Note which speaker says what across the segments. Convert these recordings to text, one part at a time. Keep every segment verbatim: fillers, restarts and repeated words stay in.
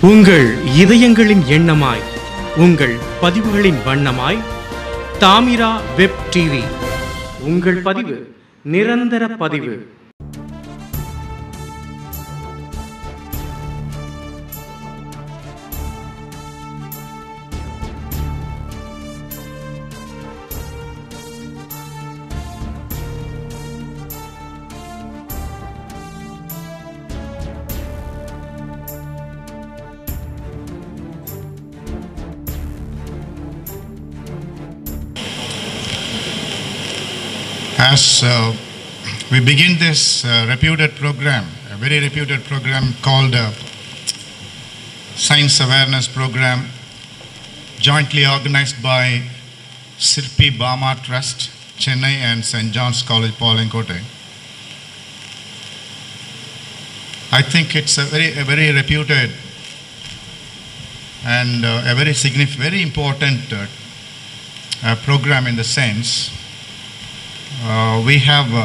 Speaker 1: உங்கள் இதயங்களின் எண்ணமாய், உங்கள் பதிவுகளின் வண்ணமாய், தாமிரா வெப் டிவி. உங்கள் பதிவு நிரந்தர பதிவு.
Speaker 2: As uh, we begin this uh, reputed program, a very reputed program called uh, Science Awareness Program, jointly organized by Sirpi Bama Trust, Chennai and Saint John's College, Palankote. I think it's a very, a very reputed and uh, a very significant, very important uh, uh, program in the sense Uh, we have uh,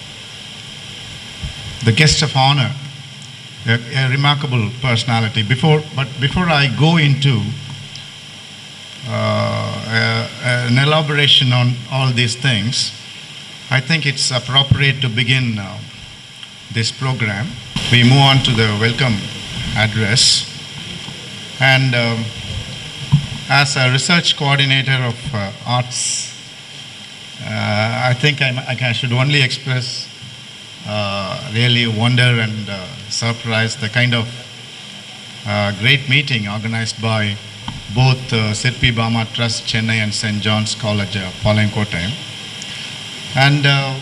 Speaker 2: the guest of honor, a, a remarkable personality. Before, but before I go into uh, a, an elaboration on all these things, I think it's appropriate to begin uh, this program. We move on to the welcome address. And um, as a research coordinator of uh, arts, Uh, I think I'm, I should only express uh, really wonder and uh, surprise the kind of uh, great meeting organized by both uh, Sirpi Bama Trust, Chennai and Saint John's College, uh, Palankote. And uh,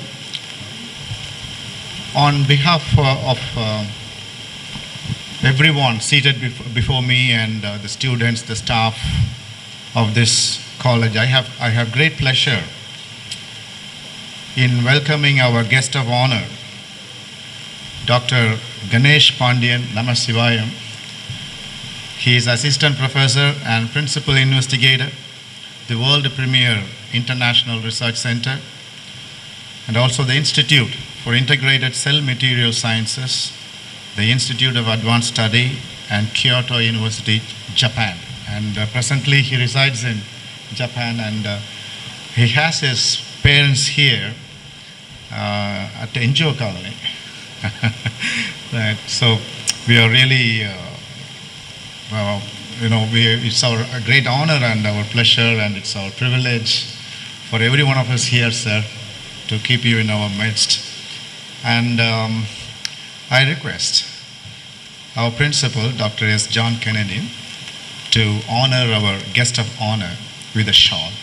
Speaker 2: on behalf uh, of uh, everyone seated before, before me and uh, the students, the staff of this college, I have, I have great pleasure in welcoming our guest of honor, Doctor Ganesh Pandian Namasivayam. He is Assistant Professor and Principal Investigator, the World Premier International Research Center, and also the Institute for Integrated Cell Material Sciences, the Institute of Advanced Study, and Kyoto University, Japan. And uh, presently he resides in Japan, and uh, he has his parents here uh, at N G O Colony. Right. So we are really, uh, well, you know, we, it's our a great honor and our pleasure, and it's our privilege for every one of us here, sir, to keep you in our midst. And um, I request our principal, Doctor S. John Kennedy, to honor our guest of honor with a shawl.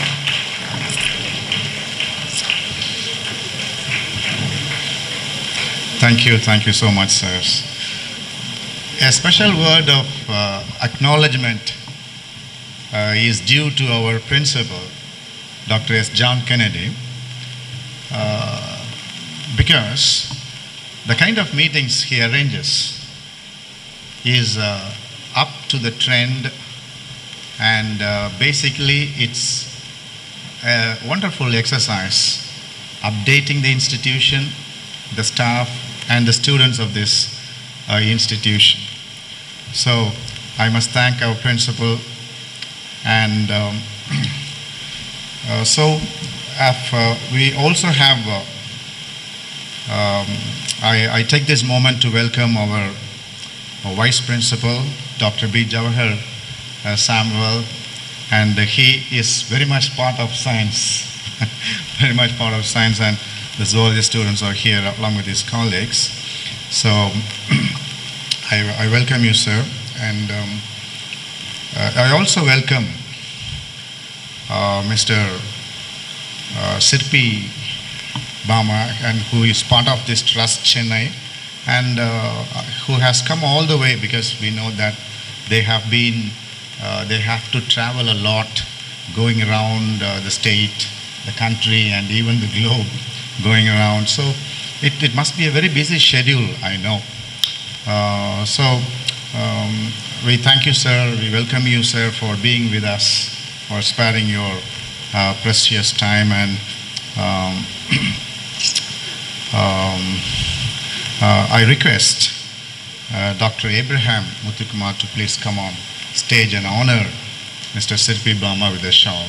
Speaker 2: Thank you, thank you so much, sir. A special word of uh, acknowledgement uh, is due to our principal, Doctor S. John Kennedy, uh, because the kind of meetings he arranges is uh, up to the trend, and uh, basically it's a wonderful exercise updating the institution, the staff, and the students of this uh, institution. So I must thank our principal. And um, uh, so if, uh, we also have, uh, um, I, I take this moment to welcome our, our Vice Principal, Doctor B. Jawahar uh, Samuel, and uh, he is very much part of science, very much part of science, and the zoology students are here along with his colleagues. So I, I welcome you, sir. And um, uh, I also welcome uh, Mister Uh, Sirpi Bama, and who is part of this trust, Chennai, and uh, who has come all the way, because we know that they have been, uh, they have to travel a lot, going around uh, the state, the country, and even the globe, going around. So it, it must be a very busy schedule, I know. Uh, so um, we thank you, sir. We welcome you, sir, for being with us, for sparing your uh, precious time. And um, um, uh, I request uh, Doctor Abraham Muthukumar to please come on stage and honor Mister Sirpi Bama with a shawl.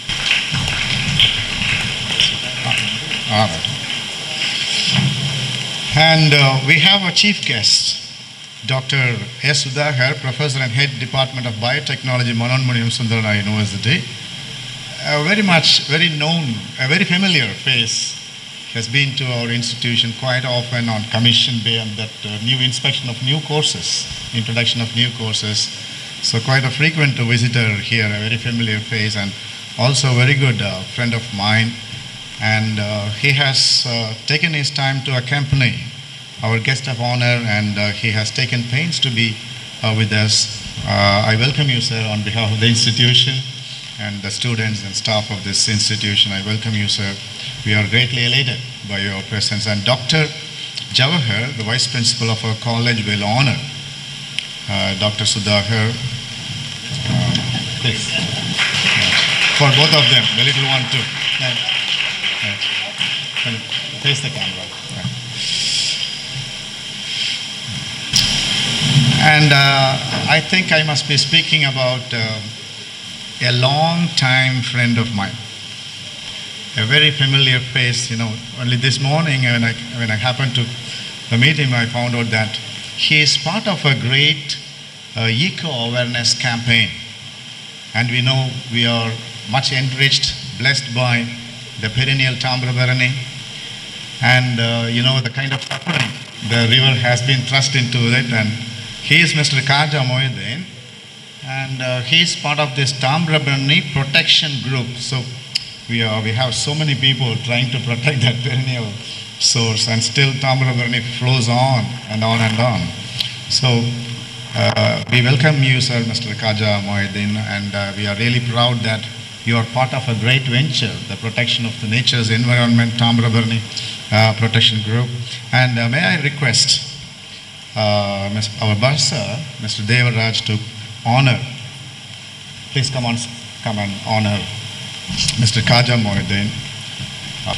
Speaker 2: All right. And uh, we have a chief guest, Doctor S. Sudhakar, Professor and Head Department of Biotechnology, Manonmaniam Sundarana University. A very much, very known, a very familiar face, has been to our institution quite often on commission day and that uh, new inspection of new courses, introduction of new courses. So quite a frequent visitor here, a very familiar face, and also a very good uh, friend of mine. And uh, he has uh, taken his time to accompany our guest of honor, and uh, he has taken pains to be uh, with us. Uh, I welcome you, sir, on behalf of the institution and the students and staff of this institution. I welcome you, sir. We are greatly elated by your presence. And Doctor Jawahar, the Vice Principal of our college, will honor uh, Doctor Sudhakar. Uh, please. For both of them, the little one too. Yeah. Yeah. Can you face the camera? Yeah. And uh, I think I must be speaking about uh, a long-time friend of mine, a very familiar face. You know, only this morning when I, when I happened to meet him, I found out that he is part of a great uh, eco-awareness campaign. And we know we are much enriched, blessed by the perennial Tambrabarani, and uh, you know the kind of suffering the river has been thrust into it. And he is Mister Khaja Mohiuddin, and uh, he is part of this Tambrabarani protection group. So we are we have so many people trying to protect that perennial source, and still Tambrabarani flows on and on and on. So uh, we welcome you, sir, Mister Khaja Mohiuddin, and uh, we are really proud that you are part of a great venture, the protection of the nature's environment, Tambrabarani uh, Protection Group. And uh, may I request uh, our bursar, Mister Devaraj, to honor, please come on, come and honor Mister Khaja Mohiuddin. Uh,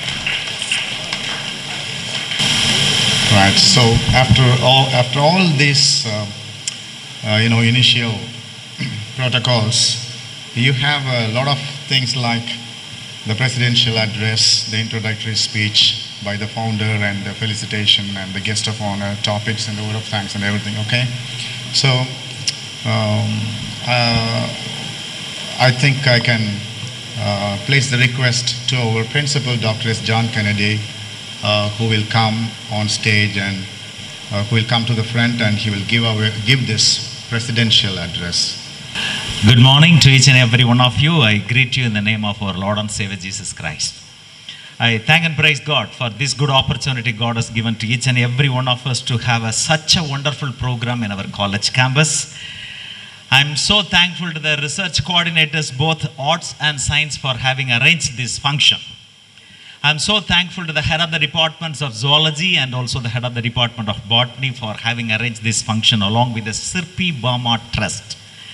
Speaker 2: right, so after all, after all these, uh, uh, you know, initial protocols, you have a lot of things like the presidential address, the introductory speech by the founder, and the felicitation and the guest of honor, topics and the word of thanks and everything, okay? So, um, uh, I think I can uh, place the request to our principal, Doctor S. John Kennedy, uh, who will come on stage and uh, who will come to the front, and he will give, our, give this presidential address.
Speaker 3: Good morning to each and every one of you. I greet you in the name of our Lord and Savior Jesus Christ. I thank and praise God for this good opportunity God has given to each and every one of us to have a, such a wonderful program in our college campus. I'm so thankful to the research coordinators, both arts and science, for having arranged this function. I'm so thankful to the head of the departments of zoology and also the head of the department of botany for having arranged this function along with the Sirpi Bama Trust.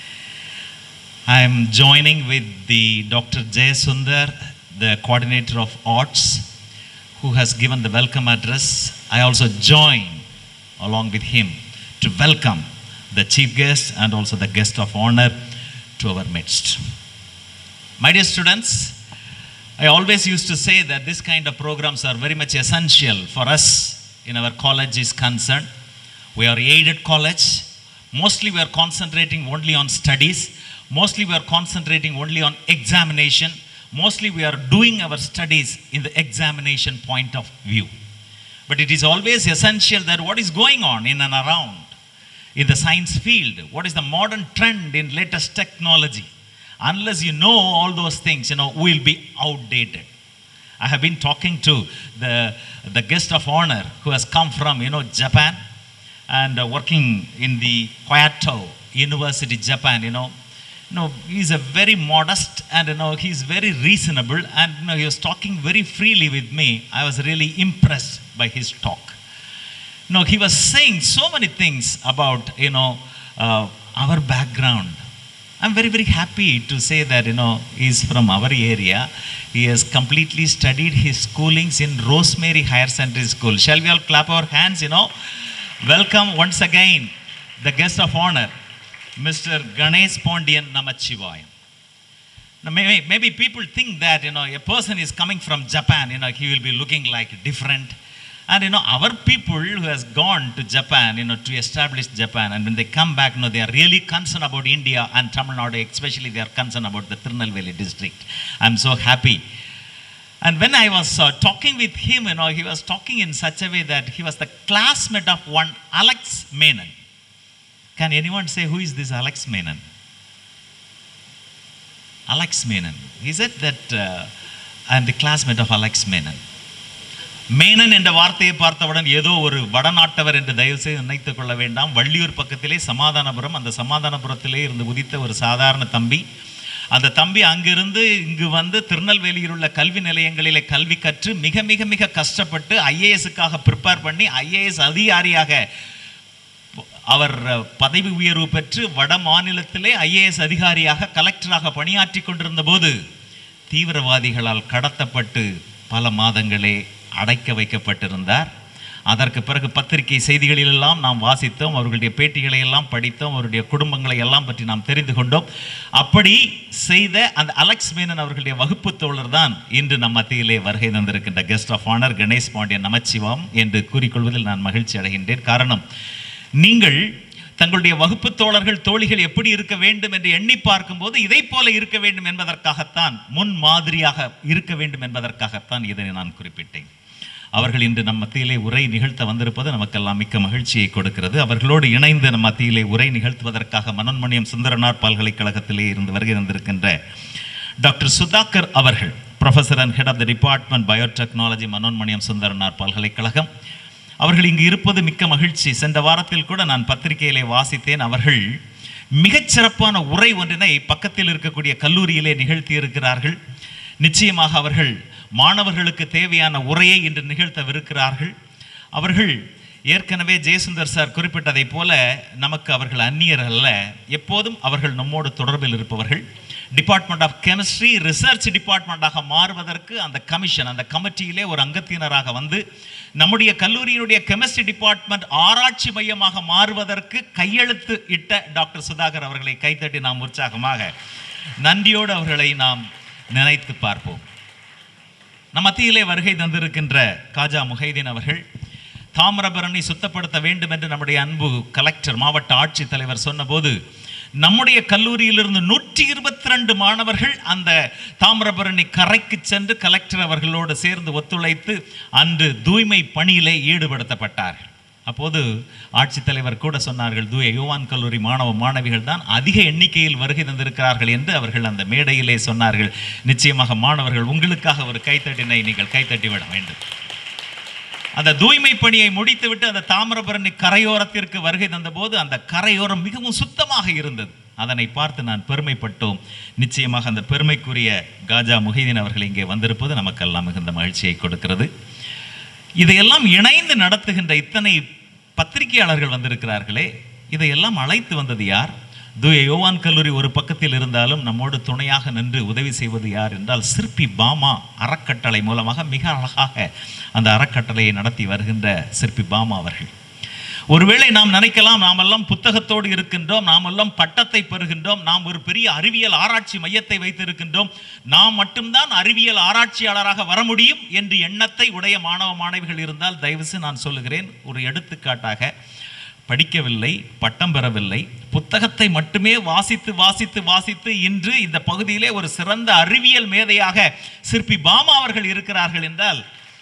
Speaker 3: I am joining with the Doctor Jayasundar, the coordinator of arts, who has given the welcome address. I also join along with him to welcome the chief guest and also the guest of honor to our midst. My dear students, I always used to say that this kind of programs are very much essential for us in our college is concerned. We are aided college. Mostly we are concentrating only on studies. Mostly we are concentrating only on examination. Mostly we are doing our studies in the examination point of view. But it is always essential that what is going on in and around in the science field, what is the modern trend in latest technology. Unless you know all those things, you know, we'll be outdated. I have been talking to the, the guest of honor who has come from, you know, Japan and uh, working in the Kyoto University, Japan, you know. You know, he's a very modest and, you know, he's very reasonable, and, you know, he was talking very freely with me. I was really impressed by his talk. You know, he was saying so many things about, you know, uh, our background. I'm very, very happy to say that, you know, he's from our area. He has completely studied his schoolings in Rosemary Higher Secondary School. Shall we all clap our hands, you know? welcome once again the guest of honor, Mister Ganesh Pondian Namachivayam. Now, maybe, maybe people think that, you know, a person is coming from Japan, you know, he will be looking like different. And, you know, our people who has gone to Japan, you know, to establish Japan, and when they come back, you know, they are really concerned about India and Tamil Nadu, especially they are concerned about the Tirunelveli district. I'm so happy. And when I was uh, talking with him, you know, he was talking in such a way that he was the classmate of one Alex Menon. Can anyone say who is this Alex Menon? Alex Menon. He said that uh, I am the classmate of Alex Menon. Menon என்ற வார்த்தையை பார்த்தவுடன் ஏதோ ஒரு வடநாட்டவர் என்று தயவு செய்து நினைத்துக் கொள்ள வேண்டாம். வள்ளியூர் பக்கத்திலே சமாதானபுரம், அந்த சமாதானபுரத்திலே இருந்து உதித்த ஒரு சாதாரண தம்பி. அந்த தம்பி அங்கிருந்து இங்கு வந்து திருநெல்வேலியில் உள்ள கல்வி நிலையங்களிலே கல்வி கற்று மிக மிக மிக கஷ்டப்பட்டு ஐஏஎஸ்க்காக ப்ரிப்பேர் பண்ணி ஐஏஎஸ் அதிகாரியாக அவர் பதவி உயர்வு பெற்று வட மாநிலத்திலே ஐஏஎஸ் அதிகாரியாக கலெக்டராக பணியாற்றி கொண்டிருந்த போது தீவிரவாதிகளால் கடத்தப்பட்டு பல மாதங்களே அடைக்க வைக்கப்பட்டிருந்தார். அதற்கு பிறகு பத்திரிகை செய்திகளிலெல்லாம் நாம் வாசித்தோம், அவர்களுடைய பேட்டிகளை எல்லாம் படித்தோம், அவருடைய குடும்பங்களை எல்லாம் பற்றி நாம் தெரிந்து கொண்டோம். அப்படி செய்த அந்த அலெக்ஸ் மேனன் அவர்களுடைய வகுப்பு தோழர் தான் இன்று நம் மத்தியிலே வருகை தந்திருக்கின்ற guest of honour Ganesh Pandian Namachivayam என்று கூறிக்கொள்வதில் நான் மகிழ்ச்சி அடைகின்றேன். காரணம், நீங்கள் தங்களுடைய வகுப்பு தோழர்கள் தோழிகள் எப்படி இருக்க வேண்டும் என்று எண்ணி பார்க்கும்போது இதை போல இருக்க வேண்டும் என்பதற்காகத்தான், முன் மாதிரியாக இருக்க வேண்டும் என்பதற்காகத்தான் இதை நான் குறிப்பிட்டேன். அவர்கள் இன்று நம் மத்தியிலே உரை நிகழ்த்த வந்திருப்பது நமக்கெல்லாம் மிக்க மகிழ்ச்சியை கொடுக்கிறது. அவர்களோடு இணைந்து நம் மத்தியிலே உரை நிகழ்த்துவதற்காக மனோன்மணியம் சுந்தரனார் பல்கலைக்கழகத்திலே இருந்து வருகை தந்திருக்கின்ற டாக்டர் சுதாகர் அவர்கள், professor and head of the department biotechnology, Manonmaniam Sundaranar பல்கலைக்கழகம். அவர்கள் இங்கு இருப்பது மிக்க மகிழ்ச்சி. சென்ற வாரத்தில் கூட நான் பத்திரிகையிலே வாசித்தேன். அவர்கள் மிகச்சிறப்பான உரை ஒன்றினை பக்கத்தில் இருக்கக்கூடிய கல்லூரியிலே நிகழ்த்தி இருக்கிறார்கள். நிச்சயமாக அவர்கள் மாணவர்களுக்கு தேவையான உரையை இன்று நிகழ்த்தவிருக்கிறார்கள். அவர்கள் ஏற்கனவே ஜெயசுந்தர் சார் குறிப்பிட்டதை போல நமக்கு அவர்கள் அந்நியர் அல்ல. எப்போதும் அவர்கள் நம்மோடு தொடர்பில் இருப்பவர்கள். டிபார்ட்மெண்ட் ஆஃப் கெமிஸ்ட்ரி ரிசர்ச் டிபார்ட்மெண்ட்டாக மாறுவதற்கு அந்த கமிஷன், அந்த கமிட்டியிலே ஒரு அங்கத்தினராக வந்து நம்முடைய கல்லூரியினுடைய கெமிஸ்ட்ரி டிபார்ட்மெண்ட் ஆராய்ச்சி மையமாக மாறுவதற்கு கையெழுத்து இட்ட டாக்டர் சுதாகர் அவர்களை கைத்தட்டி நாம் உற்சாகமாக நன்றியோடு அவர்களை நாம் நினைத்து பார்ப்போம். நம் மத்தியிலே வருகை தந்திருக்கின்ற காஜா முஹைதீன் அவர்கள், தாமிரபரணி சுத்தப்படுத்த வேண்டும் என்று நம்முடைய அன்பு கலெக்டர், மாவட்ட ஆட்சித்தலைவர் சொன்னபோது நம்முடைய கல்லூரியிலிருந்து நூற்றி இருபத்தி ரெண்டு மாணவர்கள் அந்த தாமிரபரணி கரைக்கு சென்று கலெக்டர் அவர்களோடு சேர்ந்து ஒத்துழைத்து அன்று தூய்மை பணியிலே ஈடுபடுத்தப்பட்டார்கள். அப்போது ஆட்சித்தலைவர் கூட சொன்னார்கள், தூய யோவான் கல்லூரி மாணவ மாணவிகள் தான் அதிக எண்ணிக்கையில் வருகை தந்திருக்கிறார்கள் என்று அவர்கள் அந்த மேடையிலே சொன்னார்கள். நிச்சயமாக மாணவர்கள், உங்களுக்காக ஒரு கைத்தட்டினை நீங்கள் கைத்தட்டி விட வேண்டும். அந்த தூய்மை பணியை முடித்துவிட்டு அந்த தாமிரபரணி கரையோரத்திற்கு வருகை தந்தபோது அந்த கரையோரம் மிகவும் சுத்தமாக இருந்தது. அதனை பார்த்து நான் பெருமைப்பட்டோம். நிச்சயமாக அந்த பெருமைக்குரிய காஜா முஹைதீன் அவர்கள் இங்கே வந்திருப்பது நமக்கெல்லாம் மிகுந்த மகிழ்ச்சியை கொடுக்கிறது. இதையெல்லாம் இணைந்து நடத்துகின்ற இத்தனை பத்திரிகையாளர்கள் வந்திருக்கிறார்களே, இதையெல்லாம் அழைத்து வந்தது யார்? தூய யோவான் கல்லூரி ஒரு பக்கத்தில் இருந்தாலும் நம்மோடு துணையாக நின்று உதவி செய்வது யார் என்றால் சிற்பி பாமா அறக்கட்டளை மூலமாக மிக அழகாக அந்த அறக்கட்டளையை நடத்தி வருகின்ற சிற்பி பாமா அவர்கள். ஒருவேளை நாம் நினைக்கலாம், நாமெல்லாம் புத்தகத்தோடு இருக்கின்றோம், நாமெல்லாம் பட்டத்தை பெறுகின்றோம், நாம் ஒரு பெரிய அறிவியல் ஆராய்ச்சி மையத்தை வைத்திருக்கின்றோம், நாம் மட்டும்தான் அறிவியல் ஆராய்ச்சியாளராக வர முடியும் என்று எண்ணத்தை உடைய மாணவ மாணவிகள் இருந்தால் தயவுசெய்து நான் சொல்லுகிறேன், ஒரு எடுத்துக்காட்டாக படிக்கவில்லை, பட்டம் பெறவில்லை, புத்தகத்தை மட்டுமே வாசித்து வாசித்து வாசித்து இன்று இந்த பகுதியிலே ஒரு சிறந்த அறிவியல் மேதையாக சிற்பி பாமா அவர்கள் இருக்கிறார்கள் என்றால்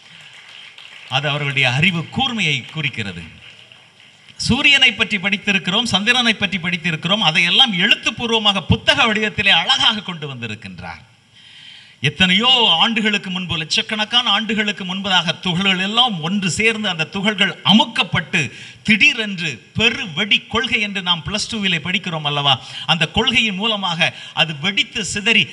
Speaker 3: அது அவர்களுடைய அறிவு கூர்மையை குறிக்கிறது. சூரியனை பற்றி படித்திருக்கிறோம், சந்திரனை பற்றி படித்திருக்கிறோம், அதையெல்லாம் எழுத்துப்பூர்வமாக புத்தக வடிவத்திலே அழகாக கொண்டு வந்திருக்கின்றார். எத்தனையோ ஆண்டுகளுக்கு முன்பு, லட்சக்கணக்கான ஆண்டுகளுக்கு முன்பதாக துகள்கள் எல்லாம் ஒன்று சேர்ந்து அந்த துகள்கள் அமுக்கப்பட்டு திடீரென்று பெரு வெடி கொள்கை என்று நாம் பிளஸ் டூவிலே படிக்கிறோம் அல்லவா, அந்த கொள்கையின் மூலமாக அது வெடித்து சிதறி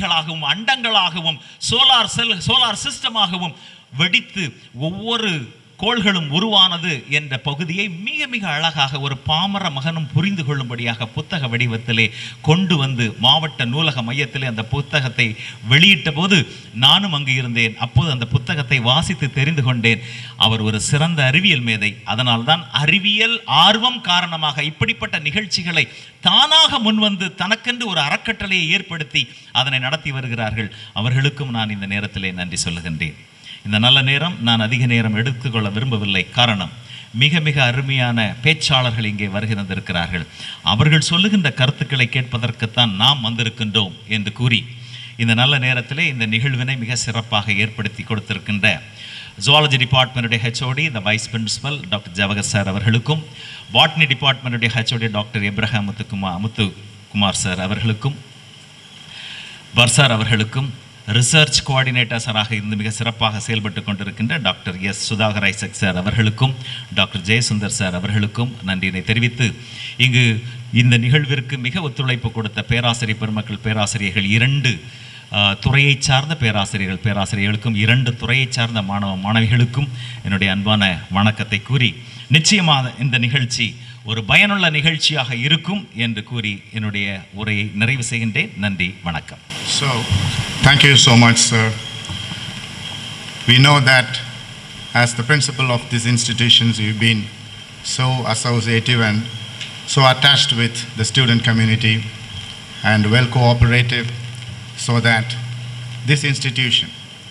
Speaker 3: கேலக்சிகளாகவும் அண்டங்களாகவும் சோலார் செல் சோலார் சிஸ்டமாகவும் வெடித்து ஒவ்வொரு கோள்களும் உருவானது என்ற பகுதியை மிக மிக அழகாக ஒரு பாமர மகனும் புரிந்து கொள்ளும்படியாக புத்தக வடிவத்திலே கொண்டு வந்து மாவட்ட நூலக மையத்திலே அந்த புத்தகத்தை வெளியிட்ட போது நானும் அங்கு இருந்தேன். அப்போது அந்த புத்தகத்தை வாசித்து தெரிந்து கொண்டேன், அவர் ஒரு சிறந்த அறிவியல் மேதை. அதனால்தான் அறிவியல் ஆர்வம் காரணமாக இப்படிப்பட்ட நிகழ்ச்சிகளை தானாக முன்வந்து தனக்கென்று ஒரு அறக்கட்டளையை ஏற்படுத்தி அதனை நடத்தி வருகிறார்கள். அவர்களுக்கும் நான் இந்த நேரத்திலே நன்றி சொல்லுகின்றேன். இந்த நல்ல நேரம் நான் அதிக நேரம் எடுத்துக்கொள்ள விரும்பவில்லை. காரணம், மிக மிக அருமையான பேச்சாளர்கள் இங்கே வருகிறந்திருக்கிறார்கள். அவர்கள் சொல்லுகின்ற கருத்துக்களை கேட்பதற்குத்தான் நாம் வந்திருக்கின்றோம் என்று கூறி இந்த நல்ல நேரத்திலே இந்த நிகழ்வினை மிக சிறப்பாக ஏற்படுத்தி கொடுத்திருக்கின்ற ஜுவாலஜி டிபார்ட்மெண்ட்டுடைய HOD the vice principal doctor Jawahar sir அவர்களுக்கும், பாட்னி டிபார்ட்மெண்ட்டுடைய HOD doctor Abraham Muthukumar Muthukumar sir அவர்களுக்கும், பர்சார் அவர்களுக்கும், ரிசர்ச் கோஆர்டினேட்டர்ஸராக இருந்து மிக சிறப்பாக செயல்பட்டு கொண்டிருக்கின்ற doctor S Sudhakar Isaac sir அவர்களுக்கும், டாக்டர் ஜெயசுந்தர் சார் அவர்களுக்கும் நன்றியினை தெரிவித்து, இங்கு இந்த நிகழ்விற்கு மிக ஒத்துழைப்பு கொடுத்த பேராசிரியர் பெருமக்கள், பேராசிரியர்கள், இரண்டு துறையை சார்ந்த பேராசிரியர்கள் பேராசிரியர்களுக்கும் இரண்டு துறையை சார்ந்த மாணவ மாணவிகளுக்கும் என்னுடைய அன்பான வணக்கத்தை கூறி, நிச்சயமாக இந்த நிகழ்ச்சி ஒரு பயனுள்ள நிகழ்ச்சியாக இருக்கும் என்று கூறி என்னுடைய உரையை நிறைவு செய்கின்றேன். நன்றி, வணக்கம்.
Speaker 2: So, thank you so much, sir. We know that as the principal of these institutions, you've been so associative and so attached with the student community and well cooperative, so that this institution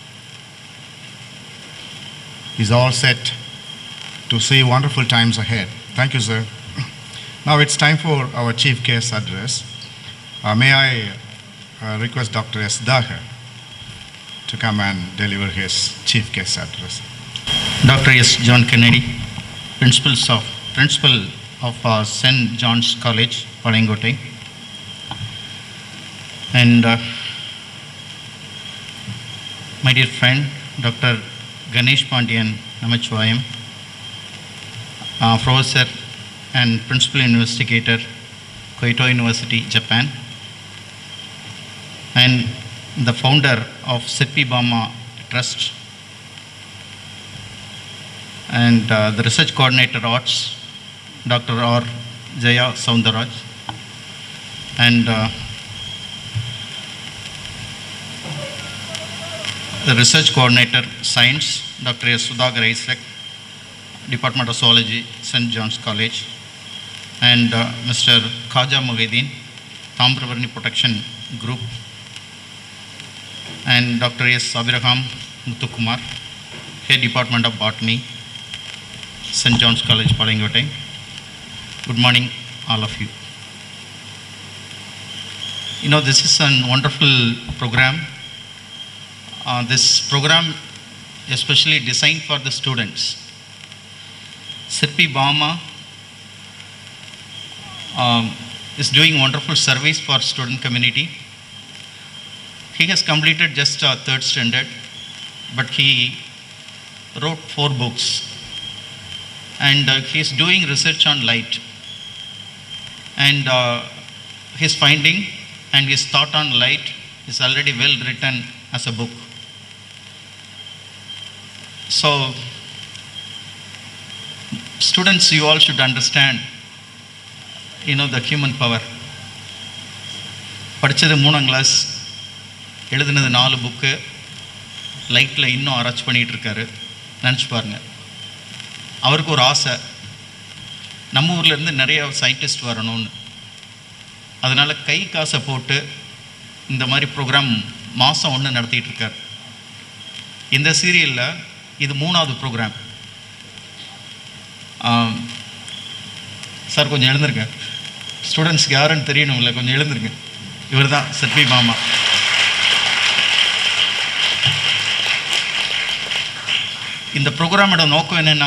Speaker 2: is all set to see wonderful times ahead. Thank you, sir. Now it's time for our chief guest address. Uh, may I uh, request Doctor S. Daher to come and deliver his chief guest address.
Speaker 4: Doctor S. John Kennedy, principals of principal of uh, Saint John's College, Palangotai, and uh, my dear friend Doctor Ganesh Pandian Namachwayam, uh, professor and principal investigator, Kyoto University, Japan, and the founder of Sirpi Bama Trust, and uh, the research coordinator arts, Doctor R. Jaya Soundaraj, and uh, the research coordinator science, Doctor S. Sudhagar Isaac, Department of Zoology, Saint John's College, and uh, Mister Khaja Muhyiddin, Tambravarni Protection Group, and Doctor S. Abraham Muthukumar, Head Department of Botany, Saint John's College, Palangotai. Good morning, all of you. You know, this is a wonderful program. Uh, this program especially designed for the students. Sirpi Bama um, is doing wonderful service for student community. He has completed just uh, third standard, but he wrote four books, and uh, he is doing research on light, and uh, his finding and his thought on light is already well written as a book. So, students, you all should understand, you know, the human power. படித்தது மூணாம் class, எழுதுனது நாலு book, லைட்டில் இன்னும் ஆராய்ச்சி பண்ணிகிட்டு இருக்காரு. நினச்சி பாருங்கள். அவருக்கு ஒரு ஆசை, நம்ம ஊர்லேருந்து நிறைய சயின்டிஸ்ட் வரணும்னு. அதனால் கை காசை போட்டு இந்த மாதிரி ப்ரோக்ராம் மாதம் ஒன்று நடத்திட்டு இருக்கார். இந்த சீரியலில் இது மூணாவது ப்ரோக்ராம். சார் கொஞ்சம் எழுந்திருங்க, ஸ்டூடெண்ட்ஸ்க்கு யாருன்னு தெரியணும் இல்லை, கொஞ்சம் எழுந்திருங்க. இவர் தான் சிற்பி மாமா. இந்த ப்ரோக்ராமோட நோக்கம் என்னென்னா,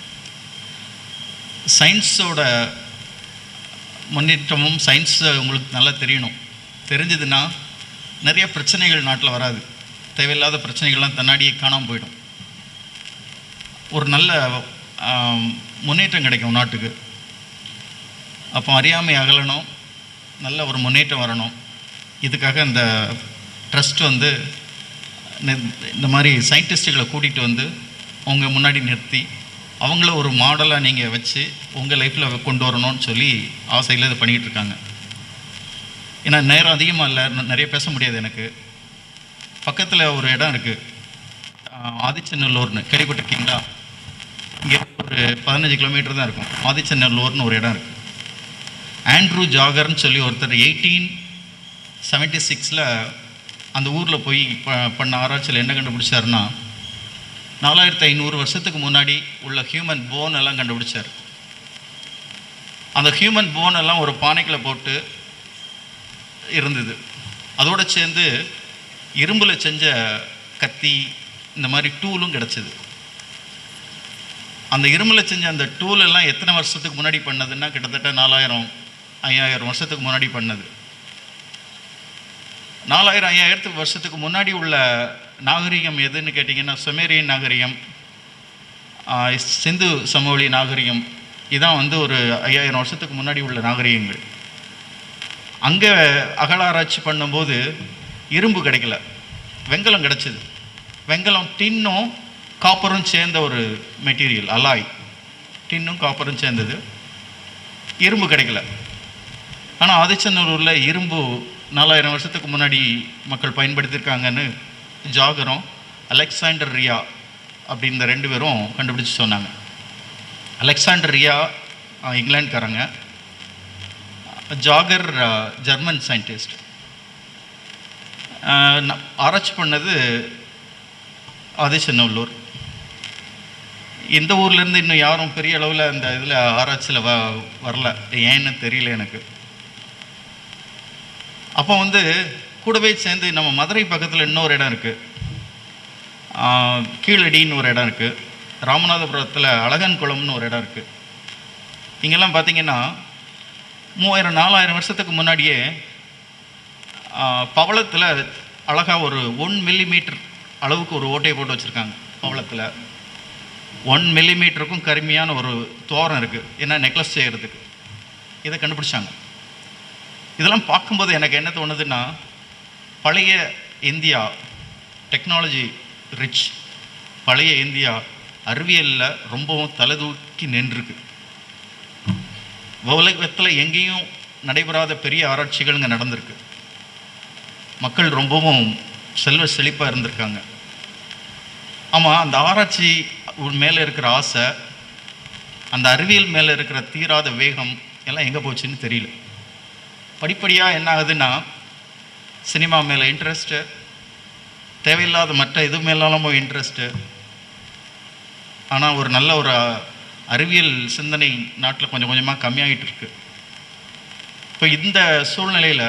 Speaker 4: சயின்ஸோட முன்னேற்றமும் சயின்ஸ் உங்களுக்கு நல்லா தெரியணும். தெரிஞ்சதுன்னா நிறைய பிரச்சனைகள் நாட்டில் வராது. தேவையில்லாத பிரச்சனைகள்லாம் தன்னாடியே காணாமல் போயிடும். ஒரு நல்ல முன்னேற்றம் கிடைக்கும் நாட்டுக்கு. அப்போ அறியாமை அகலணும், நல்ல ஒரு முன்னேற்றம் வரணும். இதுக்காக இந்த ட்ரஸ்ட் வந்து இந்த மாதிரி சயின்டிஸ்ட்டுகளை கூட்டிகிட்டு வந்து அவங்க முன்னாடி நிறுத்தி அவங்கள ஒரு மாடலாக நீங்கள் வச்சு உங்கள் லைஃப்பில் கொண்டு வரணும்னு சொல்லி ஆசையில் இதை பண்ணிகிட்டு இருக்காங்க. ஏன்னா நேரம் அதிகமாக இல்லை, நிறைய பேச முடியாது. எனக்கு பக்கத்தில் ஒரு இடம் இருக்குது, ஆதிச்சநல்லூர்னு கேள்விப்பட்டிருக்கீங்களா? இங்கே ஒரு பதினஞ்சு கிலோமீட்டர் தான் இருக்கும். ஆதிச்சநல்லூர்னு ஒரு இடம் இருக்குது. ஆண்ட்ரூ ஜாகர்னு சொல்லி ஒருத்தர் எயிட்டீன் செவன்ட்டி சிக்ஸில் அந்த ஊரில் போய் ப பண்ண ஆராய்ச்சியில் என்ன கண்டுபிடிச்சாருன்னா, நாலாயிரத்து ஐநூறு வருஷத்துக்கு முன்னாடி உள்ள ஹியூமன் போன் எல்லாம் கண்டுபிடிச்சார். அந்த ஹியூமன் போன் எல்லாம் ஒரு பானைக்குள்ள போட்டு இருந்தது. அதோடு சேர்ந்து இரும்பில் செஞ்ச கத்தி, இந்த மாதிரி டூலும் கிடச்சிது. அந்த இரும்பில் செஞ்ச அந்த டூல் எல்லாம் எத்தனை வருஷத்துக்கு முன்னாடி பண்ணதுன்னா, கிட்டத்தட்ட நாலாயிரம் ஐயாயிரம் வருஷத்துக்கு முன்னாடி பண்ணது. நாலாயிரம் ஐயாயிரத்துக்கு வருஷத்துக்கு முன்னாடி உள்ள நாகரிகம் எதுன்னு கேட்டிங்கன்னா, சுமேரியன் நாகரிகம், சிந்து சமவெளி நாகரிகம், இதான் வந்து ஒரு ஐயாயிரம் வருஷத்துக்கு முன்னாடி உள்ள நாகரிகங்கள். அங்கே அகழாராய்ச்சி பண்ணும்போது இரும்பு கிடைக்கல, வெங்கலம் கிடச்சிது. வெங்கலம் டின்னும் காப்பரும் சேர்ந்த ஒரு மெட்டீரியல், அலாய். டின்னும் காப்பரும் சேர்ந்தது. இரும்பு கிடைக்கல. ஆனால் ஆதிச்சநல்லூரில் இரும்பு நாலாயிரம் வருஷத்துக்கு முன்னாடி மக்கள் பயன்படுத்தியிருக்காங்கன்னு ஜாகரும் அலெக்சாண்டர் ரியா அப்படின்ற ரெண்டு பேரும் கண்டுபிடிச்சி சொன்னாங்க. அலெக்சாண்டர் ரியா இங்கிலாந்துக்காரங்க, ஜாகர் ஜெர்மன் சயின்டிஸ்ட். ஆராய்ச்சி பண்ணது ஆதிச்சநல்லூர். இந்த ஊர்லேருந்து இன்னும் யாரும் பெரிய அளவில் அந்த இதில் ஆராய்ச்சியில் வ வரல, ஏன்னு தெரியல எனக்கு. அப்போ வந்து கூடவே சேர்ந்து நம்ம மதுரை பக்கத்தில் இன்னொரு இடம் இருக்குது, கீழடின்னு ஒரு இடம் இருக்குது. ராமநாதபுரத்தில் அழகன் குளம்னு ஒரு இடம் இருக்குது. இங்கெல்லாம் பார்த்திங்கன்னா மூவாயிரம் நாலாயிரம் வருஷத்துக்கு முன்னாடியே பவளத்தில் அழகாக ஒரு ஒன் மில்லிமீட்டர் அளவுக்கு ஒரு ஓட்டையை போட்டு வச்சுருக்காங்க. பவளத்தில் ஒன் மில்லிமீட்டருக்கும் கருமையான ஒரு தோரம் இருக்குது, ஏன்னா நெக்லஸ் செய்கிறதுக்கு. இதை கண்டுபிடிச்சாங்க. இதெல்லாம் பார்க்கும்போது எனக்கு என்ன தோணுதுன்னா, பழைய இந்தியா டெக்னாலஜி ரிச், பழைய இந்தியா அறிவியலில் ரொம்பவும் தலைதூக்கி நின்றுருக்கு. உலகத்தில் எங்கேயும் நடைபெறாத பெரிய ஆராய்ச்சிகள் இங்கே நடந்திருக்கு. மக்கள் ரொம்பவும் செல்வ செழிப்பாக இருந்திருக்காங்க. ஆமாம், அந்த ஆராய்ச்சி மேலே இருக்கிற ஆசை, அந்த அறிவியல் மேலே இருக்கிற தீராத வேகம் எல்லாம் எங்கே போச்சுன்னு தெரியல. படிப்படியாக என்ன ஆகுதுன்னா, சினிமா மேலே இன்ட்ரெஸ்ட்டு, தேவையில்லாத மற்ற இது மேலாலும் இன்ட்ரெஸ்ட்டு. ஆனால் ஒரு நல்ல ஒரு அறிவியல் சிந்தனை நாட்டில் கொஞ்சம் கொஞ்சமாக கம்மியாகிட்டு இருக்கு. இப்போ இந்த சூழ்நிலையில்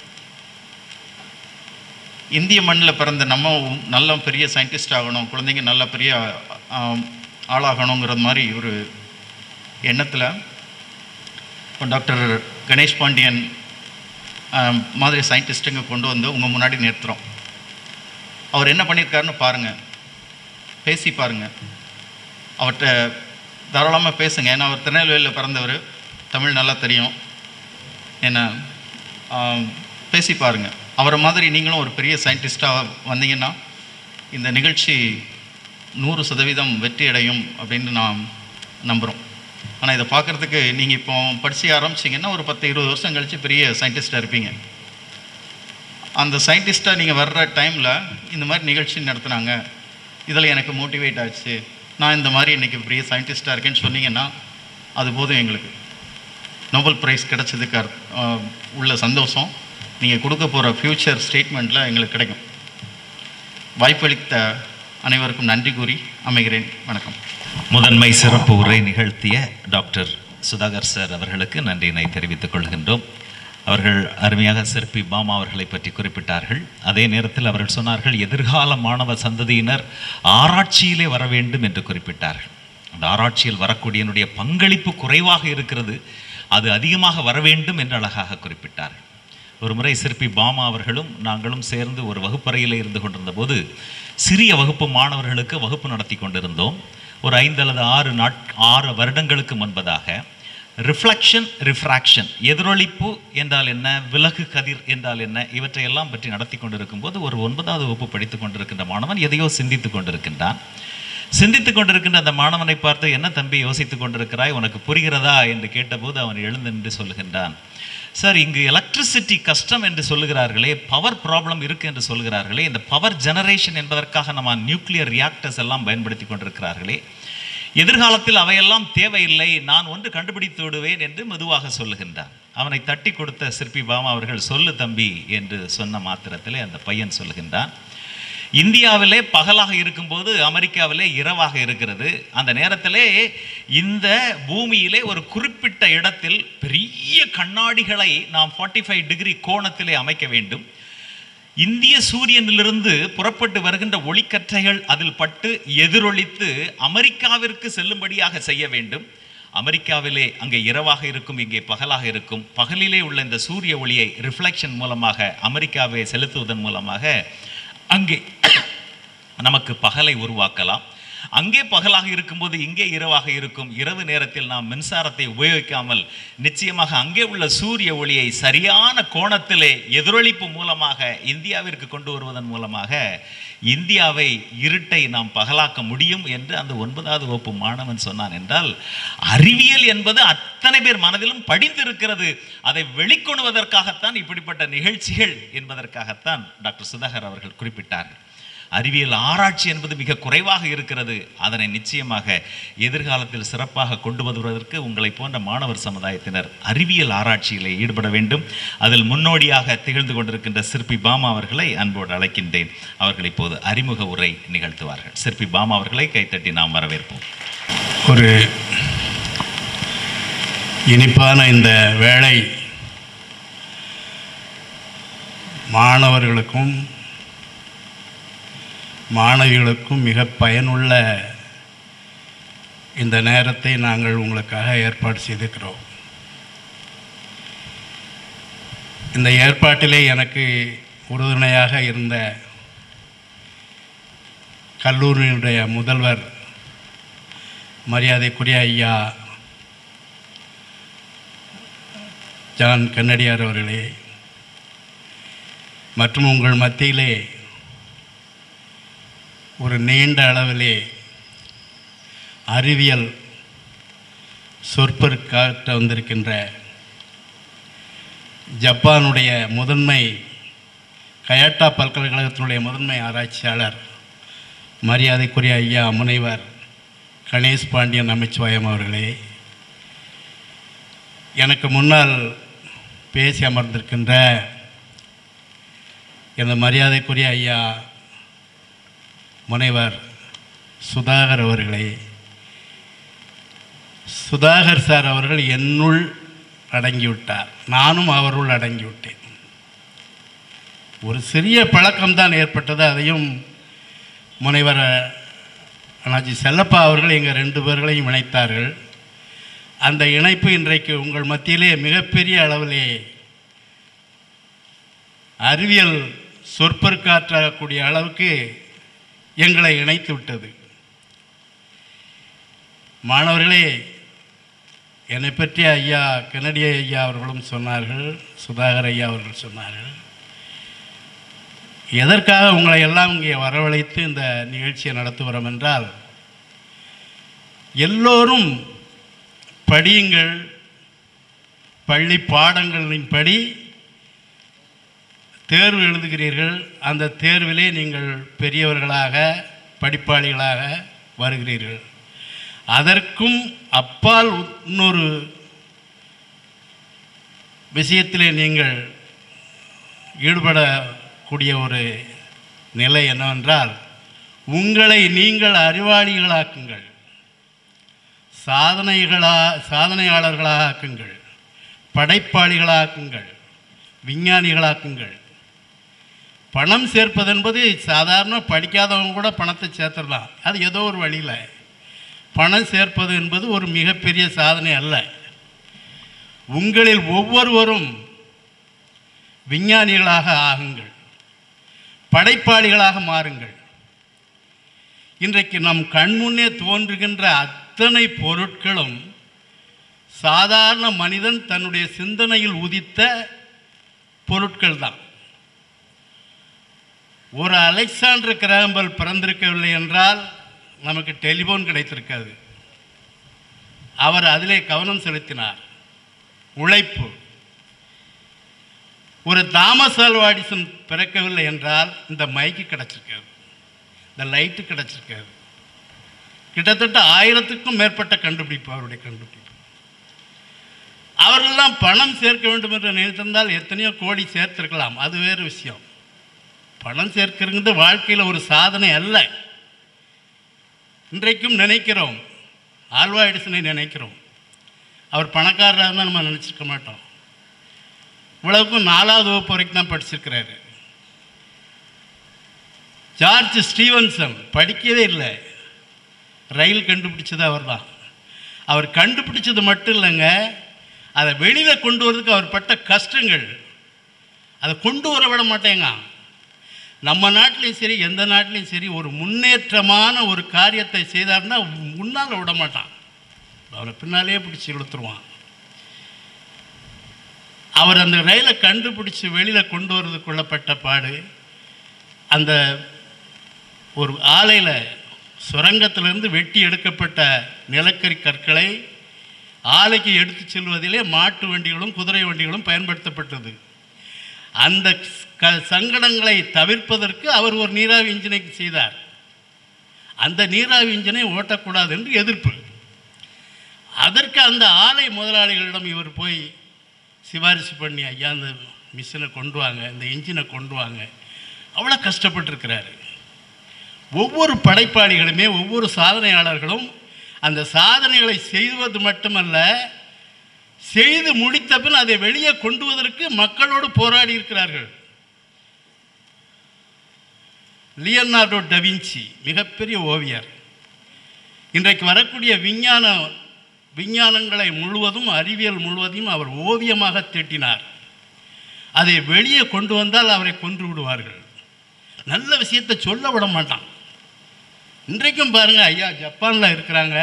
Speaker 4: இந்திய மண்ணில் பிறந்த நம்ம நல்ல பெரிய சயின்டிஸ்ட் ஆகணும், குழந்தைங்க நல்ல பெரிய ஆளாகணுங்கிற மாதிரி ஒரு எண்ணத்தில் இப்போ டாக்டர் கணேஷ் பாண்டியன் மாதிரி சயின்டிஸ்ட்டுங்க கொண்டு வந்து உங்கள் முன்னாடி நிறுத்துகிறோம். அவர் என்ன பண்ணியிருக்காருன்னு பாருங்கள், பேசி பாருங்கள். அவர்கிட்ட தாராளமாக பேசுங்க. ஏன்னா அவர் திருநெல்வேலியில் பிறந்தவர், தமிழ் நல்லா தெரியும். ஏன்னா பேசி பாருங்கள். அவரை மாதிரி நீங்களும் ஒரு பெரிய சயின்டிஸ்டாக வந்தீங்கன்னா இந்த நிகழ்ச்சி நூறு சதவீதம் வெற்றி அடையும் அப்படின்னு நான் நம்புகிறோம். ஆனால் இதை பார்க்குறதுக்கு நீங்கள் இப்போ படித்து ஆரம்பிச்சிங்கன்னா ஒரு பத்து இருபது வருஷம் கழித்து பெரிய சயின்டிஸ்டாக இருப்பீங்க. அந்த சயின்டிஸ்ட்டாக நீங்கள் வர்ற டைமில் இந்த மாதிரி நிகழ்ச்சி நடத்துனாங்க, இதில் எனக்கு மோட்டிவேட் ஆச்சு, நான் இந்த மாதிரி இன்றைக்கி பெரிய சயின்டிஸ்ட்டாக இருக்கேன்னு சொன்னீங்கன்னா அது போதும். எங்களுக்கு நோபல் ப்ரைஸ் கிடச்சதுக்கு உள்ள சந்தோஷம் நீங்கள் கொடுக்க போகிற ஃப்யூச்சர் ஸ்டேட்மெண்ட்டில் எங்களுக்கு கிடைக்கும். வாய்ப்பளித்த அனைவருக்கும் நன்றி கூறி அமைகிறேன். வணக்கம்.
Speaker 3: முதன்மை சிறப்பு உரை நிகழ்த்திய டாக்டர் சுதாகர் சார் அவர்களுக்கு நன்றியினை தெரிவித்துக் கொள்கின்றோம். அவர்கள் அருமையாக சிற்பி பாமா அவர்களை பற்றி குறிப்பிட்டார்கள். அதே நேரத்தில் அவர்கள் சொன்னார்கள், எதிர்கால மாணவ சந்ததியினர் ஆராய்ச்சியிலே வர வேண்டும் என்று குறிப்பிட்டார்கள். அந்த ஆராய்ச்சியில் வரக்கூடியனுடைய பங்களிப்பு குறைவாக இருக்கிறது, அது அதிகமாக வர வேண்டும் என்று அழகாக குறிப்பிட்டார்கள். ஒரு முறை சிற்பி பாமா அவர்களும் நாங்களும் சேர்ந்து ஒரு வகுப்பறையில் இருந்து கொண்டிருந்த போது சிறிய வகுப்பு மாணவர்களுக்கு வகுப்பு நடத்தி கொண்டிருந்தோம். ஒரு ஐந்து அல்லது ஆறு நாட் ஆறு வருடங்களுக்கு முன்பதாக ரிஃப்ளெக்ஷன், ரிஃப்ராக்ஷன், எதிரொலிப்பு என்றால் என்ன, விலகு கதிர் என்றால் என்ன, இவற்றையெல்லாம் பற்றி நடத்தி கொண்டிருக்கும் போது ஒரு ஒன்பதாவது வகுப்பு படித்து கொண்டிருக்கின்ற மாணவன் எதையோ சிந்தித்து கொண்டிருக்கின்றான். சிந்தித்து கொண்டிருக்கின்ற அந்த மாணவனை பார்த்து, என்ன தம்பி யோசித்து கொண்டிருக்கிறாய், உனக்கு புரிகிறதா என்று கேட்டபோது அவன் எழுந்து நின்று சொல்லுகின்றான், சார் இங்கு எலக்ட்ரிசிட்டி கஷ்டம் என்று சொல்லுகிறார்களே, பவர் ப்ராப்ளம் இருக்குது என்று சொல்லுகிறார்களே, இந்த பவர் ஜெனரேஷன் என்பதற்காக நம்ம நியூக்ளியர் ரியாக்டர்ஸ் எல்லாம் பயன்படுத்தி கொண்டிருக்கிறார்களே, எதிர்காலத்தில் அவையெல்லாம் தேவையில்லை, நான் ஒன்று கண்டுபிடித்து விடுவேன் என்று மெதுவாக சொல்லுகின்றான். அவனை தட்டி கொடுத்த சிற்பி பாமா அவர்கள், சொல்லு தம்பி என்று சொன்ன மாத்திரத்திலே அந்த பையன் சொல்லுகின்றான், இந்தியாவிலே பகலாக இருக்கும்போது அமெரிக்காவிலே இரவாக இருக்கிறது. அந்த நேரத்திலே இந்த பூமியிலே ஒரு குறிப்பிட்ட இடத்தில் பெரிய கண்ணாடிகளை நாம் ஃபார்ட்டி ஃபைவ் டிகிரி கோணத்திலே அமைக்க வேண்டும். இந்திய சூரியனிலிருந்து புறப்பட்டு வருகின்ற ஒளிக்கற்றைகள் அதில் பட்டு எதிரொலித்து அமெரிக்காவிற்கு செல்லும்படியாக செய்ய வேண்டும். அமெரிக்காவிலே அங்கே இரவாக இருக்கும், இங்கே பகலாக இருக்கும். பகலிலே உள்ள இந்த சூரிய ஒளியை ரிஃப்ளெக்ஷன் மூலமாக அமெரிக்காவை செலுத்துவதன் மூலமாக அங்கே நமக்கு பகலை உருவாக்கலாம். அங்கே பகலாக இருக்கும்போது இங்கே இரவாக இருக்கும். இரவு நேரத்தில் நாம் மின்சாரத்தை உபயோகிக்காமல் நிச்சயமாக அங்கே உள்ள சூரிய ஒளியை சரியான கோணத்திலே எதிரொலிப்பு மூலமாக இந்தியாவிற்கு கொண்டு வருவதன் மூலமாக இந்தியாவை இருட்டை நாம் பகலாக்க முடியும் என்று அந்த ஒன்பதாவது வகுப்பு மாணவன் சொன்னான் என்றால், அறிவியல் என்பது அத்தனை பேர் மனதிலும் படிந்திருக்கிறது. அதை வெளிக்கொணுவதற்காகத்தான் இப்படிப்பட்ட நிகழ்ச்சிகள் என்பதற்காகத்தான் டாக்டர் சுதாகர் அவர்கள் குறிப்பிட்டார்கள். அறிவியல் ஆராய்ச்சி என்பது மிக குறைவாக இருக்கிறது. அதனை நிச்சயமாக எதிர்காலத்தில் சிறப்பாக கொண்டு வருவதற்கு உங்களை போன்ற மாணவர் சமுதாயத்தினர் அறிவியல் ஆராய்ச்சியிலே ஈடுபட வேண்டும். அதில் முன்னோடியாக திகழ்ந்து கொண்டிருக்கின்ற சிற்பி பாமா அவர்களை அன்போடு அழைக்கின்றேன். அவர்கள் இப்போது அறிமுக உரை நிகழ்த்துவார்கள். சிற்பி பாமா அவர்களை கைத்தட்டி நாம் வரவேற்போம்.
Speaker 5: ஒரு இனிப்பான இந்த வேளை மாணவர்களுக்கும் மாணவிகளுக்கும் மிக பயனுள்ள இந்த நேரத்தை நாங்கள் உங்களுக்காக ஏற்பாடு செய்திருக்கிறோம். இந்த ஏற்பாட்டிலே எனக்கு உறுதுணையாக இருந்த கல்லூரியினுடைய முதல்வர் மரியாதைக்குரிய ஐயா ஜான் கன்னடியார் அவர்களே, மற்றும் உங்கள் மத்தியிலே ஒரு நீண்ட அளவிலே அறிவியல் சொற்பொருட்காட்ட வந்திருக்கின்ற ஜப்பானுடைய முதன்மை கயாட்டா பல்கலைக்கழகத்தினுடைய முதன்மை ஆராய்ச்சியாளர் மரியாதைக்குரிய ஐயா முனைவர் கணேஷ் பாண்டியன் நமச்சிவாயம் அவர்களே, எனக்கு முன்னால் பேசி அமர்ந்திருக்கின்ற எனது மரியாதைக்குரிய ஐயா முனைவர் சுதாகர் அவர்களே, சுதாகர் சார் அவர்கள் என்னுள் அடங்கிவிட்டார், நானும் அவருள் அடங்கிவிட்டேன். ஒரு சிறிய பழக்கம்தான் ஏற்பட்டது. அதையும் முனைவர் அண்ணாச்சி செல்லப்பா அவர்கள் எங்கள் ரெண்டு பேர்களையும் இணைத்தார்கள். அந்த இணைப்பு இன்றைக்கு உங்கள் மத்தியிலே மிகப்பெரிய அளவிலே அறிவியல் சொற்பொருட்காற்றக்கூடிய அளவுக்கு எங்களை இணைத்து விட்டது. மாணவர்களே, என்னை பற்றி ஐயா கன்னடிய ஐயா அவர்களும் சொன்னார்கள், சுதாகர் ஐயா அவர்கள் சொன்னார்கள். எதற்காக உங்களை எல்லாம் இங்கே வரவழைத்து இந்த நிகழ்ச்சியை நடத்துகிறோம் என்றால், எல்லோரும் படியுங்கள், பள்ளி பாடங்களின்படி தேர்வு எழுதுகிறீர்கள். அந்த தேர்விலே நீங்கள் பெரியவர்களாக படிப்பாளிகளாக வருகிறீர்கள். அதற்கும் அப்பால் இன்னொரு விஷயத்திலே நீங்கள் ஈடுபடக்கூடிய ஒரு நிலை என்னவென்றால், உங்களை நீங்கள் அறிவாளிகளாக்குங்கள், சாதனைகளா சாதனையாளர்களாக ஆக்குங்கள், படைப்பாளிகளாக்குங்கள், விஞ்ஞானிகளாக்குங்கள். பணம் சேர்ப்பது என்பது சாதாரண படிக்காதவங்க கூட பணத்தை சேர்த்துடலாம், அது ஏதோ ஒரு வழியில். பணம் சேர்ப்பது என்பது ஒரு மிகப்பெரிய சாதனை அல்ல. உங்களில் ஒவ்வொருவரும் விஞ்ஞானிகளாக ஆகுங்கள், படைப்பாளிகளாக மாறுங்கள். இன்றைக்கு நம் கண்முன்னே தோன்றுகின்ற அத்தனை பொருட்களும் சாதாரண மனிதன் தன்னுடைய சிந்தனையில் உதித்த பொருட்கள் தான். ஒரு அலெக்சாண்டர் கிராம்பல் பிறந்திருக்கவில்லை என்றால் நமக்கு டெலிஃபோன் கிடைத்திருக்காது. அவர் அதிலே கவனம் செலுத்தினார். உழைப்பு. ஒரு தாமஸ் ஆல்வா எடிசன் பிறக்கவில்லை என்றால் இந்த மைக்கு கிடச்சிருக்காது, இந்த லைட்டு கிடச்சிருக்காது. கிட்டத்தட்ட ஆயிரத்துக்கும் மேற்பட்ட கண்டுபிடிப்பு அவருடைய கண்டுபிடிப்பு. அவர்களெல்லாம் பணம் சேர்க்க வேண்டும் என்று நினைத்திருந்தால் எத்தனையோ கோடி சேர்த்திருக்கலாம், அது வேறு விஷயம். பணம் சேர்க்கிறது வாழ்க்கையில் ஒரு சாதனை அல்ல. இன்றைக்கும் நினைக்கிறோம், ஆல்வா எடிசனை நினைக்கிறோம். அவர் பணக்காரராக இருந்தால் நம்ம நினச்சிருக்க மாட்டோம். இவ்வளவுக்கும் நாலாவது வகுப்பு வரைக்கும் தான் படிச்சிருக்கிறாரு. ஜார்ஜ் ஸ்டீவன்சன் படிக்கவே இல்லை, ரயில் கண்டுபிடிச்சது அவர் தான். அவர் கண்டுபிடிச்சது மட்டும் இல்லைங்க, அதை வெளியில் கொண்டு வரதுக்கு அவர் பட்ட கஷ்டங்கள், அதை கொண்டு வர விட மாட்டேங்க. நம்ம நாட்டிலையும் சரி எந்த நாட்டிலையும் சரி ஒரு முன்னேற்றமான ஒரு காரியத்தை செய்தார்னா முன்னால் விட மாட்டான், அவரை பின்னாலே பிடிச்சி இழுத்துருவான். அவர் அந்த ரயிலை கண்டுபிடிச்சி வெளியில் கொண்டு வரதுக்குள்ளப்பட்ட பாடு, அந்த ஒரு ஆலையில் சுரங்கத்திலிருந்து வெட்டி எடுக்கப்பட்ட நிலக்கரி கற்களை ஆலைக்கு எடுத்து செல்வதிலே மாட்டு வண்டிகளும் குதிரை வண்டிகளும் பயன்படுத்தப்பட்டது. அந்த க சங்கடங்களை தவிர்ப்பதற்கு அவர் ஒரு நீராவி இன்ஜினை செய்தார். அந்த நீராவி இன்ஜினை ஓட்டக்கூடாது என்று எதிர்ப்பு. அதற்கு அந்த ஆலை முதலாளிகளிடம் இவர் போய் சிபாரிசு பண்ணி, ஐயா அந்த மிஷினை கொண்டு வாங்க, இந்த இன்ஜினை கொண்டு வாங்க. அவ்வளோ கஷ்டப்பட்டிருக்கிறாரு. ஒவ்வொரு படைப்பாளிகளுமே ஒவ்வொரு சாதனையாளர்களும் அந்த சாதனைகளை செய்வது மட்டுமல்ல, செய்து முடித்த பின் அதை வெளியே கொண்டு வருவதற்கு மக்களோடு போராடி இருக்கிறார்கள். லியோனார்டோ டவின்சி மிகப்பெரிய ஓவியர். இன்றைக்கு வரக்கூடிய விஞ்ஞான விஞ்ஞானங்களை முழுவதும் அறிவியல் முழுவதையும் அவர் ஓவியமாக தீட்டினார். அதை வெளியே கொண்டு வந்தால் அவரை கொன்று விடுவார்கள். நல்ல விஷயத்தை சொல்ல விட மாட்டான். இன்றைக்கும் பாருங்கள், ஐயா ஜப்பானில் இருக்கிறாங்க.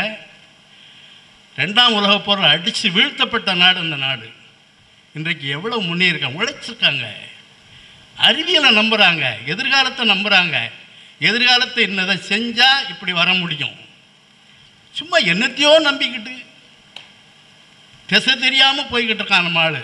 Speaker 5: ரெண்டாம் உலக போரில் அடித்து வீழ்த்தப்பட்ட நாடு அந்த நாடு. இன்றைக்கு எவ்வளோ முன்னேறிருக்காங்க, உழைச்சிருக்காங்க, அறிவியலை நம்புகிறாங்க, எதிர்காலத்தை நம்புகிறாங்க. எதிர்காலத்தை இன்னதை செஞ்சால் இப்படி வர முடியும். சும்மா என்னத்தையோ நம்பிக்கிட்டு திசை தெரியாமல் போய்கிட்டு இருக்கான் நம்ம ஆள்.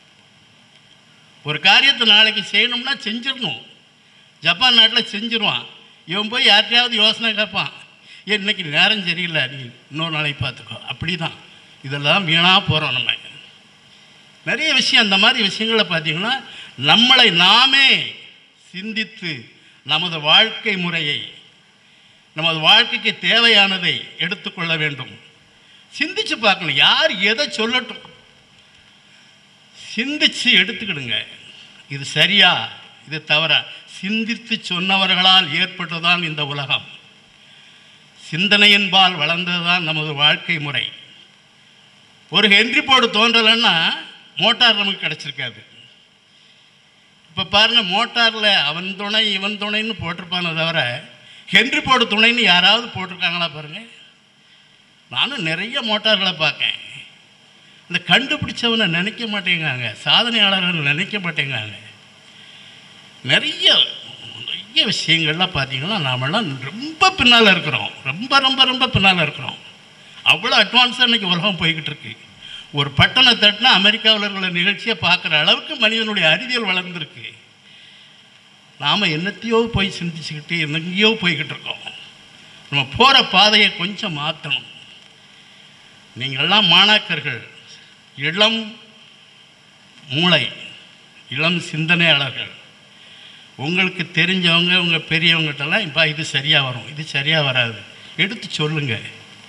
Speaker 5: ஒரு காரியத்தை நாளைக்கு செய்யணும்னா செஞ்சிடணும். ஜப்பான் நாட்டில் செஞ்சிருவான். இவன் போய் யார்கிட்டையாவது யோசனை கேட்பான், ஏன் இன்னைக்கு நேரம் சரியில்லை, நீ இன்னொரு நாளைக்கு பார்த்துக்கோ. அப்படி தான் இதெல்லாம் வீணாக போகிறோம். நம்ம நிறைய விஷயம் அந்த மாதிரி விஷயங்களை பார்த்திங்கன்னா நம்மளை நாமே சிந்தித்து நமது வாழ்க்கை முறையை, நமது வாழ்க்கைக்கு தேவையானதை எடுத்துக்கொள்ள வேண்டும். சிந்திச்சு பார்க்கணும், யார் எதை சொல்லட்டும் சிந்திச்சு எடுத்துக்கிடுங்க. இது சரியா இது தவறா சிந்தித்து சொன்னவர்களால் ஏற்பட்டதுதான் இந்த உலகம். சிந்தனையின்பால் வளர்ந்ததுதான் நமது வாழ்க்கை முறை. ஒரு ஹென்றி போர்டு தோன்றலைன்னா மோட்டார் நமக்கு கிடச்சிருக்காது. இப்போ பாருங்கள், மோட்டாரில் அவன் துணை இவன் துணைன்னு போட்டிருப்பானே தவிர ஹென்றி போர்டு துணைன்னு யாராவது போட்டிருக்காங்களா பாருங்கள். நானும் நிறைய மோட்டார்களை பார்க்கேன். இந்த கண்டுபிடிச்சவனை நினைக்க மாட்டேங்காங்க, சாதனையாளர்கள் நினைக்க மாட்டேங்காங்க. நிறைய நிறைய விஷயங்கள்லாம் பார்த்தீங்கன்னா நாமெல்லாம் ரொம்ப பின்னால் இருக்கிறோம், ரொம்ப ரொம்ப ரொம்ப பின்னால் இருக்கிறோம். அவ்வளோ அட்வான்ஸாக இன்றைக்கி உலகம் போய்கிட்டு இருக்கு. ஒரு பட்டணை தட்டினா அமெரிக்காவில் இருக்கிற நிகழ்ச்சியை பார்க்குற அளவுக்கு மனிதனுடைய அறிவியல் வளர்ந்துருக்கு. நாம் என்னத்தையோ போய் சிந்திச்சுக்கிட்டு எங்கேயோ போய்கிட்டு இருக்கோம். நம்ம போகிற பாதையை கொஞ்சம் மாற்றணும். நீங்கள்லாம் மாணாக்கர்கள், இளம் மூளை, இளம் சிந்தனையாளர்கள். உங்களுக்கு தெரிஞ்சவங்க உங்கள் பெரியவங்ககிட்டலாம் இப்போ இது சரியாக வரும், இது சரியாக வராது எடுத்து சொல்லுங்கள்.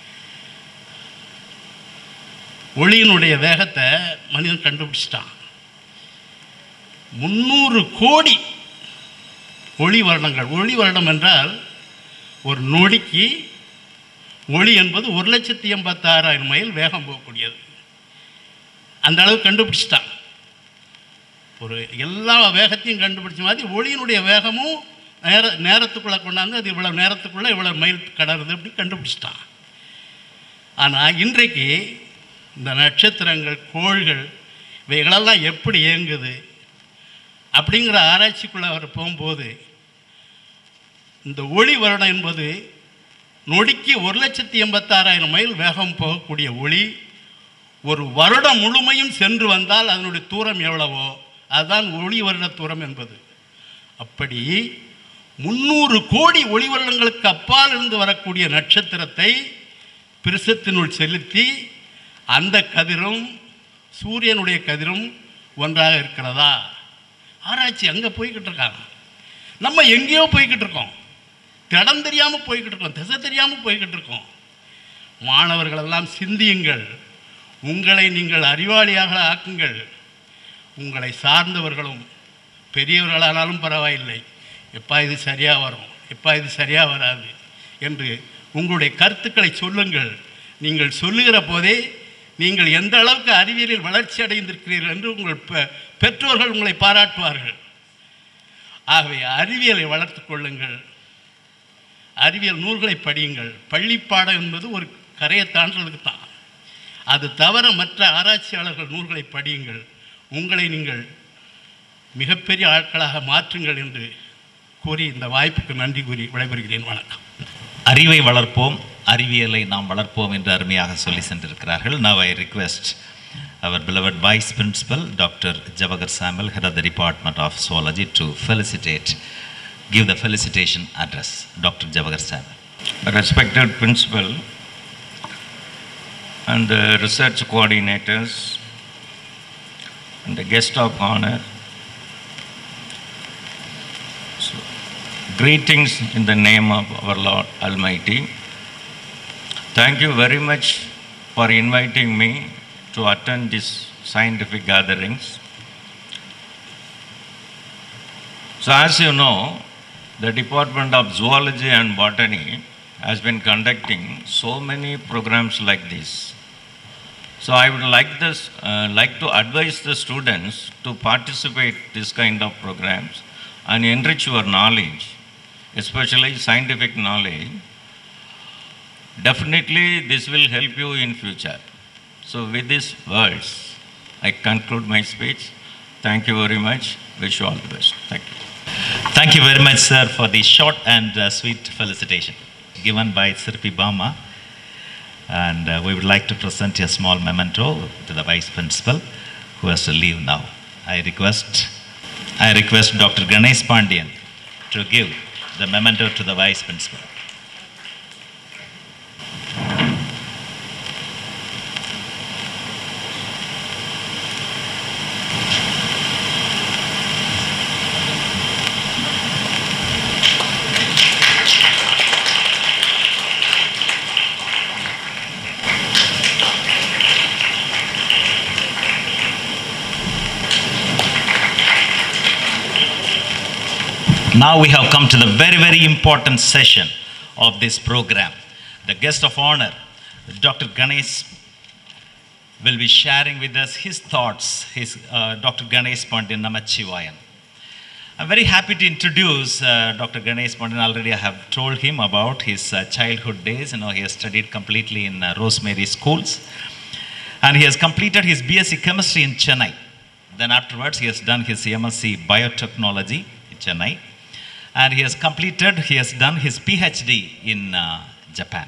Speaker 5: ஒளியினுடைய வேகத்தை மனிதன் கண்டுபிடிச்சிட்டான். முந்நூறு கோடி ஒளி வருடங்கள். ஒளி வருடம் என்றால் ஒரு நொடிக்கு ஒளி என்பது ஒரு லட்சத்தி எண்பத்தாறாயிரம் மைல் வேகம் போகக்கூடியது. அந்த அளவு கண்டுபிடிச்சிட்டான். ஒரு எல்லா வேகத்தையும் கண்டுபிடிச்ச மாதிரி ஒளியினுடைய வேகமும் நேர நேரத்துக்குள்ளே கொண்டாந்து அது இவ்வளோ நேரத்துக்குள்ளே இவ்வளோ மைல் கடறுது அப்படி கண்டுபிடிச்சிட்டான். ஆனால் இன்றைக்கு இந்த நட்சத்திரங்கள், கோள்கள் இவைகளெல்லாம் எப்படி இயங்குது அப்படிங்கிற ஆராய்ச்சிக்குள்ளே அவர் போகும்போது இந்த ஒளி வருடம் என்பது நொடிக்கு ஒரு லட்சத்தி எண்பத்தாறாயிரம் மைல் வேகம் போகக்கூடிய ஒளி ஒரு வருடம் முழுமையும் சென்று வந்தால் அதனுடைய தூரம் எவ்வளவோ அதுதான் ஒளி வருட தூரம் என்பது. அப்படி முந்நூறு கோடி ஒளி வருடங்களுக்கு அப்பால் இருந்து வரக்கூடிய நட்சத்திரத்தை பிரிசத்தினுள் செலுத்தி அந்த கதிரும் சூரியனுடைய கதிரும் ஒன்றாக இருக்கிறதா? ஆராய்ச்சி அங்கே போய்கிட்டு இருக்காங்க. நம்ம எங்கேயோ போய்கிட்டு இருக்கோம், திடம் தெரியாமல் போய்கிட்டு இருக்கோம், திசை தெரியாமல் போய்கிட்டு இருக்கோம். மாணவர்களெல்லாம் சிந்தியுங்கள், உங்களை நீங்கள் அறிவாளியாக ஆக்குங்கள். உங்களை சார்ந்தவர்களும் பெரியவர்களானாலும் பரவாயில்லை, எப்பா இது சரியாக வரும், எப்பா இது சரியாக வராது என்று உங்களுடைய கருத்துக்களை சொல்லுங்கள். நீங்கள் சொல்லுகிற போதே நீங்கள் எந்த அளவுக்கு அறிவியலில் வளர்ச்சி அடைந்திருக்கிறீர்கள் என்று உங்கள் பெற்றோர்கள் உங்களை பாராட்டுவார்கள். ஆகவே அறிவியலை வளர்த்து கொள்ளுங்கள், அறிவியல் நூல்களை படியுங்கள். பள்ளிப்பாடம் என்பது ஒரு கரையை தாண்டதுக்கு தான். அது தவிர மற்ற ஆராய்ச்சியாளர்கள் நூல்களை படியுங்கள். உங்களை நீங்கள் மிகப்பெரிய ஆட்களாக மாற்றுங்கள் என்று கூறி இந்த வாய்ப்புக்கு நன்றி கூறி விடைபெறுகிறேன். வணக்கம்.
Speaker 3: அறிவை வளர்ப்போம், அறிவியலை நாம் வளர்ப்போம் என்று அருமையாக சொல்லி சென்றிருக்கிறார்கள். Now I request our beloved Vice Principal, Doctor Javagar Samuel, Head of the Department of Zoology, to felicitate, give the felicitation address. Doctor Javagar Samuel.
Speaker 6: Respected Principal and the research coordinators and the guest of honor, so, greetings in the name of our Lord Almighty. Thank you very much for inviting me to attend these scientific gatherings. So as you know, the Department of Zoology and Botany has been conducting so many programs like this. So I would like this, uh, like to advise the students to participate this kind of programs and enrich your knowledge, especially scientific knowledge. Definitely this will help you in future. So with these words, I conclude my speech. Thank you very much. Wish you all the best. Thank you.
Speaker 3: Thank you very much, sir, for the short and uh, sweet felicitation given by Sirpi Bama. And uh, we would like to present a small memento to the Vice Principal, who has to leave now. I request, I request Doctor Ganesh Pandian to give the memento to the Vice Principal. Now we have come to the very, very important session of this program. The guest of honor, Doctor Ganesh, will be sharing with us his thoughts, his, uh, Doctor Ganesh Pandian Namachivayan. I'm very happy to introduce uh, Doctor Ganesh Pandian. Already I have told him about his uh, childhood days. You know, he has studied completely in uh, Rosemary schools. And he has completed his B S c Chemistry in Chennai. Then afterwards, he has done his M S c Biotechnology in Chennai. And he has completed, he has done his PhD in uh, Japan.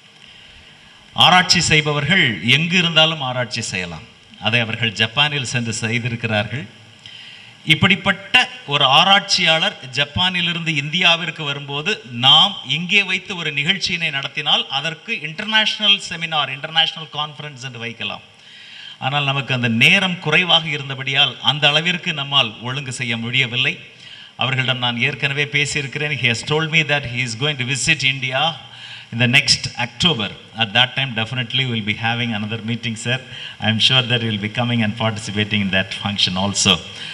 Speaker 3: ஆராய்ச்சி செய்பவர்கள் எங்கு இருந்தாலும் ஆராய்ச்சி செய்யலாம். அதை அவர்கள் ஜப்பானில் சென்று செய்திருக்கிறார்கள். இப்படிப்பட்ட ஒரு ஆராய்ச்சியாளர் ஜப்பானிலிருந்து இந்தியாவிற்கு வரும்போது நாம் இங்கே வைத்து ஒரு நிகழ்ச்சியினை நடத்தினால் அதற்கு இன்டர்நேஷ்னல் செமினார், இன்டர்நேஷ்னல் கான்ஃபரன்ஸ் என்று வைக்கலாம். ஆனால் நமக்கு அந்த நேரம் குறைவாக இருந்தபடியால் அந்த அளவிற்கு நம்மால் ஒழுங்கு செய்ய முடியவில்லை. அவர்களிடம் நான் ஏற்கனவே பேசியிருக்கிறேன். He has told me that he is going to visit India in the next October. At that time, definitely we will be having another meeting, sir. I am sure that you will be coming and participating in that function also.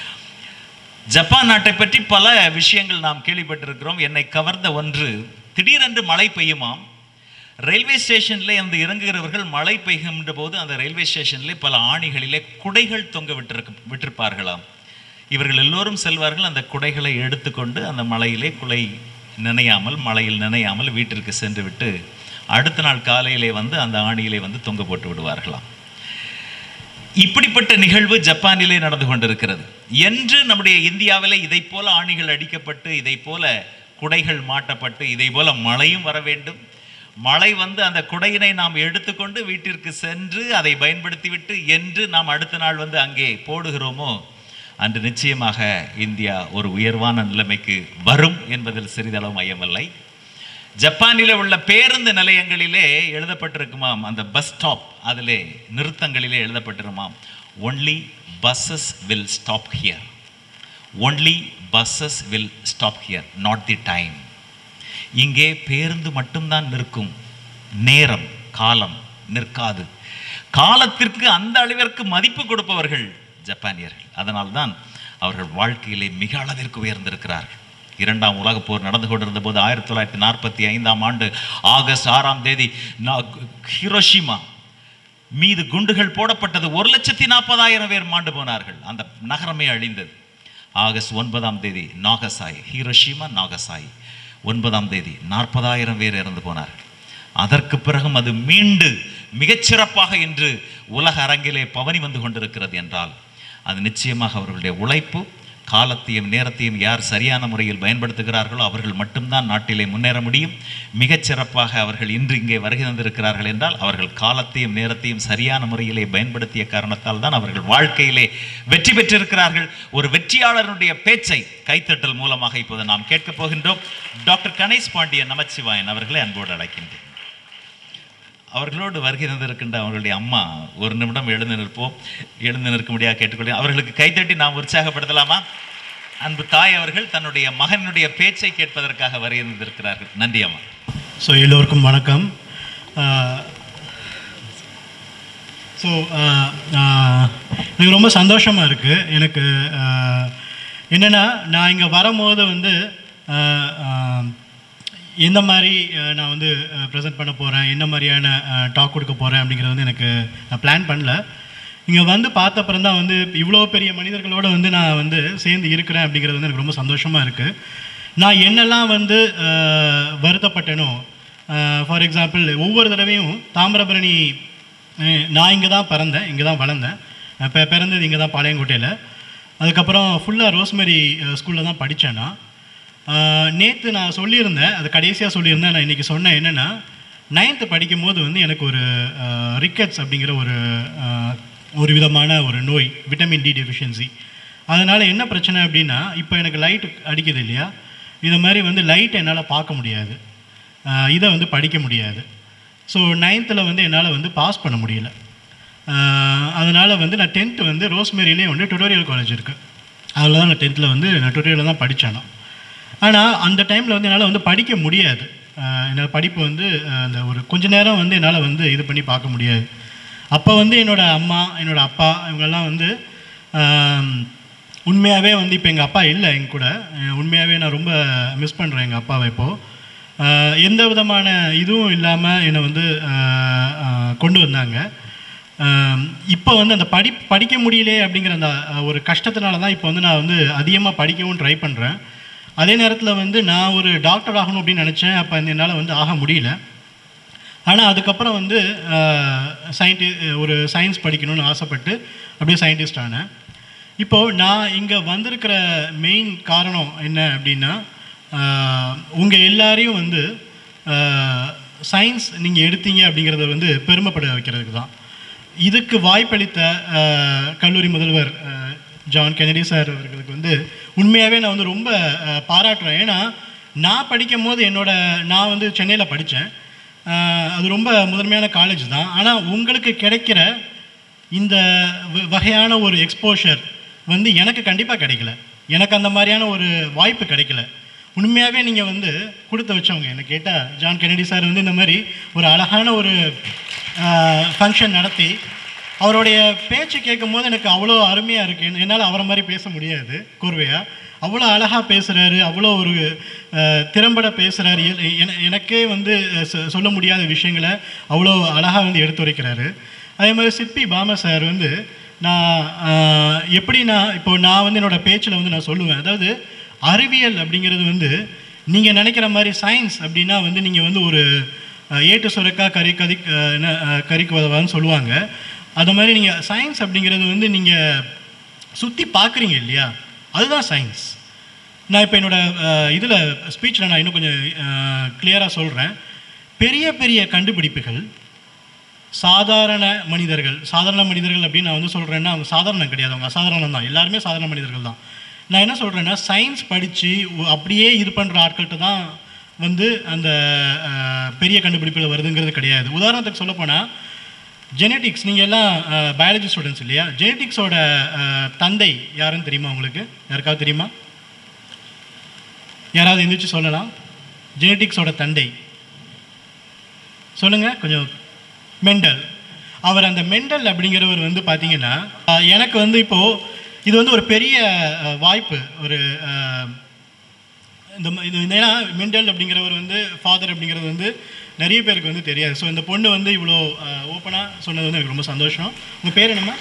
Speaker 3: Japan நாட்டை பற்றி பல விஷயங்கள் நாம் கேள்விப்பட்டிருக்கிறோம். என்னை கவர்ந்த ஒன்று, திடீரென்று மழை பெய்யுமாம். ரயில்வே ஸ்டேஷனில் வந்து இறங்குகிறவர்கள் மழை பெய்கின்ற போது அந்த ரயில்வே ஸ்டேஷனிலே பல ஆணிகளிலே குடைகள் தொங்க விட்டிருக்க விட்டிருப்பார்களாம். இவர்கள் எல்லோரும் செல்வார்கள், அந்த குடைகளை எடுத்துக்கொண்டு அந்த மலையிலே குலை நினையாமல், மலையில் நினையாமல் வீட்டிற்கு சென்று விட்டு அடுத்த நாள் காலையிலே வந்து அந்த ஆணியிலே வந்து தொங்க போட்டு விடுவார்களாம். இப்படிப்பட்ட நிகழ்வு ஜப்பானிலே நடந்து கொண்டிருக்கிறது. என்று நம்முடைய இந்தியாவிலே இதை போல ஆணிகள் அடிக்கப்பட்டு, இதை போல குடைகள் மாட்டப்பட்டு, இதை போல மழையும் வர வேண்டும், மழை வந்து அந்த குடையினை நாம் எடுத்துக்கொண்டு வீட்டிற்கு சென்று அதை பயன்படுத்திவிட்டு என்று நாம் அடுத்த நாள் வந்து அங்கே போடுகிறோமோ அன்று நிச்சயமாக இந்தியா ஒரு உயர்வான நிலைமைக்கு வரும் என்பதில் சிறிதளவு ஐயமில்லை. ஜப்பானில் உள்ள பேருந்து நிலையங்களிலே எழுதப்பட்டிருக்குமாம், அந்த பஸ் ஸ்டாப் அதிலே நிறுத்தங்களிலே எழுதப்பட்டிருமாம், only buses will stop here, only buses will stop here, not the time. இங்கே பேருந்து மட்டும்தான் நிற்கும், நேரம் காலம் நிற்காது. காலத்திற்கு அந்த அளவிற்கு மதிப்பு கொடுப்பவர்கள் ஜப்பானியர்கள். அதனால்தான் அவர்கள் வாழ்க்கையிலே மிக அளவிற்கு உயர்ந்திருக்கிறார்கள். இரண்டாம் உலக போர் நடந்து கொண்டிருந்த போது ஆயிரத்தி தொள்ளாயிரத்தி நாற்பத்தி ஐந்தாம் ஆண்டு ஆகஸ்ட் ஆறாம் தேதி ஹிரோஷிமா மீது குண்டுகள் போடப்பட்டது. ஒரு லட்சத்தி நாற்பதாயிரம் பேர் மாண்டு போனார்கள். அந்த நகரமே அழிந்தது. ஆகஸ்ட் ஒன்பதாம் தேதி நாகசாய், ஹிரோஷிமா நாகசாய், ஒன்பதாம் தேதி நாற்பதாயிரம் பேர் இறந்து போனார்கள். அதற்கு பிறகும் அது மீண்டு மிகச்சிறப்பாக இன்று உலக அரங்கிலே பவனி வந்து கொண்டிருக்கிறது என்றால் அது நிச்சயமாக அவர்களுடைய உழைப்பு, காலத்தையும் நேரத்தையும் யார் சரியான முறையில் பயன்படுத்துகிறார்களோ அவர்கள் மட்டும்தான் நாட்டிலே முன்னேற முடியும். மிகச்சிறப்பாக அவர்கள் இன்று இங்கே வருகை தந்திருக்கிறார்கள் என்றால் அவர்கள் காலத்தையும் நேரத்தையும் சரியான முறையிலே பயன்படுத்திய காரணத்தால் தான் அவர்கள் வாழ்க்கையிலே வெற்றி பெற்றிருக்கிறார்கள். ஒரு வெற்றியாளருடைய பேச்சை கைத்தட்டல் மூலமாக இப்போது நாம் கேட்கப் போகின்றோம். டாக்டர் கணேஷ் பாண்டியன் நமச்சிவாயன் அவர்களை அன்போடு அழைக்கின்றேன். அவர்களோடு வருகை தந்திருக்கின்ற அவர்களுடைய அம்மா ஒரு நிமிடம் எழுந்து நிற்போம், எழுந்து நிற்க முடியாது கேட்டுக்கொள்கிறேன். அவர்களுக்கு கைத்தட்டி நாம் உற்சாகப்படுத்தலாமா? அன்பு தாய் அவர்கள் தன்னுடைய மகனுடைய பேச்சை கேட்பதற்காக வருகை தந்திருக்கிறார்கள். நன்றி அம்மா.
Speaker 7: ஸோ எல்லோருக்கும் வணக்கம். ஸோ எனக்கு ரொம்ப சந்தோஷமாக இருக்குது. எனக்கு என்னென்னா நான் இங்கே வரும்போது வந்து எந்த மாதிரி நான் வந்து ப்ரெசென்ட் பண்ண போகிறேன், என்ன மாதிரியான டாக் கொடுக்க போகிறேன் அப்படிங்கிறது வந்து எனக்கு நான் பிளான் பண்ணல. இங்கே வந்து பார்த்தப்பறம் தான் வந்து இவ்வளோ பெரிய மனிதர்களோடு வந்து நான் வந்து சேர்ந்து இருக்கிறேன் அப்படிங்கிறது வந்து எனக்கு ரொம்ப சந்தோஷமாக இருக்குது. நான் என்னெல்லாம் வந்து வருத்தப்பட்டேனோ, ஃபார் எக்ஸாம்பிள் ஒவ்வொரு தடவையும் தாமிரபரணி, நான் இங்கே தான் பிறந்தேன், இங்கே தான் வளர்ந்தேன், இப்போ பிறந்தது இங்கே தான் பாளையங்கோட்டையில். அதுக்கப்புறம் ஃபுல்லாக ரோஸ்மெரி ஸ்கூலில் தான் படித்தேன். நான் நேற்று நான் சொல்லியிருந்தேன், அது கடைசியாக சொல்லியிருந்தேன். நான் இன்றைக்கி சொன்னேன் என்னென்னா, நைன்த்து படிக்கும் போது வந்து எனக்கு ஒரு ரிக்கெட்ஸ் அப்படிங்கிற ஒரு ஒரு விதமான ஒரு நோய், விட்டமின் டி டெஃபிஷியன்சி. அதனால் என்ன பிரச்சனை அப்படின்னா, இப்போ எனக்கு லைட் அடிக்குது இல்லையா, இதை மாதிரி வந்து லைட்டை என்னால் பார்க்க முடியாது, இதை வந்து படிக்க முடியாது. ஸோ நைன்த்தில் வந்து என்னால் வந்து பாஸ் பண்ண முடியல. அதனால் வந்து நான் டென்த்து வந்து ரோஸ்மெரியிலே வந்து டுட்டோரியல் காலேஜ் இருக்குது, அதில் தான் நான் டென்த்தில் வந்து நான் டுட்டோரியலில் தான் படித்தேன். ஆனால் அந்த டைமில் வந்து என்னால் வந்து படிக்க முடியாது. என்னால் படிப்பு வந்து அந்த ஒரு கொஞ்ச நேரம் வந்து என்னால் வந்து இது பண்ணி பார்க்க முடியாது. அப்போ வந்து என்னோடய அம்மா, என்னோடய அப்பா, இவங்கெல்லாம் வந்து உண்மையாகவே வந்து இப்போ எங்கள் அப்பா இல்லை எங்க கூட, உண்மையாகவே நான் ரொம்ப மிஸ் பண்ணுறேன் எங்கள் அப்பாவை. இப்போது எந்த விதமான இதுவும் இல்லாமல் என்னை வந்து கொண்டு வந்தாங்க. இப்போ வந்து அந்த படி படிக்க முடியலே அப்படிங்கிற அந்த ஒரு கஷ்டத்தினால தான் இப்போ வந்து நான் வந்து அதிகமாக படிக்கவும் ட்ரை பண்ணுறேன். அதே நேரத்தில் வந்து நான் ஒரு டாக்டர் ஆகணும் அப்படின்னு நினச்சேன். அப்போ என்னால் வந்து ஆக முடியல. ஆனால் அதுக்கப்புறம் வந்து சயின்டி ஒரு சயின்ஸ் படிக்கணும்னு ஆசைப்பட்டு அப்படியே சயின்டிஸ்ட் ஆனேன். இப்போது நான் இங்கே வந்திருக்கிற மெயின் காரணம் என்ன அப்படின்னா, உங்கள் எல்லாரையும் வந்து சயின்ஸ் நீங்கள் எடுத்தீங்க அப்படிங்கிறத வந்து பெருமைப்பட வைக்கிறதுக்கு தான். இதுக்கு வாய்ப்பளித்த கல்லூரி முதல்வர் ஜான் கென்னடி சார் அவர்களுக்கு வந்து உண்மையாகவே நான் வந்து ரொம்ப பாராட்டுறேன். ஏன்னா நான் படிக்கும் போது என்னோட நான் வந்து சென்னையில் படித்தேன், அது ரொம்ப முதன்மையான காலேஜ் தான். ஆனால் உங்களுக்கு கிடைக்கிற இந்த வகையான ஒரு எக்ஸ்போஷர் வந்து எனக்கு கண்டிப்பாக கிடைக்கல. எனக்கு அந்த மாதிரியான ஒரு வாய்ப்பு கிடைக்கல. உண்மையாகவே நீங்கள் வந்து கொடுத்து வச்சவங்க. என்னை கேட்டால் ஜான் கென்னடி சார் வந்து இந்த மாதிரி ஒரு அழகான ஒரு ஃபங்க்ஷன் நடத்தி அவருடைய பேச்சு கேட்கும் போது எனக்கு அவ்வளோ அருமையாக இருக்குது. என்னால் அவரை மாதிரி பேச முடியாது கோர்வையாக. அவ்வளோ அழகாக பேசுகிறாரு, அவ்வளோ ஒரு திறம்பட பேசுகிறாரு. எனக்கே வந்து சொல்ல முடியாத விஷயங்களை அவ்வளோ அழகாக வந்து எடுத்துரைக்கிறாரு. அதே மாதிரி சிற்பி பாமா சார் வந்து நான் எப்படி நான் இப்போ நான் வந்து என்னோடய பேச்சில் வந்து நான் சொல்லுவேன், அதாவது அறிவியல் அப்படிங்கிறது வந்து நீங்கள் நினைக்கிற மாதிரி சயின்ஸ் அப்படின்னா வந்து நீங்கள் வந்து ஒரு ஏட்டு சுரக்கா கறி கதி என்ன கறிக்கு உதவான்னு சொல்லுவாங்க. அது மாதிரி நீங்கள் சயின்ஸ் அப்படிங்கிறது வந்து நீங்கள் சுற்றி பார்க்குறீங்க இல்லையா, அதுதான் சயின்ஸ். நான் இப்போ என்னோடய இதில் ஸ்பீச்சில் நான் இன்னும் கொஞ்சம் கிளியராக சொல்கிறேன். பெரிய பெரிய கண்டுபிடிப்புகள் சாதாரண மனிதர்கள் சாதாரண மனிதர்கள் அப்படின்னு நான் வந்து சொல்கிறேன்னா அவங்க சாதாரணம் கிடையாது, அவங்க அசாதாரணம் தான். எல்லாருமே சாதாரண மனிதர்கள் தான். நான் என்ன சொல்கிறேன்னா, சயின்ஸ் படித்து அப்படியே இது பண்ணுற ஆட்கள்கிட்ட தான் வந்து அந்த பெரிய கண்டுபிடிப்புகள் வருதுங்கிறது கிடையாது. உதாரணத்துக்கு சொல்லப்போனால் ஜெனட்டிக்ஸ், நீங்கள் எல்லாம் பயாலஜி ஸ்டூடெண்ட்ஸ் இல்லையா? ஜெனட்டிக்ஸோட தந்தை யாருன்னு தெரியுமா உங்களுக்கு? யாருக்காவது தெரியுமா? யாராவது எந்திரிச்சு சொல்லலாம். ஜெனட்டிக்ஸோட தந்தை சொல்லுங்கள் கொஞ்சம். மெண்டல். அவர் அந்த மெண்டல் அப்படிங்கிறவர் வந்து பார்த்தீங்கன்னா, எனக்கு வந்து இப்போது இது வந்து ஒரு பெரிய வாய்ப்பு. ஒரு இந்த இது ஏன்னா மெண்டல் அப்படிங்கிறவர் வந்து ஃபாதர் அப்படிங்கிறது வந்து நிறைய பேருக்கு வந்து தெரியாது. ஸோ இந்த பொண்ணு வந்து இவ்வளோ ஓப்பனாக சொன்னது வந்து எனக்கு ரொம்ப சந்தோஷம். உங்கள் பேர் என்னம்மா?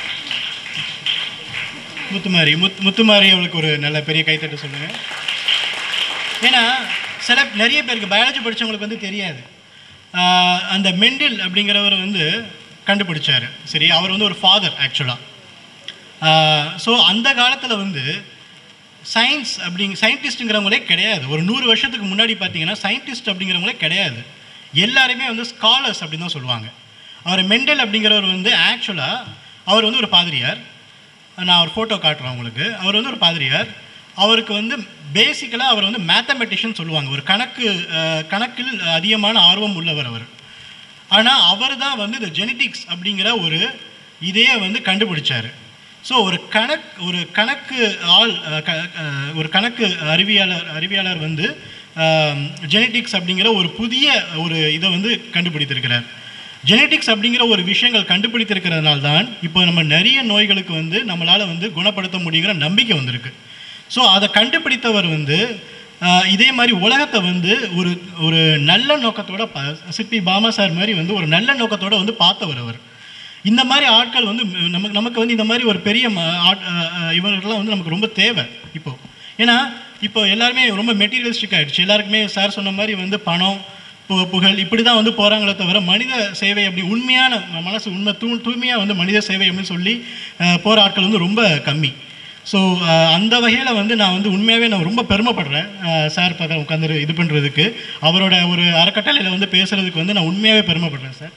Speaker 7: முத்துமாரி. முத் முத்துமாரி அவளுக்கு ஒரு நல்ல பெரிய கைத்தட்டு சொல்லுங்கள். ஏன்னா சில நிறைய பேருக்கு பயாலஜி படித்தவங்களுக்கு வந்து தெரியாது. அந்த மெண்டல் அப்படிங்கிறவர் வந்து கண்டுபிடிச்சார். சரி, அவர் வந்து ஒரு ஃபாதர் ஆக்சுவலாக. ஸோ அந்த காலத்தில் வந்து சயின்ஸ் அப்படிங்க சயின்டிஸ்ட்டுங்கிறவங்களே கிடையாது. ஒரு நூறு வருஷத்துக்கு முன்னாடி பார்த்தீங்கன்னா சயின்டிஸ்ட் அப்படிங்கிறவங்களே கிடையாது. எல்லாருமே வந்து ஸ்காலர்ஸ் அப்படின்னு தான் சொல்லுவாங்க. அவர் மெண்டல் அப்படிங்கிறவர் வந்து ஆக்சுவலாக அவர் வந்து ஒரு பாதிரியார். நான் ஒரு ஃபோட்டோ காட்டுறேன் உங்களுக்கு. அவர் வந்து ஒரு பாதிரியார். அவருக்கு வந்து பேசிக்கலாக அவர் வந்து மேத்தமெட்டிஷியன் சொல்லுவாங்க. ஒரு கணக்கு கணக்கில் அதிகமான ஆர்வம் உள்ளவர் அவர். ஆனால் அவர் தான் வந்து இந்த ஜெனட்டிக்ஸ் அப்படிங்கிற ஒரு இதையே வந்து கண்டுபிடிச்சார். ஸோ ஒரு கணக் ஒரு கணக்கு ஆள் ஒரு கணக்கு அறிவியலாளர் அறிவியலாளர் வந்து ஜெனட்டிக்ஸ் அப்படிங்கிற ஒரு புதிய ஒரு இதை வந்து கண்டுபிடித்திருக்கிறார். ஜெனட்டிக்ஸ் அப்படிங்கிற ஒரு விஷயங்கள் கண்டுபிடித்திருக்கிறதுனால தான் இப்போ நம்ம நிறைய நோய்களுக்கு வந்து நம்மளால் வந்து குணப்படுத்த முடியுங்கிற நம்பிக்கை வந்திருக்கு. ஸோ அதை கண்டுபிடித்தவர் வந்து இதே மாதிரி உலகத்தை வந்து ஒரு ஒரு நல்ல நோக்கத்தோட சிற்பி பாமா சார் மாதிரி வந்து ஒரு நல்ல நோக்கத்தோட வந்து பார்த்தவர் அவர். இந்த மாதிரி ஆட்கள் வந்து நமக்கு நமக்கு வந்து இந்த மாதிரி ஒரு பெரிய இவர்கள்லாம் வந்து நமக்கு ரொம்ப தேவை இப்போது. ஏன்னா இப்போ எல்லாருமே ரொம்ப மெட்டீரியலிஸ்டிக் ஆகிடுச்சு. எல்லாருக்குமே சார் சொன்ன மாதிரி வந்து பணம் பு புகழ் இப்படி தான் வந்து போகிறாங்களே தவிர மனித சேவை அப்படி உண்மையான மனசு உண்மை தூ தூய்மையாக வந்து மனித சேவை அப்படின்னு சொல்லி போகிற ஆட்கள் வந்து ரொம்ப கம்மி. ஸோ அந்த வகையில் வந்து நான் வந்து உண்மையாகவே நான் ரொம்ப பெருமைப்படுறேன் சார் பக்கம் உட்காந்து இது பண்ணுறதுக்கு, அவரோட ஒரு அறக்கட்டளையில் வந்து பேசுகிறதுக்கு வந்து நான் உண்மையாகவே பெருமைப்படுறேன் சார்.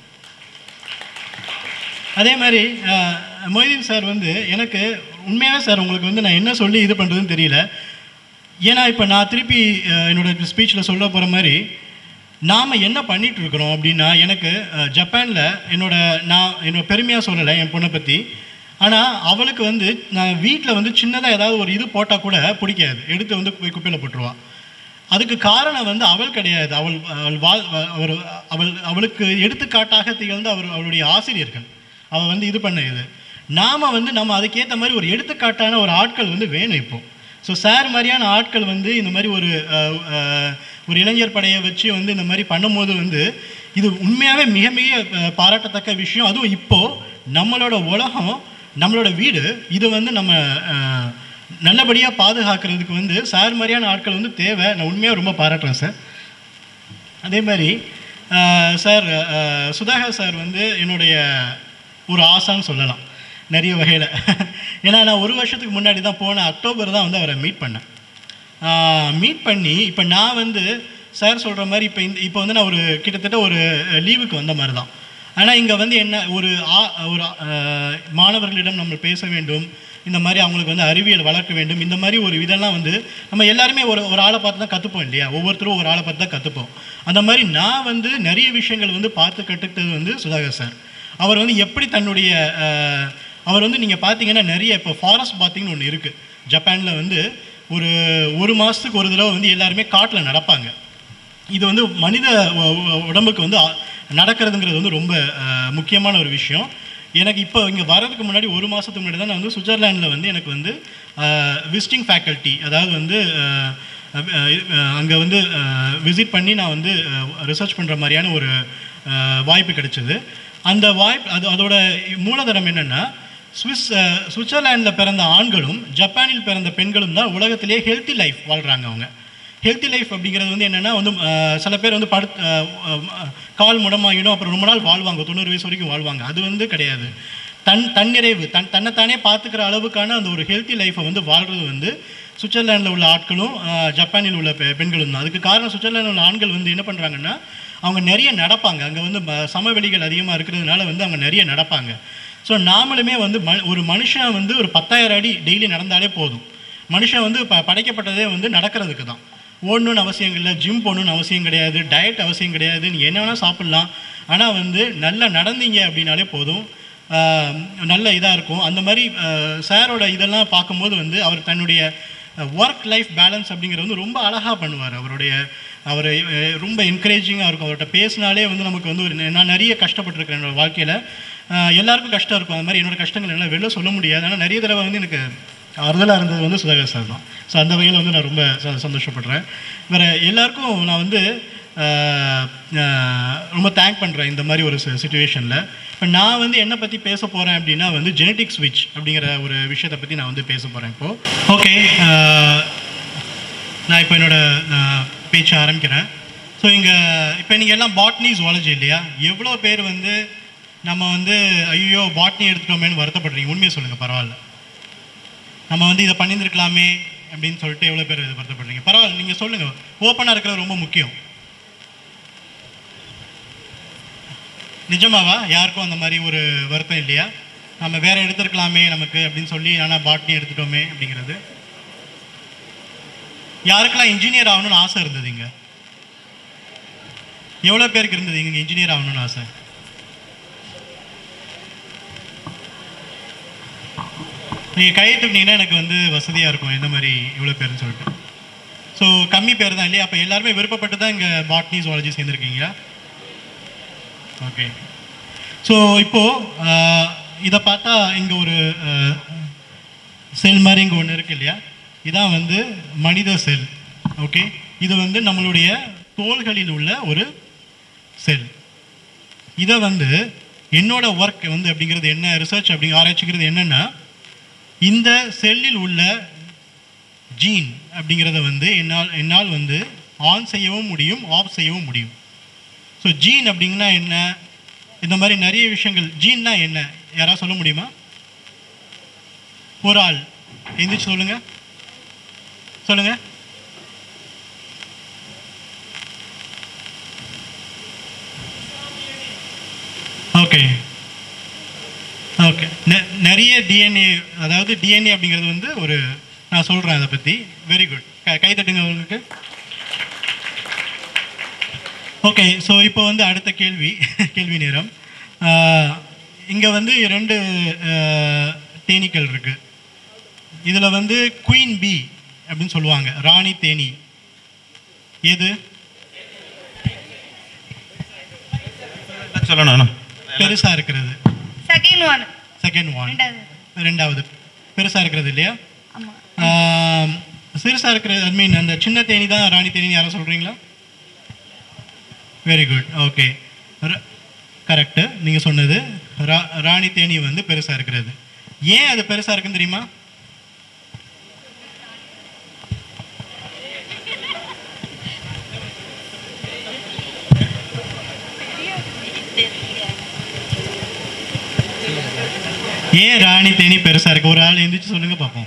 Speaker 7: அதே மாதிரி மொய்தீன் சார் வந்து எனக்கு உண்மையாகவே சார் உங்களுக்கு வந்து நான் என்ன சொல்லி இது பண்ணுறதுன்னு தெரியல. ஏன்னா இப்போ நான் திருப்பி என்னோடய ஸ்பீச்சில் சொல்ல போகிற மாதிரி நாம் என்ன பண்ணிகிட்ருக்குறோம் அப்படின்னா, எனக்கு ஜப்பானில் என்னோட நான் என்னோட பெருமையாக சொல்லலை என் பொண்ணை பற்றி. ஆனால் அவளுக்கு வந்து நான் வீட்டில் வந்து சின்னதாக ஏதாவது ஒரு இது போட்டால் கூட பிடிக்காது, எடுத்து வந்து போய் குப்பையில் போட்டுருவாள். அதுக்கு காரணம் வந்து அவள் கிடையாது, அவள் அவள் வாழ் அவர் அவள் அவளுக்கு எடுத்துக்காட்டாக திகழ்ந்து அவர் அவளுடைய ஆசிரியர்கள் அவள் வந்து இது பண்ண இது. நாம் வந்து நம்ம அதுக்கேற்ற மாதிரி ஒரு எடுத்துக்காட்டான ஒரு ஆட்கள் வந்து வேணும் இப்போது. ஸோ சார் மாதிரியான ஆட்கள் வந்து இந்த மாதிரி ஒரு ஒரு இளைஞர் படையை வச்சு வந்து இந்த மாதிரி பண்ணும்போது வந்து இது உண்மையாகவே மிக மிக பாராட்டத்தக்க விஷயம். அதுவும் இப்போது நம்மளோட உலகம் நம்மளோட வீடு இது வந்து நம்ம நல்லபடியாக பாதுகாக்கிறதுக்கு வந்து சார் மாதிரியான ஆட்கள் வந்து தேவை. நான் உண்மையாக ரொம்ப பாராட்டுறேன் சார். அதே மாதிரி சார் சுதாகர் சார் வந்து என்னுடைய ஒரு ஆசான்னு சொல்லலாம் நிறைய வகையில். ஏன்னா நான் ஒரு வருஷத்துக்கு முன்னாடி தான் போன அக்டோபர் தான் வந்து அவரை மீட் பண்ணேன். மீட் பண்ணி இப்போ நான் வந்து சார் சொல்கிற மாதிரி இப்போ இந்த இப்போ வந்து நான் ஒரு கிட்டத்தட்ட ஒரு லீவுக்கு வந்த மாதிரி தான். ஆனால் இங்கே வந்து என்ன ஒரு ஒரு மாணவர்களிடம் நம்ம பேச வேண்டும், இந்த மாதிரி அவங்களுக்கு வந்து அறிவியல் வளர்க்க வேண்டும், இந்த மாதிரி ஒரு இதெல்லாம் வந்து நம்ம எல்லாருமே ஒரு ஒரு ஆளை பார்த்து தான் கற்றுப்போம் இல்லையா? ஒவ்வொருத்தரும் ஒரு ஆளை பார்த்து தான் கற்றுப்போம். அந்த மாதிரி நான் வந்து நிறைய விஷயங்கள் வந்து பார்த்து கற்றுக்கிட்டது வந்து சுதாகர் சார். அவர் வந்து எப்படி தன்னுடைய அவர் வந்து நீங்கள் பார்த்தீங்கன்னா நிறைய இப்போ ஃபாரஸ்ட் பாத்திங்னு ஒன்று இருக்குது ஜப்பானில். வந்து ஒரு ஒரு மாதத்துக்கு ஒரு தடவை வந்து எல்லாருமே காட்டில் நடப்பாங்க. இது வந்து மனித உடம்புக்கு வந்து நடக்கிறதுங்கிறது வந்து ரொம்ப முக்கியமான ஒரு விஷயம். எனக்கு இப்போ இங்கே வர்றதுக்கு முன்னாடி ஒரு மாதத்துக்கு முன்னாடி தான் நான் வந்து சுவிட்சர்லாண்டில் வந்து எனக்கு வந்து விசிட்டிங் ஃபேக்கல்ட்டி, அதாவது வந்து அங்கே வந்து விசிட் பண்ணி நான் வந்து ரிசர்ச் பண்ணுற மாதிரியான ஒரு வாய்ப்பு கிடைச்சிது. அந்த வாய்ப்பு அது அதோட மூலதனம் என்னென்னா, சுவிஸ் சுவிட்சர்லாண்டில் பிறந்த ஆண்களும் ஜப்பானில் பிறந்த பெண்களும் தான் உலகத்திலேயே ஹெல்த்தி லைஃப் வாழ்கிறாங்க. அவங்க ஹெல்த்தி லைஃப் அப்படிங்கிறது வந்து என்னென்னா வந்து சில பேர் வந்து படு கால் முடமாகிடும், அப்புறம் ரொம்ப நாள் வாழ்வாங்க, தொண்ணூறு வயசு வரைக்கும் வாழ்வாங்க. அது வந்து கிடையாது. தன் தன்னிறைவு தன் தன்னைத்தானே பார்த்துக்கிற அளவுக்கான அந்த ஒரு ஹெல்த்தி லைஃப்பை வந்து வாழ்கிறது வந்து சுவிட்சர்லாண்டில் உள்ள ஆட்களும் ஜப்பானில் உள்ள பெ பெண்களும் தான். அதுக்கு காரணம் சுவிட்சர்லாண்டில் உள்ள ஆண்கள் வந்து என்ன பண்ணுறாங்கன்னா, அவங்க நிறைய நடப்பாங்க. அங்கே வந்து ம சமவெளிகள் அதிகமாக இருக்கிறதுனால வந்து அவங்க நிறைய நடப்பாங்க. ஸோ நாமளுமே வந்து ம ஒரு மனுஷன் வந்து ஒரு பத்தாயிரம் அடி டெய்லி நடந்தாலே போதும். மனுஷன் வந்து ப படைக்கப்பட்டதே வந்து நடக்கிறதுக்கு தான். ஓடணுன்னு அவசியம் இல்லை, ஜிம் போகணுன்னு அவசியம் கிடையாது, டயட் அவசியம் கிடையாது, நீங்கள் என்ன வேணால் சாப்பிட்லாம். ஆனால் வந்து நல்லா நடந்தீங்க அப்படின்னாலே போதும், நல்ல இதாக இருக்கும். அந்த மாதிரி சாரோட இதெல்லாம் பார்க்கும்போது வந்து அவர் தன்னுடைய ஒர்க் லைஃப் பேலன்ஸ் அப்படிங்கிறது வந்து ரொம்ப அழகாக பண்ணுவார். அவருடைய அவர் ரொம்ப என்கரேஜிங்காக இருக்கும். அவர்கிட்ட பேசினாலே வந்து நமக்கு வந்து ஒரு நான் நிறைய கஷ்டப்பட்டுருக்கேன் என்னோடய வாழ்க்கையில். எல்லாருக்கும் கஷ்டம் இருக்கும், அது மாதிரி என்னோடய கஷ்டங்கள் எல்லாம் வெளில சொல்ல முடியாது. ஆனால் நிறைய தடவை வந்து எனக்கு ஆறுதலாக இருந்தது வந்து சுதாகர் சார் தான். ஸோ அந்த வகையில் வந்து நான் ரொம்ப சந்தோஷப்படுறேன். வேறு எல்லாருக்கும் நான் வந்து ரொம்ப தேங்க் பண்ணுறேன் இந்த மாதிரி ஒரு சிச்சுவேஷனில். இப்போ நான் வந்து என்னை பற்றி பேச போகிறேன் அப்படின்னா வந்து ஜெனட்டிக் ஸ்விட்ச் அப்படிங்கிற ஒரு விஷயத்தை பற்றி நான் வந்து பேச போகிறேன் இப்போது. ஓகே, நான் இப்போ என்னோடய பேச்சை ஆரம்பிக்கிறேன். ஸோ இங்கே இப்போ நீங்கள் எல்லாம் பாட்னி ஜுவாலஜி இல்லையா? எவ்வளோ பேர் வந்து நம்ம வந்து ஐயோ பாட்னி எடுத்துட்டோமேன்னு வருத்தப்படுறீங்க? உண்மையை சொல்லுங்கள், பரவாயில்ல. நம்ம வந்து இதை பண்ணியிருந்துருக்கலாமே அப்படின்னு சொல்லிட்டு எவ்வளோ பேர் இது வருத்தப்படுறீங்க? பரவாயில்ல, நீங்கள் சொல்லுங்கள். ஓப்பனாக இருக்கிறது ரொம்ப முக்கியம். நிஜமாவா? யாருக்கும் அந்த மாதிரி ஒரு வருத்தம் இல்லையா? நம்ம வேறு எடுத்துருக்கலாமே நமக்கு அப்படின்னு சொல்லி, ஆனால் பாட்னி எடுத்துட்டோமே அப்படிங்கிறது. யாருக்கெல்லாம் இன்ஜினியர் ஆகணும்னு ஆசை இருந்தது இங்கே? எவ்வளோ பேருக்கு இருந்தது இங்கே இன்ஜினியர் ஆகணும்னு ஆசை? நீங்கள் கை தூக்கினீங்கன்னா எனக்கு வந்து வசதியாக இருக்கும், எந்த மாதிரி இவ்வளோ பேருன்னு சொல்லிட்டு. ஸோ கம்மி பேர் தான் இல்லையா? அப்போ எல்லாருமே விருப்பப்பட்டு தான் இங்கே பாட்னி ஜுவாலஜி சேர்ந்துருக்கீங்களா? ஓகே. ஸோ இப்போது இதை பார்த்தா இங்கே ஒரு செல் மாதிரி இங்கே ஒன்று இருக்குது இல்லையா? இதான் வந்து மனித செல். ஓகே, இது வந்து நம்மளுடைய தோள்களில் உள்ள ஒரு செல். இதை வந்து என்னோட ஒர்க் வந்து அப்படிங்கிறது என்ன, ரிசர்ச் அப்படிங்கிற ஆராய்ச்சிங்கிறது என்னென்னா, இந்த செல்லில் உள்ள ஜீன் அப்படிங்கிறத வந்து என்னால் என்னால் வந்து ஆன் செய்யவும் முடியும், ஆஃப் செய்யவும் முடியும். ஸோ ஜீன் அப்படிங்கன்னா என்ன, இந்த மாதிரி நிறைய விஷயங்கள். ஜீன்னா என்ன யாராவது சொல்ல முடியுமா? ஒரு ஆள் எந்திரிச்சு சொல்லுங்க, சொல்லுங்க. ஓகே ஓகே நிறைய டிஎன்ஏ, அதாவது டிஎன்ஏ அப்படிங்கிறது வந்து ஒரு, நான் சொல்கிறேன் அதை பற்றி. வெரி குட், கை தட்டுங்க உங்களுக்கு. ஓகே, ஸோ இப்போ வந்து அடுத்த கேள்வி கேள்வி நேரம். இங்கே வந்து ரெண்டு தேனீக்கள் இருக்குது. இதில் வந்து குயின் பி அப்படின்னு சொல்லுவாங்க, ராணி தேனி. எது சொல்லணும்? பெருசாக இருக்கிறது. செகண்ட் ஒன் செகண்ட் ஒன் ரெண்டாவது பெருசாக இருக்கிறது இல்லையா? சிறுசாக இருக்கிறது, ஐ மீன் அந்த சின்ன தேனி தான் ராணி தேனி. யாரும் சொல்கிறீங்களா? Very good, okay, correct. நீங்கள் சொன்னது ரா ராணி தேனி வந்து பெருசாக இருக்கிறது. ஏன் அது பெருசாக இருக்குன்னு தெரியுமா? ஏன் ராணி தேனி பெருசாக இருக்கு? ஒரு ஆள் எந்திரிச்சு சொல்லுங்க பார்ப்போம்.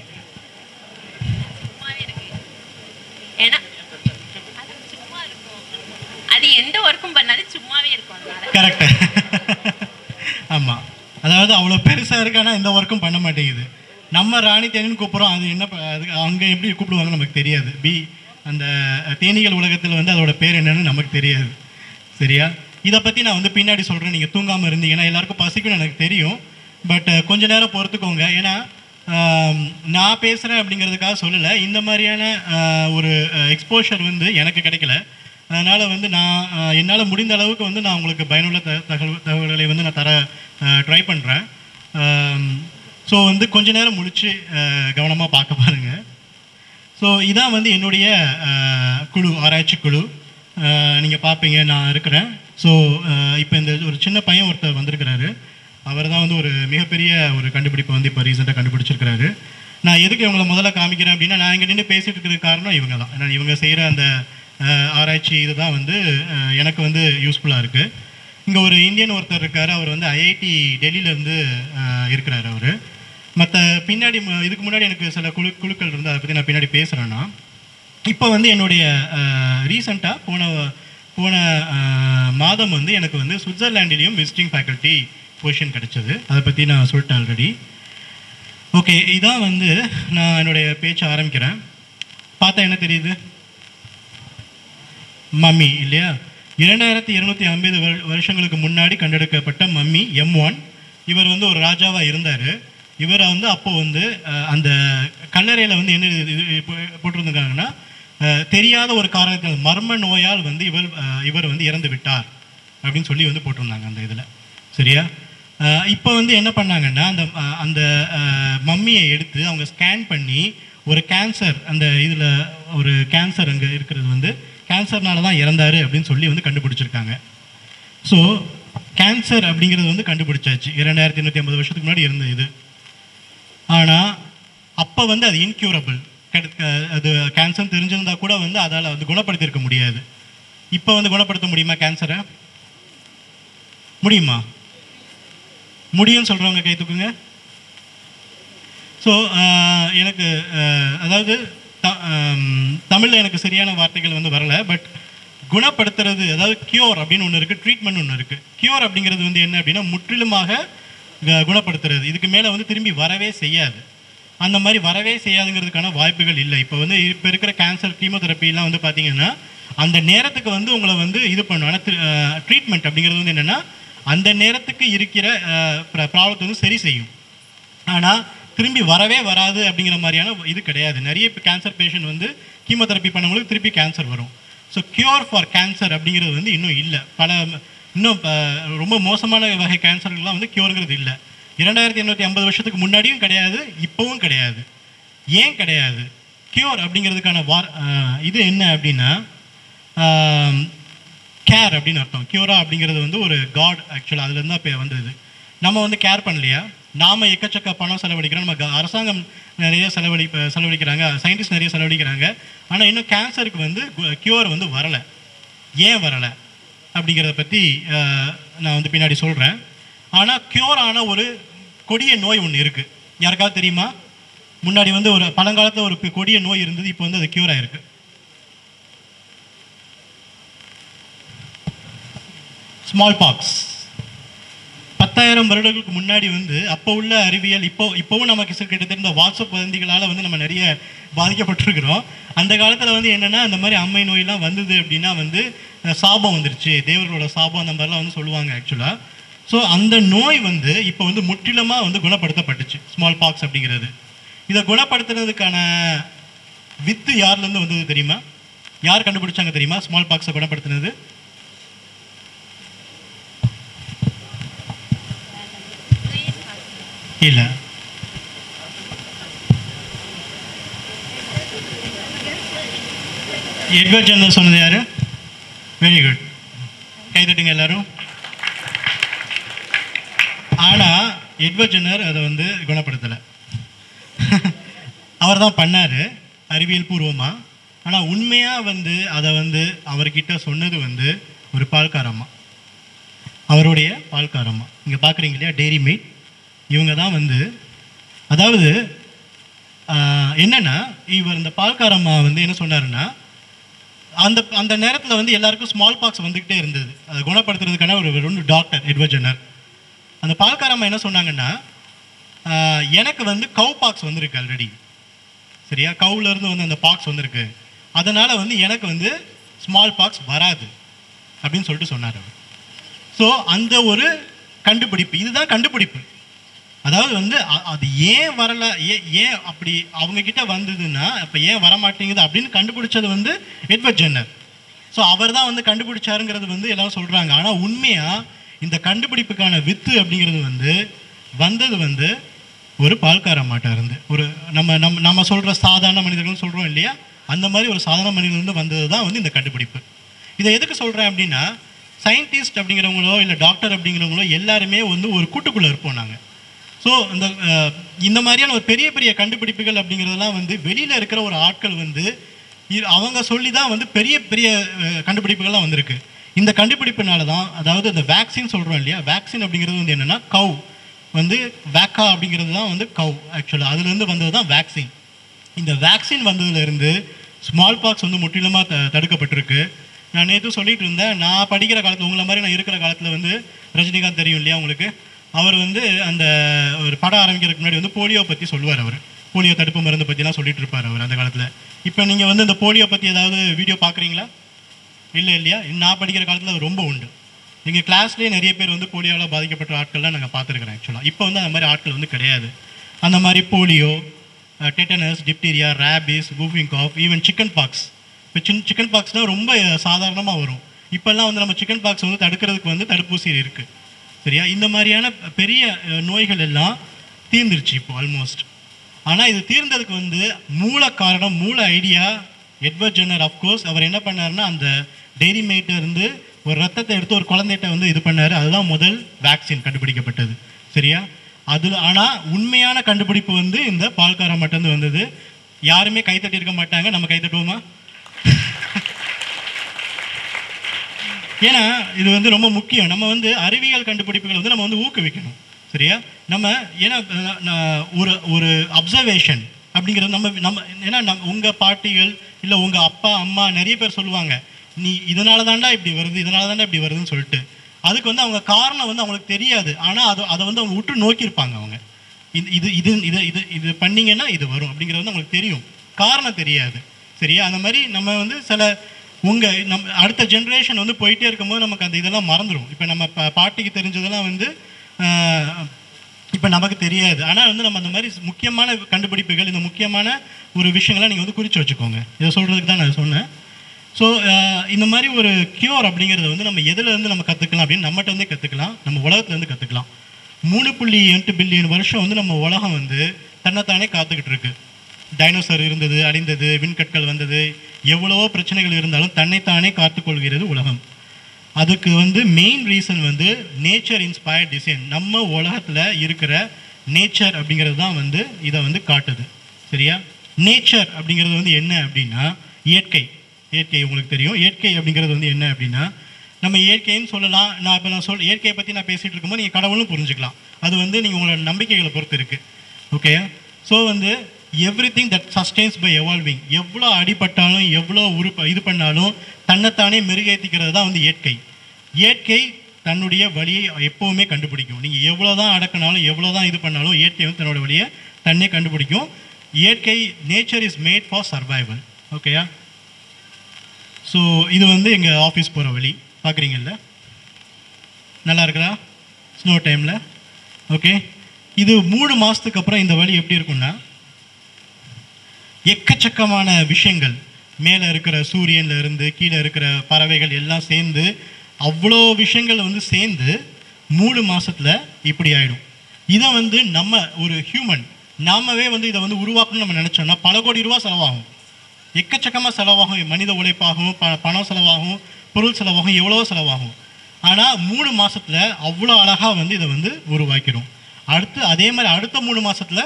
Speaker 8: எந்த ஒர்க்கும் பண்ணாது, சும்மாவே இருக்கும்.
Speaker 7: கரெக்ட். ஆமாம், அதாவது அவ்வளோ பெருசாக இருக்கு, ஆனால் எந்த ஒர்க்கும் பண்ண மாட்டேங்குது. நம்ம ராணி தேனின்னு கூப்பிட்றோம், அது என்ன அது அங்கே எப்படி கூப்பிடுவாங்கன்னு நமக்கு தெரியாது. பி அந்த தேனீகள் உலகத்தில் வந்து அதோட பேர் என்னன்னு நமக்கு தெரியாது. சரியா? இதை பற்றி நான் வந்து பின்னாடி சொல்கிறேன். நீங்கள் தூங்காமல் இருந்தீங்கன்னா எல்லாருக்கும் பசிக்கும்னு எனக்கு தெரியும். பட் கொஞ்ச நேரம் பொறுத்துக்கோங்க. ஏன்னா நான் பேசுகிறேன் அப்படிங்கிறதுக்காக சொல்லலை, இந்த மாதிரியான ஒரு எக்ஸ்போஷர் வந்து எனக்கு கிடைக்கல. அதனால் வந்து நான் என்னால் முடிந்த அளவுக்கு வந்து நான் உங்களுக்கு பயனுள்ள த தகவல் தகவல்களை வந்து நான் தர ட்ரை பண்ணுறேன். ஸோ வந்து கொஞ்ச நேரம் முடித்து கவனமாக பார்க்க பாருங்கள். ஸோ இதான் வந்து என்னுடைய குழு, ஆராய்ச்சி குழு. நீங்கள் பார்ப்பீங்க நான் இருக்கிறேன். ஸோ இப்போ இந்த ஒரு சின்ன பையன் ஒருத்தர் வந்திருக்கிறாரு. அவர் தான் வந்து ஒரு மிகப்பெரிய ஒரு கண்டுபிடிப்பை வந்து இப்போ ரீசெண்டாக கண்டுபிடிச்சிருக்கிறாரு. நான் எதுக்கு இவங்களை முதல்ல காமிக்கிறேன் அப்படின்னா, நான் இங்கே நின்று பேசிகிட்டு இருக்கிறதுக்கு காரணம் இவங்க தான். ஏன்னா இவங்க செய்கிற அந்த ஆராய்ச்சி இதுதான் வந்து எனக்கு வந்து யூஸ்ஃபுல்லாக இருக்குது. இங்கே ஒரு இந்தியன் ஒருத்தர் இருக்கார். அவர் வந்து ஐஐடி டெல்லியிலேருந்து இருக்கிறார். அவர் மற்ற பின்னாடி இதுக்கு முன்னாடி எனக்கு சில குழு குழுக்கள் இருந்து அதை பற்றி நான் பின்னாடி பேசுகிறேன்னா, இப்போ வந்து என்னுடைய ரீசெண்டாக போன போன மாதம் வந்து எனக்கு வந்து சுவிட்சர்லாண்டிலையும் விசிட்டிங் ஃபேக்கல்ட்டி பொசிஷன் கிடச்சிது. அதை பற்றி நான் சொல்லிட்டேன் ஆல்ரெடி. ஓகே, இதான் வந்து நான் என்னுடைய பேச்சை ஆரம்பிக்கிறேன். பார்த்தா என்ன தெரியுது? மம்மி இல்லையா? இரண்டாயிரத்தி இருநூற்றி ஐம்பது வருஷங்களுக்கு முன்னாடி கண்டெடுக்கப்பட்ட மம்மி எம் ஒன். இவர் வந்து ஒரு ராஜாவாக இருந்தார். இவரை வந்து அப்போது வந்து அந்த கல்லறையில் வந்து என்ன போட்டிருந்தாங்கன்னா, தெரியாத ஒரு காரணத்தில் மர்ம நோயால் வந்து இவர் இவர் வந்து இறந்து விட்டார் அப்படின்னு சொல்லி வந்து போட்டிருந்தாங்க அந்த இதில். சரியா? இப்போ வந்து என்ன பண்ணாங்கன்னா, அந்த அந்த மம்மியை எடுத்து அவங்க ஸ்கேன் பண்ணி ஒரு கேன்சர், அந்த இதில் ஒரு கேன்சர் அங்கே இருக்கிறது வந்து கேன்சர்னால தான் இறந்தார் அப்படின்னு சொல்லி வந்து கண்டுபிடிச்சிருக்காங்க. ஸோ கேன்சர் அப்படிங்கிறது வந்து கண்டுபிடிச்சாச்சு இரண்டாயிரத்தி எண்ணூற்றி ஐம்பது வருஷத்துக்கு முன்னாடி இருந்த இது. ஆனால் அப்போ வந்து அது இன்க்யூரபிள், அது கேன்சர் தெரிஞ்சிருந்தால் கூட வந்து அதால் வந்து குணப்படுத்தியிருக்க முடியாது. இப்போ வந்து குணப்படுத்த முடியுமா கேன்சரை? முடியுமா? முடியும்னு சொல்கிறவங்க கை தூக்குங்க. ஸோ எனக்கு அதாவது த தமிழில் எனக்கு சரியான வார்த்தைகள் வந்து வரலை. பட் குணப்படுத்துறது, அதாவது கியூர் அப்படின்னு ஒன்று இருக்குது, ட்ரீட்மெண்ட் ஒன்று இருக்குது. கியூர் அப்படிங்கிறது வந்து என்ன அப்படின்னா முற்றிலுமாக குணப்படுத்துறது. இதுக்கு மேலே வந்து திரும்பி வரவே செய்யாது. அந்த மாதிரி வரவே செய்யாதுங்கிறதுக்கான வாய்ப்புகள் இல்லை. இப்போ வந்து இப்போ இருக்கிற கேன்சர் கீமோதெரப்பிலாம் வந்து பார்த்திங்கன்னா அந்த நேரத்துக்கு வந்து உங்களை வந்து இது பண்ணும். ஆனால் ட்ரீட்மெண்ட் அப்படிங்கிறது வந்து என்னென்னா அந்த நேரத்துக்கு இருக்கிற ப்ராப்ளத்தை வந்து சரி செய்யும். ஆனால் திரும்பி வரவே வராது அப்படிங்கிற மாதிரியான இது கிடையாது. நிறைய கேன்சர் பேஷண்ட் வந்து கீமோதெரப்பி பண்ணவங்களுக்கு திருப்பி கேன்சர் வரும். ஸோ கியூர் ஃபார் கேன்சர் அப்படிங்கிறது வந்து இன்னும் இல்லை. பல இன்னும் ரொம்ப மோசமான வகை கேன்சர்கள்லாம் வந்து கியூருங்கிறது இல்லை. இரண்டாயிரத்தி எண்ணூற்றி ஐம்பது வருஷத்துக்கு முன்னாடியும் கிடையாது, இப்போவும் கிடையாது. ஏன் கிடையாது? கியூர் அப்படிங்கிறதுக்கான வார் இது என்ன அப்படின்னா கேர் அப்படின்னு அர்த்தம். கியூரா அப்படிங்கிறது வந்து ஒரு காட் ஆக்சுவலாக அதுலேருந்து தான் இப்போ வந்தது. நம்ம வந்து கேர் பண்ணலையா? நாம் எக்கச்சக்க பணம் செலவழிக்கிறோம், நம்ம அரசாங்கம் நிறைய செலவழி செலவழிக்கிறாங்க, சயின்டிஸ்ட் நிறைய செலவழிக்கிறாங்க. ஆனால் இன்னும் கேன்சருக்கு வந்து கியூர் வந்து வரலை. ஏன் வரலை அப்படிங்கிறத பற்றி நான் வந்து பின்னாடி சொல்கிறேன். ஆனால் கியூர் ஆன ஒரு கொடிய நோய் ஒன்று இருக்குது. யாருக்காவது தெரியுமா? முன்னாடி வந்து ஒரு பழங்காலத்தில் ஒரு கொடிய நோய் இருந்தது, இப்போ வந்து அது கியூர் ஆகிருக்கு. Smallpox. பத்தாயிரம் வருடங்களுக்கு முன்னாடி வந்து அப்போ உள்ள அறிவியல், இப்போ இப்போவும் நமக்கு கிட்டத்தட்ட இந்த வாட்ஸ்அப் வதந்திகளால் வந்து நம்ம நிறைய பாதிக்கப்பட்டிருக்கிறோம். அந்த காலத்தில் வந்து என்னென்னா இந்த மாதிரி அம்மை நோயெலாம் வந்தது அப்படின்னா வந்து சாபம் வந்துருச்சு, தேவர்களோட சாபம் அந்த மாதிரிலாம் வந்து சொல்லுவாங்க ஆக்சுவலாக. ஸோ அந்த நோய் வந்து இப்போ வந்து முற்றிலுமாக வந்து குணப்படுத்தப்பட்டுச்சு, ஸ்மால் பாக்ஸ் அப்படிங்கிறது. இதை குணப்படுத்துறதுக்கான வித்து யார்லேருந்து வந்தது தெரியுமா? யார் கண்டுபிடிச்சாங்க தெரியுமா ஸ்மால் பாக்ஸை குணப்படுத்துனது? இல்லை, எட்வர்ட் ஜென்னர் சொன்னது யாரு? வெரி குட், கைதட்டுங்க எல்லாரும். ஆனால் எட்வர்ட் ஜென்னர் அதை வந்து குணப்படுத்தலை. அவர் தான் பண்ணார் அறிவியல் பூர்வமாக. ஆனால் உண்மையாக வந்து அதை வந்து அவர்கிட்ட சொன்னது வந்து ஒரு பால்காரம்மா, அவருடைய பால்காரம்மா. இங்கே பார்க்குறீங்க இல்லையா, டெய்ரி மேட். இவங்க தான் வந்து, அதாவது என்னென்னா இவர் இந்த பால்காரம்மா வந்து என்ன சொன்னாருன்னா, அந்த அந்த நேரத்தில் வந்து எல்லாருக்கும் ஸ்மால் பாக்ஸ் வந்துக்கிட்டே இருந்தது. அதை குணப்படுத்துறதுக்கான ஒரு ரெண்டு டாக்டர் எட்வர்ட் ஜென்னர். அந்த பால்காரம்மா என்ன சொன்னாங்கன்னா, எனக்கு வந்து கவ் பாக்ஸ் வந்திருக்கு ஆல்ரெடி, சரியா? கவுலேருந்து வந்து அந்த பாக்ஸ் வந்திருக்கு, அதனால் வந்து எனக்கு வந்து ஸ்மால் பாக்ஸ் வராது அப்படின்னு சொல்லிட்டு சொன்னார் அவர். ஸோ அந்த ஒரு கண்டுபிடிப்பு, இதுதான் கண்டுபிடிப்பு. அதாவது வந்து அது ஏன் வரலை, ஏ ஏன் அப்படி அவங்கக்கிட்ட வந்ததுன்னா இப்போ ஏன் வரமாட்டேங்குது அப்படின்னு கண்டுபிடிச்சது வந்து எட்வர்ட் ஜென்னர். ஸோ அவர் தான் வந்து கண்டுபிடிச்சாருங்கிறது வந்து எல்லோரும் சொல்கிறாங்க. ஆனால் உண்மையாக இந்த கண்டுபிடிப்புக்கான வித்து அப்படிங்கிறது வந்து வந்தது வந்து ஒரு பால்காரம்மாட்ட இருந்து, ஒரு நம்ம நம்ம நம்ம சொல்கிற சாதாரண மனிதர்கள் சொல்கிறோம் இல்லையா, அந்த மாதிரி ஒரு சாதாரண மனிதர்லேருந்து வந்தது தான் வந்து இந்த கண்டுபிடிப்பு. இதை எதுக்கு சொல்கிறேன் அப்படின்னா, சயின்டிஸ்ட் அப்படிங்கிறவங்களோ இல்லை டாக்டர் அப்படிங்கிறவங்களோ எல்லாருமே வந்து ஒரு கூட்டுக்குள்ளே இருப்போம் நாங்கள். ஸோ இந்த இந்த மாதிரியான ஒரு பெரிய பெரிய கண்டுபிடிப்புகள் அப்படிங்கிறதெல்லாம் வந்து வெளியில் இருக்கிற ஒரு ஆட்கள் வந்து அவங்க சொல்லி தான் வந்து பெரிய பெரிய கண்டுபிடிப்புகள்லாம் வந்திருக்கு. இந்த கண்டுபிடிப்புனால தான், அதாவது இந்த வேக்சின் சொல்கிறோம் இல்லையா, வேக்சின் அப்படிங்கிறது வந்து என்னென்னா கவ் வந்து வேக்கா அப்படிங்கிறது தான் வந்து கவ் ஆக்சுவலாக, அதுலேருந்து வந்தது தான் வேக்சின். இந்த வேக்சின் வந்ததுலேருந்து ஸ்மால் பாக்ஸ் வந்து முற்றிலுமாக த தடுக்கப்பட்டிருக்கு. நான் நேற்று சொல்லிட்டு இருந்தேன், நான் படிக்கிற காலத்தில் உங்களை மாதிரி நான் இருக்கிற காலத்தில் வந்து ரஜினிகாந்த் தெரியும் இல்லையா உங்களுக்கு, அவர் வந்து அந்த ஒரு படம் ஆரம்பிக்கிறதுக்கு முன்னாடி வந்து போலியோ பற்றி சொல்லுவார். அவர் போலியோ தடுப்பு மருந்து பற்றிலாம் சொல்லிட்டு இருப்பார் அவர் அந்த காலத்தில். இப்போ நீங்கள் வந்து இந்த போலியோ பற்றி ஏதாவது வீடியோ பார்க்குறீங்களா? இல்லை இல்லையா? நான் படிக்கிற காலத்தில் அது ரொம்ப உண்டு. எங்கள் கிளாஸ்லேயே நிறைய பேர் வந்து போலியோவில் பாதிக்கப்பட்ட ஆட்கள்லாம் நாங்கள் பார்த்துருக்குறேன். ஆக்சுவலாக இப்போ வந்து அந்த மாதிரி ஆட்கள் வந்து கிடையாது. அந்த மாதிரி polio, tetanus, diphtheria, rabies, whooping cough, even chickenpox. இப்போ சின் சிக்கன் பாக்ஸ்னால் ரொம்ப சாதாரணமாக வரும். இப்போல்லாம் வந்து நம்ம சிக்கன் பாக்ஸ் வந்து தடுக்கிறதுக்கு வந்து தடுப்பூசி இருக்குது. சரியா? இந்த மாதிரியான பெரிய நோய்கள் எல்லாம் தீர்ந்துருச்சு இப்போ ஆல்மோஸ்ட். ஆனால் இது தீர்ந்ததுக்கு வந்து மூல காரணம், மூல ஐடியா எட்வர்ட் ஜென்னர். அஃப்கோர்ஸ் அவர் என்ன பண்ணாருன்னா, அந்த டெய்ரி மேட்டை இருந்து ஒரு ரத்தத்தை எடுத்து ஒரு குழந்தைகிட்ட வந்து இது பண்ணார். அதுதான் முதல் வேக்சின் கண்டுபிடிக்கப்பட்டது. சரியா? அதில் ஆனால் உண்மையான கண்டுபிடிப்பு வந்து இந்த பால்காரா மட்டும்தான் வந்தது. யாருமே கைத்தட்டி இருக்க மாட்டாங்க. நம்ம கைத்தட்டுவோமா? ஏன்னா இது வந்து ரொம்ப முக்கியம். நம்ம வந்து அறிவியல் கண்டுபிடிப்புகளை வந்து நம்ம வந்து ஊக்குவிக்கணும். சரியா? நம்ம ஏன்னா ஒரு ஒரு அப்சர்வேஷன் அப்படிங்கிறது நம்ம நம்ம ஏன்னா நம் உங்கள் பாட்டிகள் இல்லை உங்கள் அப்பா அம்மா நிறைய பேர் சொல்லுவாங்க, நீ இதனால தாண்டா இப்படி வருது, இதனால தாண்டா இப்படி வருதுன்னு சொல்லிட்டு. அதுக்கு வந்து அவங்க காரணம் வந்து அவங்களுக்கு தெரியாது. ஆனால் அது அதை வந்து அவங்க உற்று நோக்கியிருப்பாங்க. அவங்க இது இது இது இது இது இது பண்ணிங்கன்னா இது வரும் அப்படிங்கிறது வந்து அவங்களுக்கு தெரியும், காரணம் தெரியாது. சரியா? அந்த மாதிரி நம்ம வந்து சில உங்கள் நம் அடுத்த ஜென்ரேஷன் வந்து போயிட்டே இருக்கும்போது நமக்கு அந்த இதெல்லாம் மறந்துடும். இப்போ நம்ம பா பாட்டிக்கு தெரிஞ்சதெல்லாம் வந்து இப்போ நமக்கு தெரியாது. ஆனால் வந்து நம்ம அந்த மாதிரி முக்கியமான கண்டுபிடிப்புகள், இந்த முக்கியமான ஒரு விஷயங்கள்லாம் நீங்கள் வந்து குறித்து வச்சுக்கோங்க. இதை சொல்கிறதுக்கு தான் நான் சொன்னேன். ஸோ இந்த மாதிரி ஒரு கியூர் அப்படிங்கிறது வந்து நம்ம எதுலேருந்து நம்ம கற்றுக்கலாம் அப்படின்னு நம்மகிட்ட வந்து கற்றுக்கலாம், நம்ம உலகத்துலேருந்து கற்றுக்கலாம். மூணு புள்ளி எட்டு பில்லியன் வருஷம் வந்து நம்ம உலகம் வந்து தன்னைத்தானே காத்துக்கிட்டு இருக்கு. டைனோசர் இருந்தது, அழிந்தது, விண்கற்கள் வந்தது, எவ்வளவோ பிரச்சனைகள் இருந்தாலும் தன்னைத்தானே காத்துக்கொள்கிறது உலகம். அதுக்கு வந்து மெயின் ரீசன் வந்து நேச்சர் இன்ஸ்பயர்ட் டிசைன். நம்ம உலகத்தில் இருக்கிற நேச்சர் அப்படிங்கிறது தான் வந்து இதை வந்து காட்டுது. சரியா? நேச்சர் அப்படிங்கிறது வந்து என்ன அப்படின்னா இயற்கை. இயற்கை உங்களுக்கு தெரியும். இயற்கை அப்படிங்கிறது வந்து என்ன அப்படின்னா நம்ம இயற்கைன்னு சொல்லலாம். நான் இப்போ நான் சொல் இயற்கையை பற்றி நான் பேசிகிட்டு இருக்கும்போது நீங்கள் கடவுளும் புரிஞ்சுக்கலாம். அது வந்து நீங்கள் உங்களோட நம்பிக்கைகளை பொறுத்து இருக்குது. ஓகே? ஸோ வந்து everything that sustains by evolving. எவ்வளோ அடிபட்டாலும் எவ்வளோ உருப்ப இது பண்ணாலும் தன்னைத்தானே மெருகேற்றிக்கிறது தான் வந்து இயற்கை. இயற்கை தன்னுடைய வழியை எப்போவுமே கண்டுபிடிக்கும். நீங்கள் எவ்வளோ தான் அடக்கினாலும் எவ்வளோ தான் இது பண்ணாலும் இயற்கை வந்து தன்னோட வழியை தன்னே கண்டுபிடிக்கும். இயற்கை nature is made for survival. ஓகேயா? ஸோ இது வந்து எங்கள் ஆஃபீஸ் போகிற வழி பார்க்குறீங்கல்ல, நல்லா இருக்குதா ஸ்னோ டைமில்? ஓகே. இது மூணு மாதத்துக்கு அப்புறம் இந்த வழி எப்படி இருக்குன்னா எக்கச்சக்கமான விஷயங்கள் மேலே இருக்கிற சூரியனில் இருந்து கீழே இருக்கிற பறவைகள் எல்லாம் சேர்ந்து அவ்வளோ விஷயங்கள் வந்து சேர்ந்து மூணு மாதத்தில் இப்படி ஆகிடும். இதை வந்து நம்ம ஒரு ஹியூமன் நாமவே வந்து இதை வந்து உருவாக்கணும்னு நம்ம நினச்சோம்னா பல கோடி ரூபா செலவாகும், எக்கச்சக்கமாக செலவாகும். மனித உழைப்பாகும், ப பணம் செலவாகும், பொருள் செலவாகும், எவ்வளவோ செலவாகும். ஆனால் மூணு மாதத்தில் அவ்வளோ அழகாக வந்து இதை வந்து உருவாக்கிடும். அடுத்து அதே மாதிரி அடுத்த மூணு மாதத்தில்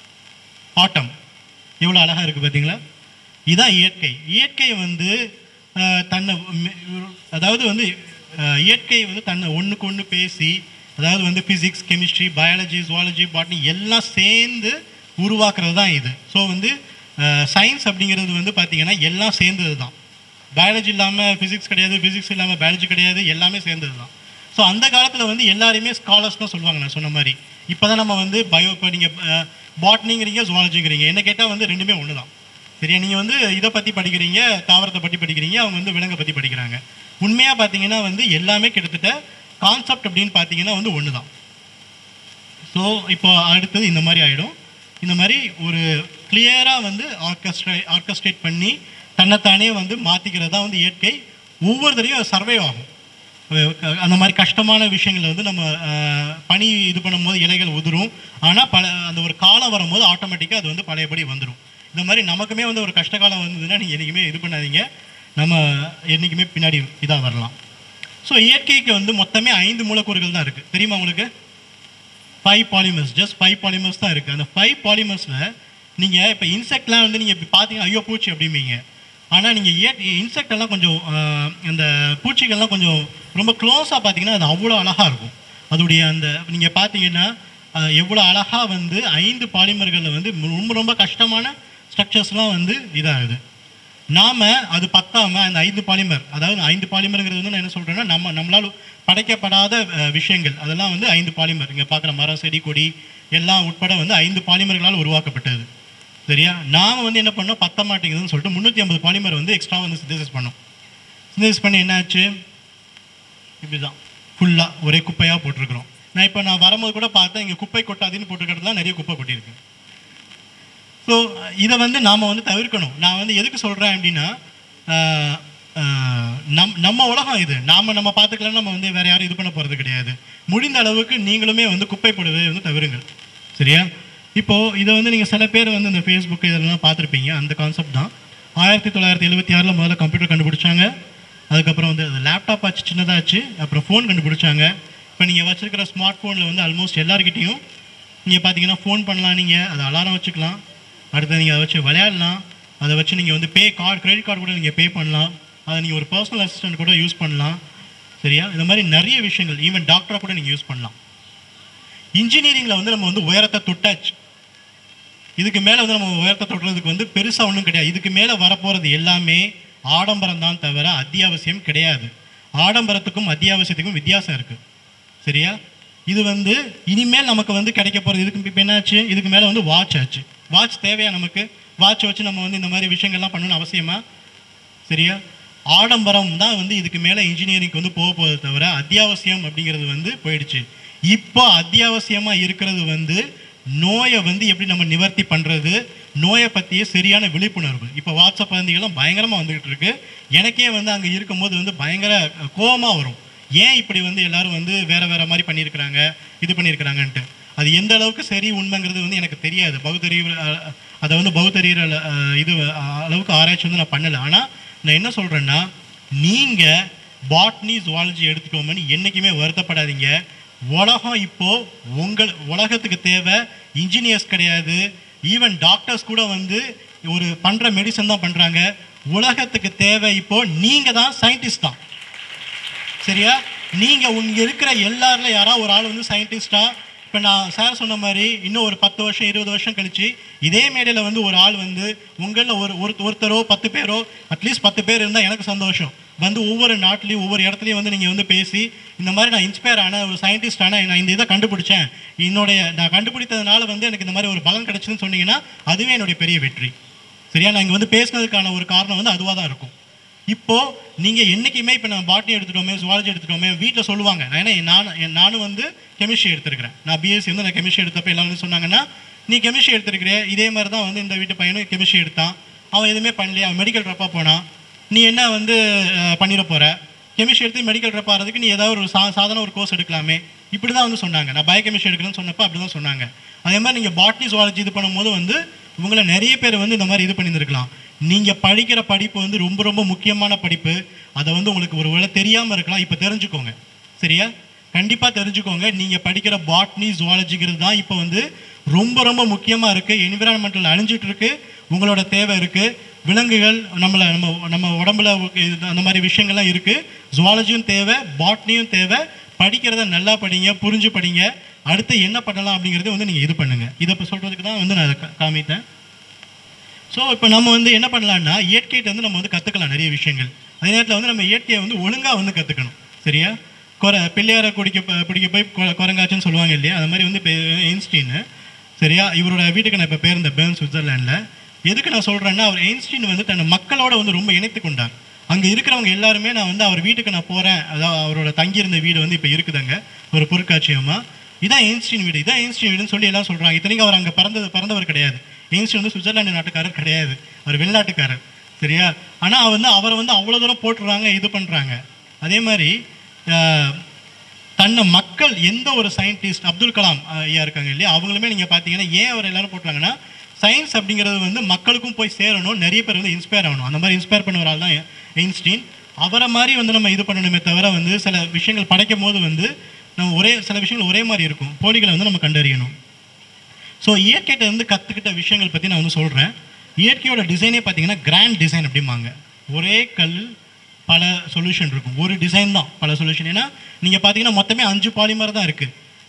Speaker 7: ஆட்டம் எவ்வளோ அழகாக இருக்குது பார்த்தீங்களா? இதுதான் இயற்கை. இயற்கை வந்து தன்னை அதாவது வந்து இயற்கை வந்து தன்னை ஒன்றுக்கு ஒன்று பேசி, அதாவது வந்து physics, chemistry, biology, zoology, botany எல்லாம் சேர்ந்து உருவாக்குறது தான் இது. ஸோ வந்து சயின்ஸ் அப்படிங்கிறது வந்து பார்த்திங்கன்னா எல்லாம் சேர்ந்தது தான். பயாலஜி இல்லாமல் ஃபிசிக்ஸ் கிடையாது, ஃபிசிக்ஸ் இல்லாமல் பயாலஜி கிடையாது, எல்லாமே சேர்ந்தது தான். ஸோ அந்த காலத்தில் வந்து எல்லாருமே ஸ்காலர்ஸ் தான் சொல்லுவாங்க. நான் சொன்ன மாதிரி இப்போ தான் நம்ம வந்து பயோ இப்போ நீங்கள் பாட்னிங்கிறீங்க, ஜுவாலஜிங்கிறீங்க, என்ன கேட்டால் வந்து ரெண்டுமே ஒன்று தான். சரியா? நீங்கள் வந்து இதை பற்றி படிக்கிறீங்க, தாவரத்தை பற்றி படிக்கிறீங்க, அவங்க வந்து விலங்கை பற்றி படிக்கிறாங்க. உண்மையாக பார்த்தீங்கன்னா வந்து எல்லாமே கிட்டத்தட்ட கான்செப்ட் அப்படின்னு பார்த்தீங்கன்னா வந்து ஒன்று தான். ஸோ இப்போ அடுத்தது இந்த மாதிரி ஆகிடும். இந்த மாதிரி ஒரு கிளியராக வந்து ஆர்கெஸ்ட்ரே ஆர்கெஸ்ட்ரேட் பண்ணி தன்னைத்தானே வந்து மாற்றிக்கிறது தான் வந்து இயற்கை. ஒவ்வொரு தடையும் சர்வைவ் ஆகும். அந்த மாதிரி கஷ்டமான விஷயங்களை வந்து நம்ம பனி இது பண்ணும்போது இலைகள் உதிரும். ஆனால் பல அந்த ஒரு காலம் வரும்போது ஆட்டோமேட்டிக்காக அது வந்து பழையபடி வந்துடும். இந்த மாதிரி நமக்குமே வந்து ஒரு கஷ்ட காலம் வந்ததுன்னா நீங்கள் என்றைக்குமே இது பண்ணாதீங்க, நம்ம என்றைக்குமே பின்னாடி இதாக வரலாம். ஸோ இயற்கைக்கு வந்து மொத்தமே ஐந்து மூலக்கூறுகள் தான் இருக்குது. தெரியுமா உங்களுக்கு? Five polymers, just five polymers தான் இருக்குது. அந்த ஃபைவ் பாலிமர்ஸில் நீங்கள் இப்போ இன்செக்ட்லாம் வந்து நீங்கள் இப்போ பார்த்தீங்கன்னா ஐயோ பூச்சி அப்படிம்பீங்க. ஆனால் நீங்கள் ஏ இன்செக்டெல்லாம் கொஞ்சம் அந்த பூச்சிகள்லாம் கொஞ்சம் ரொம்ப க்ளோஸாக பார்த்தீங்கன்னா அது அவ்வளோ அழகாக இருக்கும். அதோடைய அந்த நீங்கள் பார்த்தீங்கன்னா எவ்வளோ அழகாக வந்து ஐந்து பாலிமர்களில் வந்து ரொம்ப ரொம்ப கஷ்டமான ஸ்ட்ரக்சர்ஸ்லாம் வந்து இதாகுது. நாம் அது பத்தாமல் அந்த ஐந்து பாலிமர், அதாவது ஐந்து பாலிமருங்கிறது வந்து நான் என்ன சொல்கிறேன்னா, நம்ம நம்மளால் படைக்கப்படாத விஷயங்கள் அதெல்லாம் வந்து ஐந்து பாலிமர். இங்கே பார்க்குற மரம் செடி கொடி எல்லாம் உட்பட வந்து ஐந்து பாலிமர்களால் உருவாக்கப்பட்டது. சரியா? நாம் வந்து என்ன பண்ணோம், பத்த மாட்டேங்குதுன்னு சொல்லிட்டு முந்நூற்றி ஐம்பது பாலிமர் வந்து எக்ஸ்ட்ரா வந்து சிந்தசிஸ் பண்ணோம். சிந்தசிஸ் பண்ணி என்னாச்சு, இப்படி தான் ஃபுல்லாக ஒரே குப்பையாக போட்டிருக்கிறோம். நான் இப்போ நான் வரும்போது கூட பார்த்தேன், இங்கே குப்பை கொட்டாதுன்னு போட்டுக்கிறதுலாம் நிறைய குப்பை கொட்டியிருக்கு. ஸோ இதை வந்து நாம் வந்து தவிர்க்கணும். நான் வந்து எதுக்கு சொல்கிறேன் அப்படின்னா, நம் நம்ம உலகம் இது, நாம் நம்ம பார்த்துக்கலாம், நம்ம வந்து வேறு யாரும் இது பண்ண போகிறது கிடையாது. முடிந்த அளவுக்கு நீங்களுமே வந்து குப்பை போடுவதை வந்து தவிருங்கள். சரியா? இப்போது இதை வந்து நீங்கள் சில பேர் வந்து இந்த ஃபேஸ்புக்கு இதெல்லாம் பார்த்துருப்பீங்க. அந்த கான்செப்ட் தான் ஆயிரத்தி தொள்ளாயிரத்தி எழுபத்தி ஆறில் முதல்ல கம்ப்யூட்டர் கண்டுபிடிச்சாங்க. அதுக்கப்புறம் வந்து அது லேப்டாப் ஆச்சு, சின்னதாச்சு. அப்புறம் ஃபோன் கண்டுபிடிச்சாங்க. இப்போ நீங்கள் வச்சுருக்கிற ஸ்மார்ட் ஃபோனில் வந்து ஆல்மோஸ்ட் எல்லாருக்கிட்டையும் நீங்கள் பார்த்தீங்கன்னா ஃபோன் பண்ணலாம், நீங்கள் அதை அலாரம் வச்சுக்கலாம். அடுத்து நீங்கள் அதை வச்சு விளையாடலாம். அதை வச்சு நீங்கள் வந்து பே கார்டு கிரெடிட் கார்டு கூட நீங்கள் பே பண்ணலாம். அதை நீங்கள் ஒரு பர்சனல் அசிஸ்டன்ட் கூட யூஸ் பண்ணலாம். சரியா? இந்த மாதிரி நிறைய விஷயங்கள், ஈவன் டாக்டராக கூட நீங்கள் யூஸ் பண்ணலாம். இன்ஜினியரிங்கில் வந்து நம்ம வந்து உயரத்தை தொட்டாச்சு. இதுக்கு மேலே வந்து நம்ம உயரத்தை தொட்டுறதுக்கு வந்து பெருசாக ஒன்றும் கிடையாது. இதுக்கு மேலே வரப்போகிறது எல்லாமே ஆடம்பரம் தான் தவிர அத்தியாவசியம் கிடையாது. ஆடம்பரத்துக்கும் அத்தியாவசியத்துக்கும் வித்தியாசம் இருக்குது. சரியா? இது வந்து இனிமேல் நமக்கு வந்து கிடைக்க போகிறது. இதுக்கு இப்போ என்னாச்சு, இதுக்கு மேலே வந்து வாட்ச் ஆச்சு. வாட்ச் தேவையா நமக்கு? வாட்ச் வச்சு நம்ம வந்து இந்த மாதிரி விஷயங்கள்லாம் பண்ணணும்னு அவசியமா? சரியா? ஆடம்பரம் தான் வந்து இதுக்கு மேலே இன்ஜினியரிங்க்கு வந்து போக போகிறத தவிர அத்தியாவசியம் அப்படிங்கிறது வந்து போயிடுச்சு. இப்போ அத்தியாவசியமாக இருக்கிறது வந்து நோயை வந்து எப்படி நம்ம நிவர்த்தி பண்ணுறது, நோயை பற்றிய சரியான விழிப்புணர்வு. இப்போ வாட்ஸ்அப் வந்திகள்லாம் பயங்கரமாக வந்துக்கிட்டு இருக்கு. எனக்கே வந்து அங்கே இருக்கும்போது வந்து பயங்கர கோபமாக வரும். ஏன் இப்படி வந்து எல்லோரும் வந்து வேறு வேறு மாதிரி பண்ணியிருக்கிறாங்க, இது பண்ணியிருக்கிறாங்கன்ட்டு. அது எந்த அளவுக்கு சரி உண்மைங்கிறது வந்து எனக்கு தெரியாது. பகுத்தறிவு அதை வந்து பகுத்தறிகிற இது அளவுக்கு ஆராய்ச்சி வந்து நான் பண்ணலை. ஆனால் நான் என்ன சொல்கிறேன்னா, நீங்கள் பாட்னி ஜுவாலஜி எடுத்துக்கோமேன்னு என்றைக்குமே வருத்தப்படாதீங்க. உலகம் இப்போது உங்கள் உலகத்துக்கு தேவை இன்ஜினியர்ஸ் கிடையாது, ஈவன் டாக்டர்ஸ் கூட வந்து ஒரு பண்ணுற மெடிசன் தான் பண்ணுறாங்க. உலகத்துக்கு தேவை இப்போது நீங்கள் தான் சயின்டிஸ்ட் தான். சரியா? நீங்கள் உங்க இருக்கிற எல்லாரில் யாராவது ஒரு ஆள் வந்து சயின்டிஸ்டாக, இப்போ நான் சார் சொன்ன மாதிரி இன்னும் ஒரு பத்து வருஷம் இருபது வருஷம் கழித்து இதே மேடையில் வந்து ஒரு ஆள் வந்து உங்களில் ஒரு ஒரு ஒருத்தரோ பத்து பேரோ அட்லீஸ்ட் பத்து பேர் இருந்தால் எனக்கு சந்தோஷம். வந்து ஒவ்வொரு நாட்டிலையும் ஒவ்வொரு இடத்துலையும் வந்து நீங்கள் வந்து பேசி இந்த மாதிரி நான் இன்ஸ்பயர் ஆன ஒரு சயின்டிஸ்ட் ஆனால் நான் இந்த இதை கண்டுபிடிச்சேன், என்னுடைய நான் கண்டுபிடித்ததுனால வந்து எனக்கு இந்த மாதிரி ஒரு பலன் கிடைச்சதுன்னு சொன்னீங்கன்னா அதுவே என்னுடைய பெரிய வெற்றி. சரியா? நான் இங்கே வந்து பேசுனதுக்கான ஒரு காரணம் வந்து அதுவாக தான் இருக்கும். இப்போது நீங்கள் என்றைக்குமே இப்போ நான் பாட்னி எடுத்துட்டோமே, ஜுவாலஜி எடுத்துட்டோமே, வீட்டில் சொல்லுவாங்க. நான் ஏன்னா நான் நானும் வந்து கெமிஸ்ட்ரி எடுத்துருக்கிறேன். நான் பிஎஸ்சி வந்து நான் கெமிஸ்ட்ரி எடுத்தப்போ எல்லாம் வந்து சொன்னாங்கன்னா, நீ கெமிஸ்ட்ரி எடுத்துருக்கிறே, இதே மாதிரி தான் வந்து இந்த வீட்டு பையனும் கெமிஸ்ட்ரி எடுத்தான், அவன் எதுவுமே பண்ணலையே, அவன் மெடிக்கல் ட்ரப்பாக போனான், நீ என்ன வந்து பண்ணிட போகிற, கெமிஸ்ட்ரி எடுத்து மெடிக்கல் ட்ரப் ஆகிறதுக்கு நீ ஏதாவது ஒரு சா சாதாரண ஒரு கோர்ஸ் எடுக்கலாமே, இப்படி தான் வந்து சொன்னாங்க. நான் பயோ கெமிஸ்ட்ரி எடுக்கணும்னு சொன்னப்போ அப்படி தான் சொன்னாங்க. அதே மாதிரி நீங்கள் பாட்னி ஜுவாலஜி இது பண்ணும்போது வந்து உங்களை நிறைய பேர் வந்து இந்த மாதிரி இது பண்ணியிருந்துருக்கலாம். நீங்கள் படிக்கிற படிப்பு வந்து ரொம்ப ரொம்ப முக்கியமான படிப்பு. அதை வந்து உங்களுக்கு ஒரு வேளை தெரியாமல் இருக்கலாம், இப்போ தெரிஞ்சுக்கோங்க. சரியா? கண்டிப்பாக தெரிஞ்சுக்கோங்க. நீங்கள் படிக்கிற பாட்னி ஜுவாலஜிங்கிறது தான் இப்போ வந்து ரொம்ப ரொம்ப முக்கியமாக இருக்குது. என்விரான்மெண்டல் அழிஞ்சிட்டு இருக்கு, உங்களோட தேவை இருக்குது. விலங்குகள் நம்மளை நம்ம நம்ம உடம்புல அந்த மாதிரி விஷயங்கள்லாம் இருக்குது. ஜுவாலஜியும் தேவை, பாட்னியும் தேவை. படிக்கிறத நல்லா படிங்க, புரிஞ்சு படிங்க. அடுத்து என்ன பண்ணலாம் அப்படிங்கிறத வந்து நீங்கள் இது பண்ணுங்கள். இதை இப்போ சொல்கிறதுக்கு தான் வந்து நான் அதை காமித்தேன். ஸோ இப்போ நம்ம வந்து என்ன பண்ணலான்னா, இயற்கையிட்ட வந்து நம்ம வந்து கற்றுக்கலாம் நிறைய விஷயங்கள். அதே நேரத்தில் வந்து நம்ம இயற்கையை வந்து ஒழுங்காக வந்து கற்றுக்கணும். சரியா? குறை பிள்ளையாரை குடிக்க பிடிக்க போய் குரங்காச்சுன்னு சொல்லுவாங்க இல்லையா, அது மாதிரி வந்து இப்போ எயின்ஸ்டீனு. சரியா? இவரோட வீட்டுக்கு நான் இப்போ பேருந்தேன் பேர்ன் சுவிட்சர்லாண்டில். எதுக்கு நான் சொல்கிறேன்னா, அவர் எயின்ஸ்டீன் வந்து தன் மக்களோட வந்து ரொம்ப இணைத்து கொண்டார். அங்கே இருக்கிறவங்க எல்லாருமே நான் வந்து அவர் வீட்டுக்கு நான் போகிறேன், அதாவது அவரோட தங்கியிருந்த வீடு வந்து இப்போ இருக்குதுங்க ஒரு பொருட்காட்சியமாக. இதான் எயின்ஸ்டீன் வீடு, இதான் எயின்ஸ்டீன் வீடுன்னு சொல்லி எல்லாம் சொல்கிறாங்க. இத்தனைக்கும் அவர் அங்கே பிறந்தது பிறந்தவர் கிடையாது. எயின்ஸ்டீன் வந்து சுவிட்சர்லாந்து நாட்டுக்காரர் கிடையாது, அவர் வெளிநாட்டுக்காரர். சரியா? ஆனால் வந்து அவரை வந்து அவ்வளோ தூரம் போட்டுடுறாங்க, இது பண்ணுறாங்க. அதே மாதிரி தன்னை மக்கள் எந்த ஒரு சயின்டிஸ்ட், அப்துல் கலாம் ஐயா இருக்காங்க இல்லையா, அவங்களுமே நீங்கள் பார்த்தீங்கன்னா ஏன் அவர் எல்லோரும் போட்டுறாங்கன்னா, சயின்ஸ் அப்படிங்கிறது வந்து மக்களுக்கும் போய் சேரணும், நிறைய பேர் வந்து இன்ஸ்பயர் ஆகணும். அந்த மாதிரி இன்ஸ்பயர் பண்ணுவரால் தான் எயின்ஸ்டீன். அவரை மாதிரி வந்து நம்ம இது பண்ணணுமே தவிர வந்து சில விஷயங்கள் படைக்கும் போது வந்து நம்ம ஒரே சில விஷயங்கள் ஒரே மாதிரி இருக்கும், போலிகளை வந்து நம்ம கண்டறியணும். ஸோ இயற்கையிட்ட வந்து கற்றுக்கிட்ட விஷயங்கள் பற்றி நான் வந்து சொல்கிறேன். இயற்கையோட டிசைனே பார்த்தீங்கன்னா கிராண்ட் டிசைன் அப்படிம்பாங்க. ஒரே கல் பல சொல்யூஷன் இருக்கும், ஒரு டிசைன் தான் பல சொல்யூஷன். ஏன்னா நீங்கள் பார்த்தீங்கன்னா மொத்தமே அஞ்சு பாலிமர் தான் இருக்குது.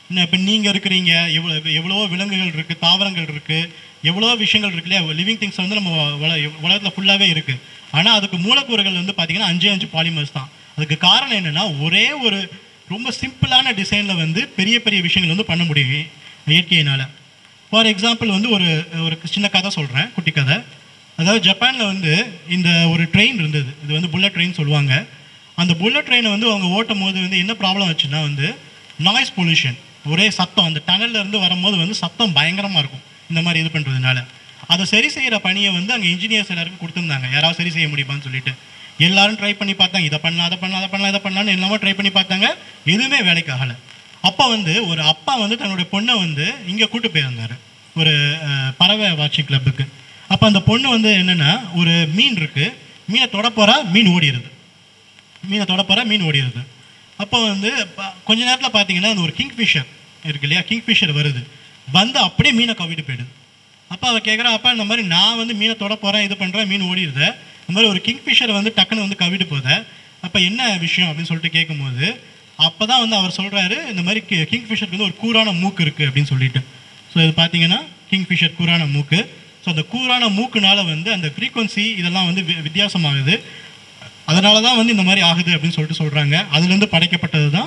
Speaker 7: இன்னும் இப்போ நீங்கள் இருக்கிறீங்க, எவ்வளோ எவ்வளவோ விலங்குகள் இருக்குது, தாவரங்கள் இருக்குது, எவ்வளோ விஷயங்கள் இருக்கு இல்லையா, லிவிங் திங்ஸ் வந்து நம்ம உல உலகத்தில் ஃபுல்லாகவே இருக்குது. ஆனால் அதுக்கு மூலக்கூறுகள் வந்து பார்த்திங்கன்னா அஞ்சு அஞ்சு பாலிமர்ஸ் தான். அதுக்கு காரணம் என்னென்னா, ஒரே ஒரு ரொம்ப சிம்பிளான டிசைனில் வந்து பெரிய பெரிய விஷயங்கள் வந்து பண்ண முடியும் இயற்கையினால். ஃபார் எக்ஸாம்பிள் வந்து ஒரு ஒரு சின்ன கதை சொல்கிறேன், குட்டி கதை. அதாவது ஜப்பானில் வந்து இந்த ஒரு ட்ரெயின் இருந்தது, இது வந்து புல்லட் ட்ரெயின் சொல்லுவாங்க. அந்த புல்லட் ட்ரெயினை வந்து அவங்க ஓட்டும் போது வந்து என்ன ப்ராப்ளம் வச்சுன்னா வந்து நாய்ஸ் பொல்யூஷன், ஒரே சத்தம். அந்த டனல்ல இருந்து வரும்போது வந்து சத்தம் பயங்கரமாக இருக்கும் இந்த மாதிரி இது பண்ணுறதுனால. அதை சரி செய்கிற பணியை வந்து அங்கே இன்ஜினியர்ஸ் எல்லாருக்கும் கொடுத்துருந்தாங்க, யாராவது சரி செய்ய முடியுமான்னு சொல்லிட்டு. எல்லாரும் ட்ரை பண்ணி பார்த்தாங்க, இதை பண்ணலாம் அதை பண்ணலாம் அதை பண்ணலாம் இதை பண்ணலான்னு எல்லாமே ட்ரை பண்ணி பார்த்தாங்க, எதுவுமே வேலைக்கு ஆகலை. அப்போ வந்து ஒரு அப்பா வந்து தன்னுடைய பொண்ணை வந்து இங்கே கூட்டு போயிருந்தார் ஒரு பறவை வாட்சிங் கிளப்புக்கு. அப்போ அந்த பொண்ணு வந்து என்னென்னா, ஒரு மீன் இருக்குது, மீனை தொட போகிறா, மீன் ஓடிடுது, மீனை தொட போகிறா, மீன் ஓடிடுது. அப்போ வந்து கொஞ்ச நேரத்தில் பார்த்தீங்கன்னா அந்த ஒரு கிங்ஃபிஷர் இருக்கு இல்லையா, கிங்ஃபிஷர் வருது, வந்து அப்படியே மீனை கவிட்டு போயிடுது. அப்போ அவள் கேட்குறா, அப்பா இந்த மாதிரி நான் வந்து மீனை தொட போகிறேன், இது பண்ணுறேன், மீன் ஓடிடுது, இந்த மாதிரி ஒரு கிங்ஃபிஷர் வந்து டக்குன்னு வந்து கவிட்டு போகுது, அப்போ என்ன விஷயம் அப்படின்னு சொல்லிட்டு கேட்கும்போது அப்போ தான் வந்து அவர் சொல்கிறாரு, இந்த மாதிரி கிங்ஃபிஷருக்கு வந்து ஒரு கூரான மூக்கு இருக்குது அப்படின்னு சொல்லிட்டு. ஸோ இது பார்த்தீங்கன்னா கிங்ஃபிஷர் கூரான மூக்கு. ஸோ அந்த கூரான மூக்குனால வந்து அந்த ஃப்ரீக்வன்சி இதெல்லாம் வந்து வித்தியாசமாகுது, அதனால தான் வந்து இந்த மாதிரி ஆகுது அப்படின்னு சொல்லிட்டு சொல்கிறாங்க. அதுலேருந்து படைக்கப்பட்டது தான்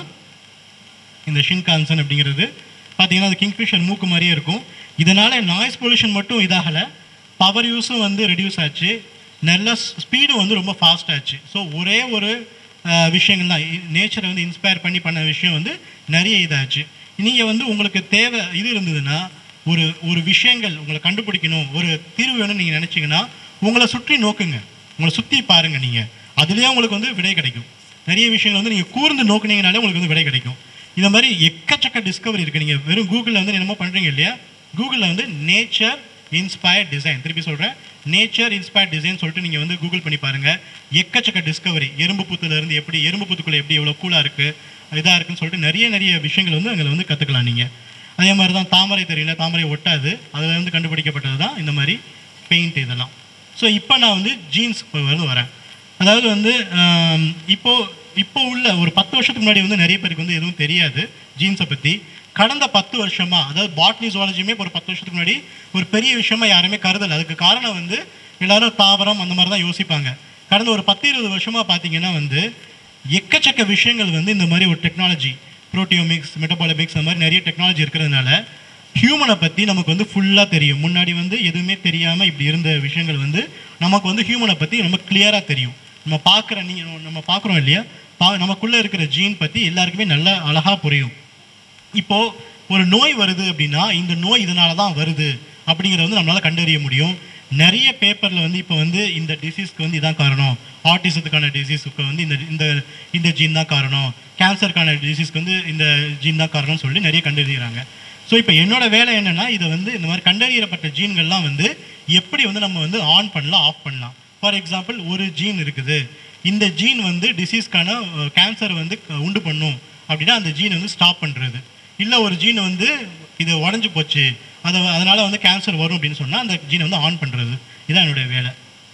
Speaker 7: இந்த ஷின்கான்சன் அப்படிங்கிறது. பார்த்தீங்கன்னா அது கிங்ஃபிஷர் மூக்கு மாதிரியே இருக்கும். இதனால் நாய்ஸ் பொல்யூஷன் மட்டும் இதாகலை, பவர் யூஸும் வந்து ரெடியூஸ் ஆச்சு, நல்ல ஸ்பீடும் வந்து ரொம்ப ஃபாஸ்ட் ஆச்சு. ஸோ ஒரே ஒரு விஷயங்கள் தான் நேச்சரை வந்து இன்ஸ்பயர் பண்ணி பண்ண விஷயம் வந்து நிறைய இதாச்சு. நீங்கள் வந்து உங்களுக்கு தேவை இது இருந்ததுன்னா, ஒரு ஒரு விஷயங்கள் உங்களை கண்டுபிடிக்கணும், ஒரு தீர்வு வேணும்னு நீங்கள் நினச்சிங்கன்னா உங்களை சுற்றி நோக்குங்க, உங்களை சுற்றி பாருங்கள், நீங்கள் அதுலேயே உங்களுக்கு வந்து விடை கிடைக்கும். நிறைய விஷயங்கள் வந்து நீங்கள் கூர்ந்து நோக்குனீங்கனாலே உங்களுக்கு வந்து விடை கிடைக்கும். இந்த மாதிரி எக்கச்சக்க டிஸ்கவரி இருக்குது. நீங்கள் வெறும் கூகுளில் வந்து என்னமோ பண்ணுறீங்க இல்லையா, கூகுளில் வந்து நேச்சர் இன்ஸ்பயர்ட் டிசைன், திருப்பி சொல்கிறேன், நேச்சர் இன்ஸ்பயர்ட் டிசைன் சொல்லிட்டு நீங்கள் வந்து கூகுள் பண்ணி பாருங்கள். எக்கச்சக்க டிஸ்கவரி, எறும்பு புத்துலேருந்து எப்படி, எறும்பு புத்துக்குள்ளே எப்படி எவ்வளோ கூலாக இருக்குது, இதாக இருக்குன்னு சொல்லிட்டு நிறைய நிறைய விஷயங்கள் வந்து அங்கே வந்து கற்றுக்கலாம் நீங்கள். அதே மாதிரி தான் தாமரை தெரியல, தாமரை ஒட்டாது, அதில் வந்து கண்டுபிடிக்கப்பட்டது தான் இந்த மாதிரி பெயிண்ட் இதெல்லாம். ஸோ இப்போ நான் வந்து ஜீன்ஸ் வந்து வரேன். அதாவது வந்து இப்போது இப்போ உள்ள ஒரு பத்து வருஷத்துக்கு முன்னாடி வந்து நிறைய பேருக்கு வந்து எதுவும் தெரியாது ஜீன்ஸை பற்றி. கடந்த பத்து வருஷமாக, அதாவது பாட்னி ஜுவாலஜியுமே ஒரு பத்து வருஷத்துக்கு முன்னாடி ஒரு பெரிய விஷயமா யாருமே கருதலை. அதுக்கு காரணம் வந்து எல்லோரும் தாவரம் அந்த மாதிரி தான் யோசிப்பாங்க. கடந்த ஒரு பத்து இருபது வருஷமாக பார்த்தீங்கன்னா வந்து எக்கச்சக்க விஷயங்கள் வந்து இந்த மாதிரி ஒரு டெக்னாலஜி, ப்ரோட்டியோமிக்ஸ், மெட்டபாலமிக்ஸ், அந்த மாதிரி நிறைய டெக்னாலஜி இருக்கிறதுனால ஹியூமனை பற்றி நமக்கு வந்து ஃபுல்லாக தெரியும். முன்னாடி வந்து எதுவுமே தெரியாமல் இப்படி இருந்த விஷயங்கள் வந்து நமக்கு வந்து ஹியூமனை பற்றி ரொம்ப கிளியராக தெரியும். நம்ம பார்க்குற நீ நம்ம பார்க்குறோம் இல்லையா, பா நமக்குள்ளே இருக்கிற ஜீன் பற்றி எல்லாருக்குமே நல்லா அழகாக புரியும். இப்போது ஒரு நோய் வருது அப்படின்னா இந்த நோய் இதனால தான் வருது அப்படிங்கிறத வந்து நம்மளால் கண்டறிய முடியும். நிறைய பேப்பரில் வந்து இப்போ வந்து இந்த டிசீஸ்க்கு வந்து இதான் காரணம், ஆட்டிசத்துக்கான டிசீஸுக்கு வந்து இந்த இந்த இந்த ஜீன் தான் காரணம், கேன்சருக்கான டிசீஸ்க்கு வந்து இந்த ஜீன் தான் காரணம்னு சொல்லி நிறைய கண்டறிகிறாங்க. ஸோ இப்போ என்னோடய வேலை என்னென்னா, இதை வந்து இந்த மாதிரி கண்டறியப்பட்ட ஜீன்கள்லாம் வந்து எப்படி வந்து நம்ம வந்து ஆன் பண்ணலாம், ஆஃப் பண்ணலாம். ஃபார் எக்ஸாம்பிள் ஒரு ஜீன் இருக்குது, இந்த ஜீன் வந்து டிசீஸ்க்கான கேன்சர் வந்து உண்டு பண்ணும் அப்படின்னா அந்த ஜீன் வந்து ஸ்டாப் பண்ணுறது. இல்லை ஒரு ஜீன் வந்து இது உடஞ்சி போச்சு, அதை அதனால் வந்து கேன்சர் வரும் அப்படின்னு சொன்னால் அந்த ஜீனை வந்து ஆன் பண்ணுறது. இதுதான் என்னுடைய வேலை.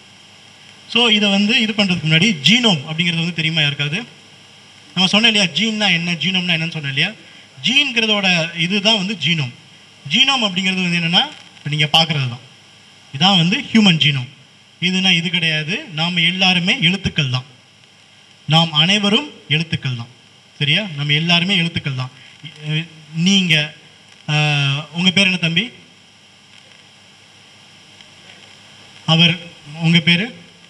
Speaker 7: ஸோ இதை வந்து இது பண்ணுறதுக்கு முன்னாடி ஜீனோம் அப்படிங்கிறது வந்து தெரியுமா யாருக்காவது? நம்ம சொன்னோம் இல்லையா, ஜீன்னா என்ன, ஜீனோம்னா என்னன்னு சொன்னோம் இல்லையா. ஜீன்கிறதோட இதுதான் வந்து ஜீனோம். ஜீனோம் அப்படிங்கிறது வந்து என்னென்னா இப்போ நீங்கள் பார்க்குறது தான், இதான் வந்து ஹியூமன் ஜீனோம். இதுனா இது கிடையாது, நாம் எல்லாருமே எழுத்துக்கள் தான், நாம் அனைவரும் எழுத்துக்கள் தான், சரியா? நம்ம எல்லாருமே எழுத்துக்கள் தான். நீங்கள் உங்கள் பேர் என்ன தம்பி? அவர் உங்கள் பேர்?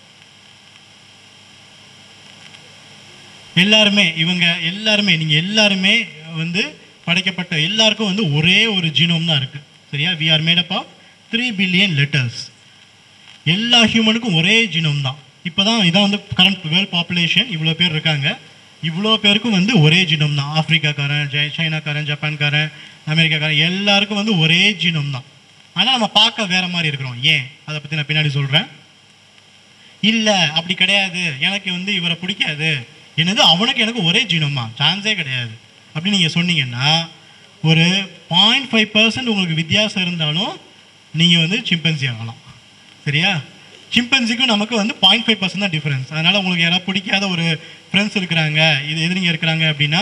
Speaker 7: எல்லாருமே, இவங்க எல்லாருமே, நீங்கள் எல்லாருமே வந்து படைக்கப்பட்ட எல்லாருக்கும் வந்து ஒரே ஒரு ஜீனோம் தான் இருக்குது, சரியா? We are made up of three billion letters. எல்லா ஹியூமனுக்கும் ஒரே ஜீனோம் தான். இப்போ தான் இதான் வந்து கரண்ட் வேர்ல்ட் பாப்புலேஷன், இவ்வளோ பேர் இருக்காங்க, இவ்வளோ பேருக்கும் வந்து ஒரே ஜீனோம் தான். ஆஃப்ரிக்காக்காரன், ஜெ சைனாக்காரன், ஜப்பான்காரன், அமெரிக்காக்காரன், எல்லாருக்கும் வந்து ஒரே ஜீனோம் தான். ஆனால் நம்ம பார்க்க வேறு மாதிரி இருக்கிறோம். ஏன், அதை பற்றி நான் பின்னாடி சொல்கிறேன். இல்லை அப்படி கிடையாது, எனக்கு வந்து இவரை பிடிக்காது, என்னது அவனுக்கு எனக்கு ஒரே ஜீனோமா, சான்ஸே கிடையாது அப்படின்னு நீங்கள் சொன்னீங்கன்னா ஒரு பாயிண்ட் ஃபைவ் பர்சன்ட் உங்களுக்கு வித்தியாசம் இருந்தாலும் நீங்கள் வந்து சிம்பன்சி ஆகலாம், சரியா? சிம்பன்சிக்கும் நமக்கு வந்து பாயிண்ட் ஃபைவ் பர்சன்ட் தான் டிஃப்ரென்ஸ். அதனால் உங்களுக்கு யாராவது பிடிக்காத ஒரு ஃப்ரெண்ட்ஸ் இருக்கிறாங்க, இது எதிரிங்க இருக்கிறாங்க அப்படின்னா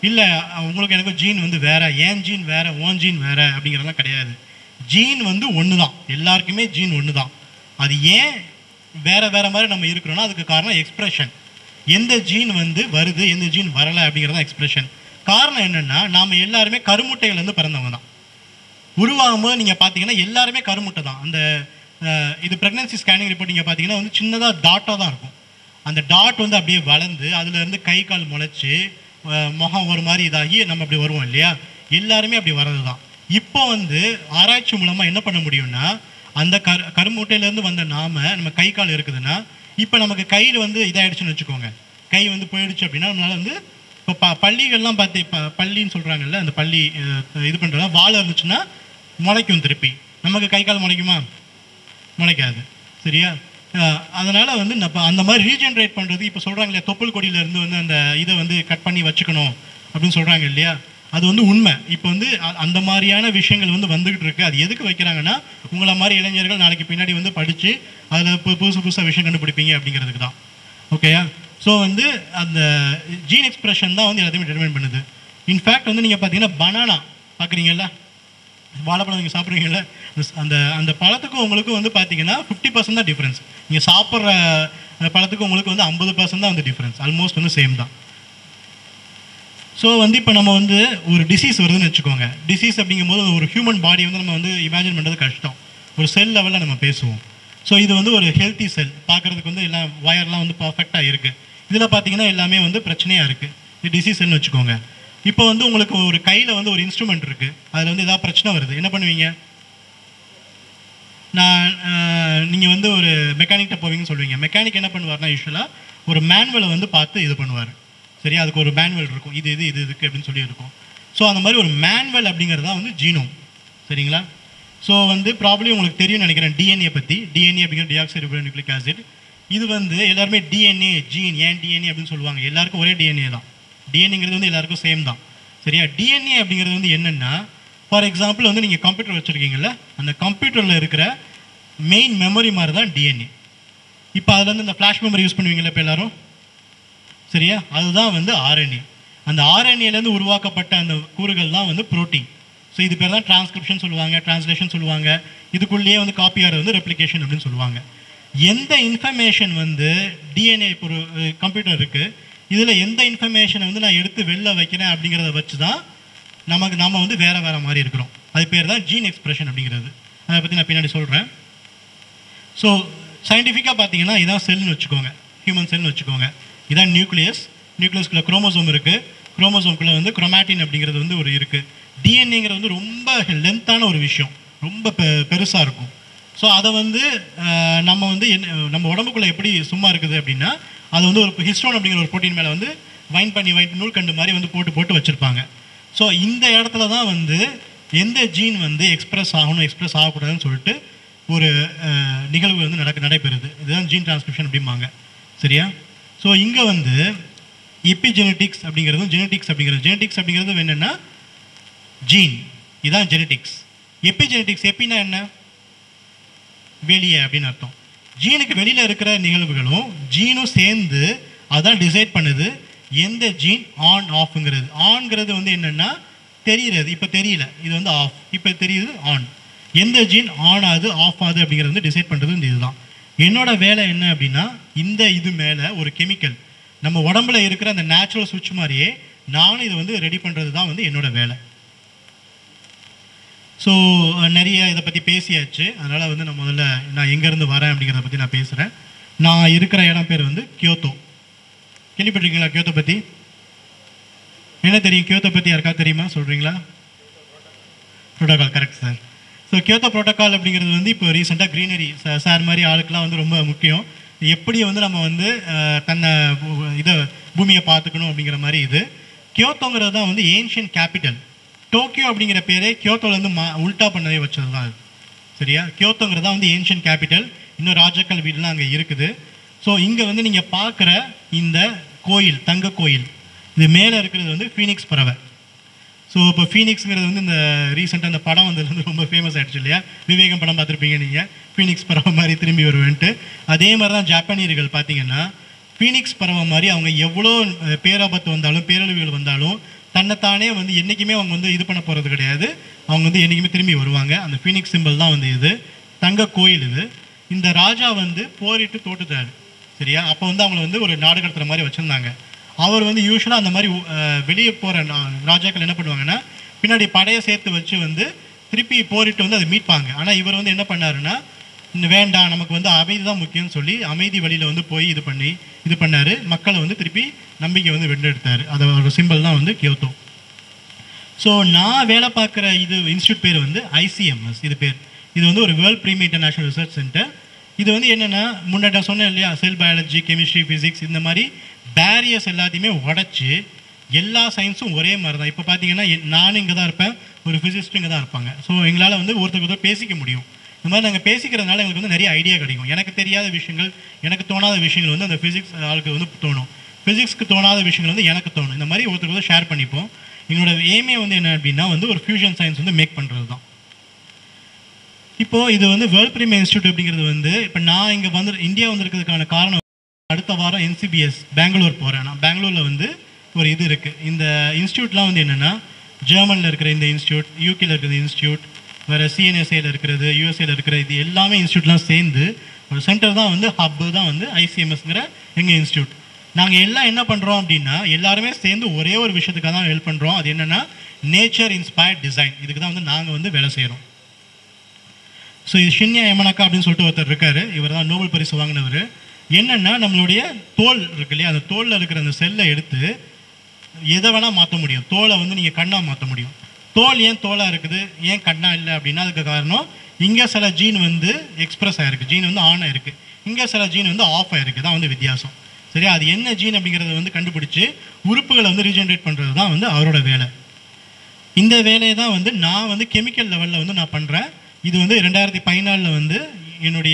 Speaker 7: இல்லை உங்களுக்கு எனக்கு ஜீன் வந்து வேறு, ஏன் ஜீன் வேறு, ஓன் ஜீன் வேறு அப்படிங்கிறதெல்லாம் கிடையாது. ஜீன் வந்து ஒன்று தான், எல்லாருக்குமே ஜீன் ஒன்று தான். அது ஏன் வேறு வேறு மாதிரி நம்ம இருக்கிறோன்னா அதுக்கு காரணம் எக்ஸ்ப்ரெஷன். எந்த ஜீன் வந்து வருது, எந்த ஜீன் வரலை அப்படிங்கிறது எக்ஸ்ப்ரெஷன். காரணம் என்னென்னா, நாம் எல்லாருமே கருமுட்டைகள்லேருந்து பிறந்தவங்க தான். உருவாகும் போது நீங்கள் பார்த்தீங்கன்னா எல்லாருமே கருமுட்டை தான். அந்த இது ப்ரெக்னன்சி ஸ்கேனிங் ரிப்போர்ட் நீங்கள் பார்த்தீங்கன்னா வந்து சின்னதாக டாட்டாக தான் இருக்கும். அந்த டாட் வந்து அப்படியே வளர்ந்து அதுலேருந்து கை கால் முளைச்சி முகம் ஒரு மாதிரி இதாகி நம்ம அப்படி வருவோம் இல்லையா, எல்லாருமே அப்படி வர்றது தான். இப்போ வந்து ஆராய்ச்சி மூலமாக என்ன பண்ண முடியும்னா, அந்த கரு கருமுட்டையிலேருந்து வந்த நாம நம்ம கை கால் இருக்குதுன்னா, இப்போ நமக்கு கையில் வந்து இதாகிடுச்சுன்னு வச்சுக்கோங்க, கை வந்து போயிடுச்சு அப்படின்னா நம்மளால் வந்து இப்போ ப பள்ளிகள்லாம் பார்த்து இப்போ பள்ளின்னு சொல்கிறாங்கல்ல, அந்த பள்ளி இது பண்ணுறதா வாழை இருந்துச்சுன்னா முளைக்கும், திருப்பி நமக்கு கை கால் முளைக்குமா? முளைக்காது. சரியா? அதனால் வந்து நம்ம அந்த மாதிரி ரீஜென்ரேட் பண்ணுறது இப்போ சொல்கிறாங்க இல்லையா, தொப்புள் கொடியிலேருந்து வந்து அந்த இதை வந்து கட் பண்ணி வச்சுக்கணும் அப்படின்னு சொல்கிறாங்க இல்லையா, அது வந்து உண்மை. இப்போ வந்து அந்த மாதிரியான விஷயங்கள் வந்து வந்துக்கிட்டு இருக்குது. அது எதுக்கு வைக்கிறாங்கன்னா, உங்களை மாதிரி இளைஞர்கள் நாளைக்கு பின்னாடி வந்து படித்து அதில் புதுசு புதுசாக விஷயம் கண்டுபிடிப்பீங்க அப்படிங்கிறதுக்கு தான். ஓகேயா? ஸோ வந்து அந்த ஜீன் எக்ஸ்பிரஷன் தான் வந்து எல்லாத்தையுமே டிட்டர்மைன் பண்ணுது. இன்ஃபேக்ட் வந்து நீங்கள் பார்த்தீங்கன்னா பனானா பார்க்குறீங்கல்ல, வாழைப்பழம் நீங்கள் சாப்பிட்றீங்கல்ல, அந்த அந்த பழத்துக்கும் உங்களுக்கும் வந்து பார்த்தீங்கன்னா ஃபிஃப்டி பர்சன்ட் தான் டிஃப்ரென்ஸ். நீங்கள் சாப்பிட்ற பழத்துக்கும் உங்களுக்கு வந்து ஐம்பது பர்சன்ட் தான் வந்து டிஃப்ரென்ஸ். ஆல்மோஸ்ட் வந்து சேம் தான். ஸோ வந்து இப்போ நம்ம வந்து ஒரு டிசீஸ் வருதுன்னு வச்சுக்கோங்க. டிசீஸ் அப்படிங்கும்போது ஒரு ஹியூமன் பாடி வந்து நம்ம வந்து இமேஜின் பண்ணுறது கஷ்டம். ஒரு செல் லெவலில் நம்ம பேசுவோம். ஸோ இது வந்து ஒரு ஹெல்த்தி செல், பார்க்குறதுக்கு வந்து எல்லாம் வயர்லாம் வந்து பர்ஃபெக்டாக இருக்குது. இதில் பார்த்தீங்கன்னா எல்லாமே வந்து பிரச்சனையாக இருக்குது. இது டிசீஸ் செல்னு வச்சுக்கோங்க. இப்போ வந்து உங்களுக்கு ஒரு கையில் வந்து ஒரு இன்ஸ்ட்ருமெண்ட் இருக்குது, அதில் வந்து ஏதாவது பிரச்சனை வருது, என்ன பண்ணுவீங்க? நான் நீங்கள் வந்து ஒரு மெக்கானிக்கிட்ட போவீங்கன்னு சொல்லுவீங்க. மெக்கானிக் என்ன பண்ணுவார்னா, யூஸ்வலாக ஒரு மேனுவலை வந்து பார்த்து இது பண்ணுவார். சரி, அதுக்கு ஒரு மேனுவல் இருக்கும், இது இது இது இதுக்கு அப்படின்னு சொல்லி இருக்கும். ஸோ அந்த மாதிரி ஒரு மேனுவல் அப்படிங்கிறது தான் வந்து ஜீனோம். சரிங்களா? ஸோ வந்து ப்ராப்ளம் உங்களுக்கு தெரியும்னு நினைக்கிறேன் டிஎன்ஏ பற்றி. டிஎன்ஏ அப்படிங்கிற டிஆக்சைடு நியூக்ளிக் ஆசிட். இது வந்து எல்லாருமே டிஎன்ஏ ஜீன், ஏன் டிஎன்ஏ அப்படின்னு சொல்லுவாங்க. எல்லாருக்கும் ஒரே டிஎன்ஏ தான். டிஎன்ஏங்கிறது வந்து எல்லாருக்கும் சேம் தான். சரியா? டிஎன்ஏ அப்படிங்கிறது வந்து என்னென்னா, ஃபார் எக்ஸாம்பிள் வந்து நீங்கள் கம்ப்யூட்டர் வச்சுருக்கீங்கல்ல, அந்த கம்ப்யூட்டரில் இருக்கிற மெயின் மெமரி மாதிரி தான் டிஎன்ஏ. இப்போ அதில் வந்து இந்த ஃப்ளாஷ் மெமரி யூஸ் பண்ணுவீங்களா இப்போ எல்லோரும்? சரியா? அதுதான் வந்து ஆர்என்ஏ. அந்த ஆர்என்ஏலேருந்து உருவாக்கப்பட்ட அந்த கூறுகள் தான் வந்து ப்ரோட்டீன். ஸோ இது பேர் தான் டிரான்ஸ்கிரிப்ஷன் சொல்லுவாங்க, டிரான்ஸ்லேஷன் சொல்லுவாங்க. இதுக்குள்ளேயே வந்து காப்பியார் வந்து ரெப்ளிகேஷன் அப்படின்னு சொல்லுவாங்க. எந்த இன்ஃபர்மேஷன் வந்து டிஎன்ஏ இப்போ ஒரு கம்ப்யூட்டர் இருக்குது, இதில் எந்த இன்ஃபர்மேஷனை வந்து நான் எடுத்து வெளில வைக்கிறேன் அப்படிங்கிறத வச்சு தான் நமக்கு நம்ம வந்து வேறு வேறு மாதிரி இருக்கிறோம். அது பேர் தான் ஜீன் எக்ஸ்பிரஷன் அப்படிங்கிறது. அதை பற்றி நான் பின்னாடி சொல்கிறேன். ஸோ சயின்டிஃபிக்காக பார்த்தீங்கன்னா இதான் செல்னு வச்சுக்கோங்க, ஹியூமன் செல்னு வச்சுக்கோங்க. இதான் நியூக்ளியஸ். நியூக்ளியஸ்குள்ளே குரோமோசோம் இருக்குது. குரோமோசோம்குள்ளே வந்து குரோமாட்டின் அப்படிங்கிறது வந்து ஒரு இருக்குது. டிஎன்ஏங்கிறது வந்து ரொம்ப லென்த்தான ஒரு விஷயம், ரொம்ப பெ பெருசாக இருக்கும். ஸோ அதை வந்து நம்ம வந்து என்ன நம்ம உடம்புக்குள்ளே எப்படி சும்மா இருக்குது அப்படின்னா, அது வந்து ஒரு ஹிஸ்டோன் அப்படிங்கிற ஒரு ப்ரோட்டீன் மேலே வந்து வைன் பண்ணி வைன் நூல்கண்டு மாதிரி வந்து போட்டு போட்டு வச்சுருப்பாங்க. ஸோ இந்த இடத்துல தான் வந்து எந்த ஜீன் வந்து எக்ஸ்பிரஸ் ஆகணும், எக்ஸ்பிரஸ் ஆகக்கூடாதுன்னு சொல்லிட்டு ஒரு நிகழ்வு வந்து நடக்க நடைபெறுது. இதுதான் ஜீன் டிரான்ஸ்கிரிப்ஷன் அப்படிம்பாங்க. சரியா? ஸோ இங்கே வந்து எபிஜெனட்டிக்ஸ் அப்படிங்கிறதும் ஜெனட்டிக்ஸ் அப்படிங்கிறது ஜெனட்டிக்ஸ் அப்படிங்கிறது என்னென்னா ஜீன், இதுதான் ஜெனட்டிக்ஸ். எபிஜெனட்டிக்ஸ் எப்பின்னா என்ன? வெளியே அப்படின்னு அர்த்தம். ஜீனுக்கு வெளியில் இருக்கிற நிகழ்வுகளும் ஜீனும் சேர்ந்து அதான் டிசைட் பண்ணுது எந்த ஜீன் ஆன் ஆஃப்ங்கிறது. ஆன்ங்கிறது வந்து என்னென்னா தெரிகிறது, இப்போ தெரியல, இது வந்து ஆஃப், இப்போ தெரியுது ஆன். எந்த ஜீன் ஆன் ஆகுது ஆஃப் ஆகுது அப்படிங்கிறது வந்து டிசைட் பண்ணுறது இந்த இதுதான். என்னோட வேலை என்ன அப்படின்னா, இந்த இது மேலே ஒரு கெமிக்கல் நம்ம உடம்புல இருக்கிற அந்த நேச்சுரல் சுவிட்ச் மாதிரியே நானும் இதை வந்து ரெடி பண்ணுறது தான் வந்து என்னோட வேலை. ஸோ நிறைய இதை பற்றி பேசியாச்சு. அதனால் வந்து நான் முதல்ல நான் எங்கேருந்து வரேன் அப்படிங்கிறத பற்றி நான் பேசுகிறேன். நான் இருக்கிற இடம் பேர் வந்து கியோத்தோ. கேள்விப்பட்டிருக்கீங்களா கியோத்தோ பற்றி? என்ன தெரியும் கியோத்தோ பற்றி? யாருக்கா தெரியுமா? சொல்கிறீங்களா? Protocol. Correct sir. So Kyoto protocol அப்படிங்கிறது வந்து இப்போ ரீசெண்டாக க்ரீனரி சார் மாதிரி ஆளுக்கெலாம் வந்து ரொம்ப முக்கியம். எப்படி வந்து நம்ம வந்து தன்னை இதை பூமியை பார்த்துக்கணும் அப்படிங்கிற மாதிரி இது. கியோத்தோங்கிறது தான் வந்து ஏன்ஷியன்ட் கேபிட்டல். டோக்கியோ அப்படிங்கிற பேரே கியோத்தோலேருந்து மா உல்ட்டா பண்ணவே வச்சது தான் அது. சரியா? கியோத்தோங்கிறது தான் வந்து ஏன்ஷியன்ட் கேபிட்டல். இன்னும் ராஜாக்கள் வீடுலாம் அங்கே இருக்குது. ஸோ இங்கே வந்து நீங்கள் பார்க்குற இந்த கோயில், தங்க கோயில், இது மேலே இருக்கிறது வந்து ஃபீனிக்ஸ் பறவை. ஸோ இப்போ ஃபீனிக்ஸுங்கிறது வந்து இந்த ரீசெண்டாக அந்த படம் வந்தது வந்து ரொம்ப ஃபேமஸ் ஆகிடுச்சு இல்லையா? விவேகம் படம் பார்த்துருப்பீங்க நீங்கள், ஃபீனிக்ஸ் பறவை மாதிரி திரும்பி வருவேன்ட்டு. அதே மாதிரி தான் ஜப்பானியர்கள் பார்த்தீங்கன்னா ஃபீனிக்ஸ் பறவை மாதிரி அவங்க எவ்வளோ பேராபத்து வந்தாலும் பேரழிவுகள் வந்தாலும் தன்னைத்தானே வந்து என்றைக்குமே அவங்க வந்து இது பண்ண போகிறது கிடையாது. அவங்க வந்து என்றைக்குமே திரும்பி வருவாங்க. அந்த ஃபீனிக்ஸ் சிம்பிள் தான் வந்து இது தங்க கோயில். இது இந்த ராஜா வந்து போரிட்டு தோட்டுட்டார், சரியா? அப்போ வந்து அவங்கள வந்து ஒரு நாடு கடத்துகிற மாதிரி வச்சுருந்தாங்க. அவர் வந்து யூஸ்வலாக அந்த மாதிரி வெளியே போகிற ராஜாக்கள் என்ன பண்ணுவாங்கன்னா பின்னாடி படையை சேர்த்து வச்சு வந்து திருப்பி போரிட்டு வந்து அதை மீட்பாங்க. ஆனால் இவர் வந்து என்ன பண்ணாருன்னா, வேண்டாம், நமக்கு வந்து அமைதி தான் முக்கியம்னு சொல்லி அமைதி வழியில் வந்து போய் இது பண்ணி இது பண்ணார். மக்களை வந்து திருப்பி நம்பிக்கை வந்து வென்றெடுத்தார். அதோட சிம்பிள் தான் வந்து கியோத்தோ. ஸோ நான் வேலை பார்க்குற இது இன்ஸ்டியூட் பேர் வந்து ஐசிஎம்எஸ். இது பேர் இது வந்து ஒரு world premier international research centre. இது வந்து என்னென்னா, முன்னாடி நான் சொன்னேன் இல்லையா, செல் பயாலஜி, கெமிஸ்ட்ரி, ஃபிசிக்ஸ், இந்த மாதிரி பேரியர்ஸ் எல்லாத்தையுமே உடச்சி எல்லா சயின்ஸும் ஒரே மாதிரி தான். இப்போ பார்த்தீங்கன்னா நானும் இங்கே தான் இருப்பேன், ஒரு ஃபிசிஸ்ட்டும் இங்கே தான் இருப்பாங்க. ஸோ எங்களால் வந்து ஒருத்தருக்கு ஒருத்தர் பேசிக்க முடியும். இந்த மாதிரி நாங்கள் பேசிக்கிறதுனால எங்களுக்கு வந்து நிறைய ஐடியா கிடைக்கும். எனக்கு தெரியாத விஷயங்கள், எனக்கு தோணாத விஷயங்கள் வந்து அந்த ஃபிசிக்ஸ் ஆளுக்கு வந்து தோணும், ஃபிசிக்ஸ்க்கு தோணாத விஷயங்கள் வந்து எனக்கு தோணும். இந்த மாதிரி ஒருத்தருக்கு வந்து ஷேர் பண்ணிப்போம். எங்களோட எய்மே வந்து என்ன அப்படின்னா வந்து ஒரு ஃபியூஷன் சயின்ஸ் வந்து மேக் பண்ணுறது தான். இப்போது இது வந்து வேர்ல்ட் ப்ரீமியர் இன்ஸ்டியூட் அப்படிங்கிறது வந்து இப்போ நான் இங்கே வந்து இந்தியா வந்திருக்கிறதுக்கான காரணம், அடுத்த வாரம் என்சிபிஎஸ் பெங்களூர் போகிறேன். நான் பெங்களூரில் வந்து ஒரு இது இருக்குது. இந்த இன்ஸ்டியூட்லாம் வந்து என்னென்னா, ஜெர்மனியில் இருக்கிற இந்த இன்ஸ்டியூட், யூகேல இருக்கிற இன்ஸ்டியூட், வேறு சிஎன்எஸ்ஏல இருக்கிறது, யூஎஸ்ஏல இருக்கிற இது எல்லாமே இன்ஸ்டியூட்லாம் சேர்ந்து ஒரு சென்டர் தான் வந்து ஹப்பு தான் வந்து ஐசிஎம்எஸ்ங்கிற எங்கள் இன்ஸ்டியூட். நாங்கள் எல்லாம் என்ன பண்ணுறோம் அப்படின்னா எல்லாருமே சேர்ந்து ஒரே ஒரு விஷயத்துக்காக தான் ஹெல்ப் பண்ணுறோம். அது என்னென்னா நேச்சர் இன்ஸ்பயர்ட் டிசைன். இதுக்கு தான் வந்து நாங்கள் வந்து வேலை செய்கிறோம். ஸோ இது ஷின்யா யமனக்கா அப்படின்னு சொல்லிட்டு ஒருத்தர் இருக்கார். இவர் தான் நோபல் பரிசு வாங்கினவர். என்னென்னா நம்மளுடைய தோல் இருக்கு இல்லையா, அந்த தோலில் இருக்கிற அந்த செல்லை எடுத்து எதை வேணால் மாற்ற முடியும். தோலை வந்து நீங்கள் கண்ணாக மாற்ற முடியும். தோல் ஏன் தோலாக இருக்குது, ஏன் கண்ணாக இல்லை அப்படின்னா அதுக்கு காரணம் இங்கே சில ஜீன் வந்து எக்ஸ்பிரஸ் ஆகிருக்கு, ஜீன் வந்து ஆன் ஆகிருக்கு, இங்கே சில ஜீன் வந்து ஆஃப் ஆகிருக்கு. தான் வந்து வித்தியாசம், சரியா? அது என்ன ஜீன் அப்படிங்கிறத வந்து கண்டுபிடிச்சி உறுப்புகளை வந்து ரீஜென்ரேட் பண்ணுறது தான் வந்து அவரோட வேலை. இந்த வேலையை தான் வந்து நான் வந்து கெமிக்கல் லெவலில் வந்து நான் பண்ணுறேன். இது வந்து ரெண்டாயிரத்தி பதினாலில் வந்து என்னுடைய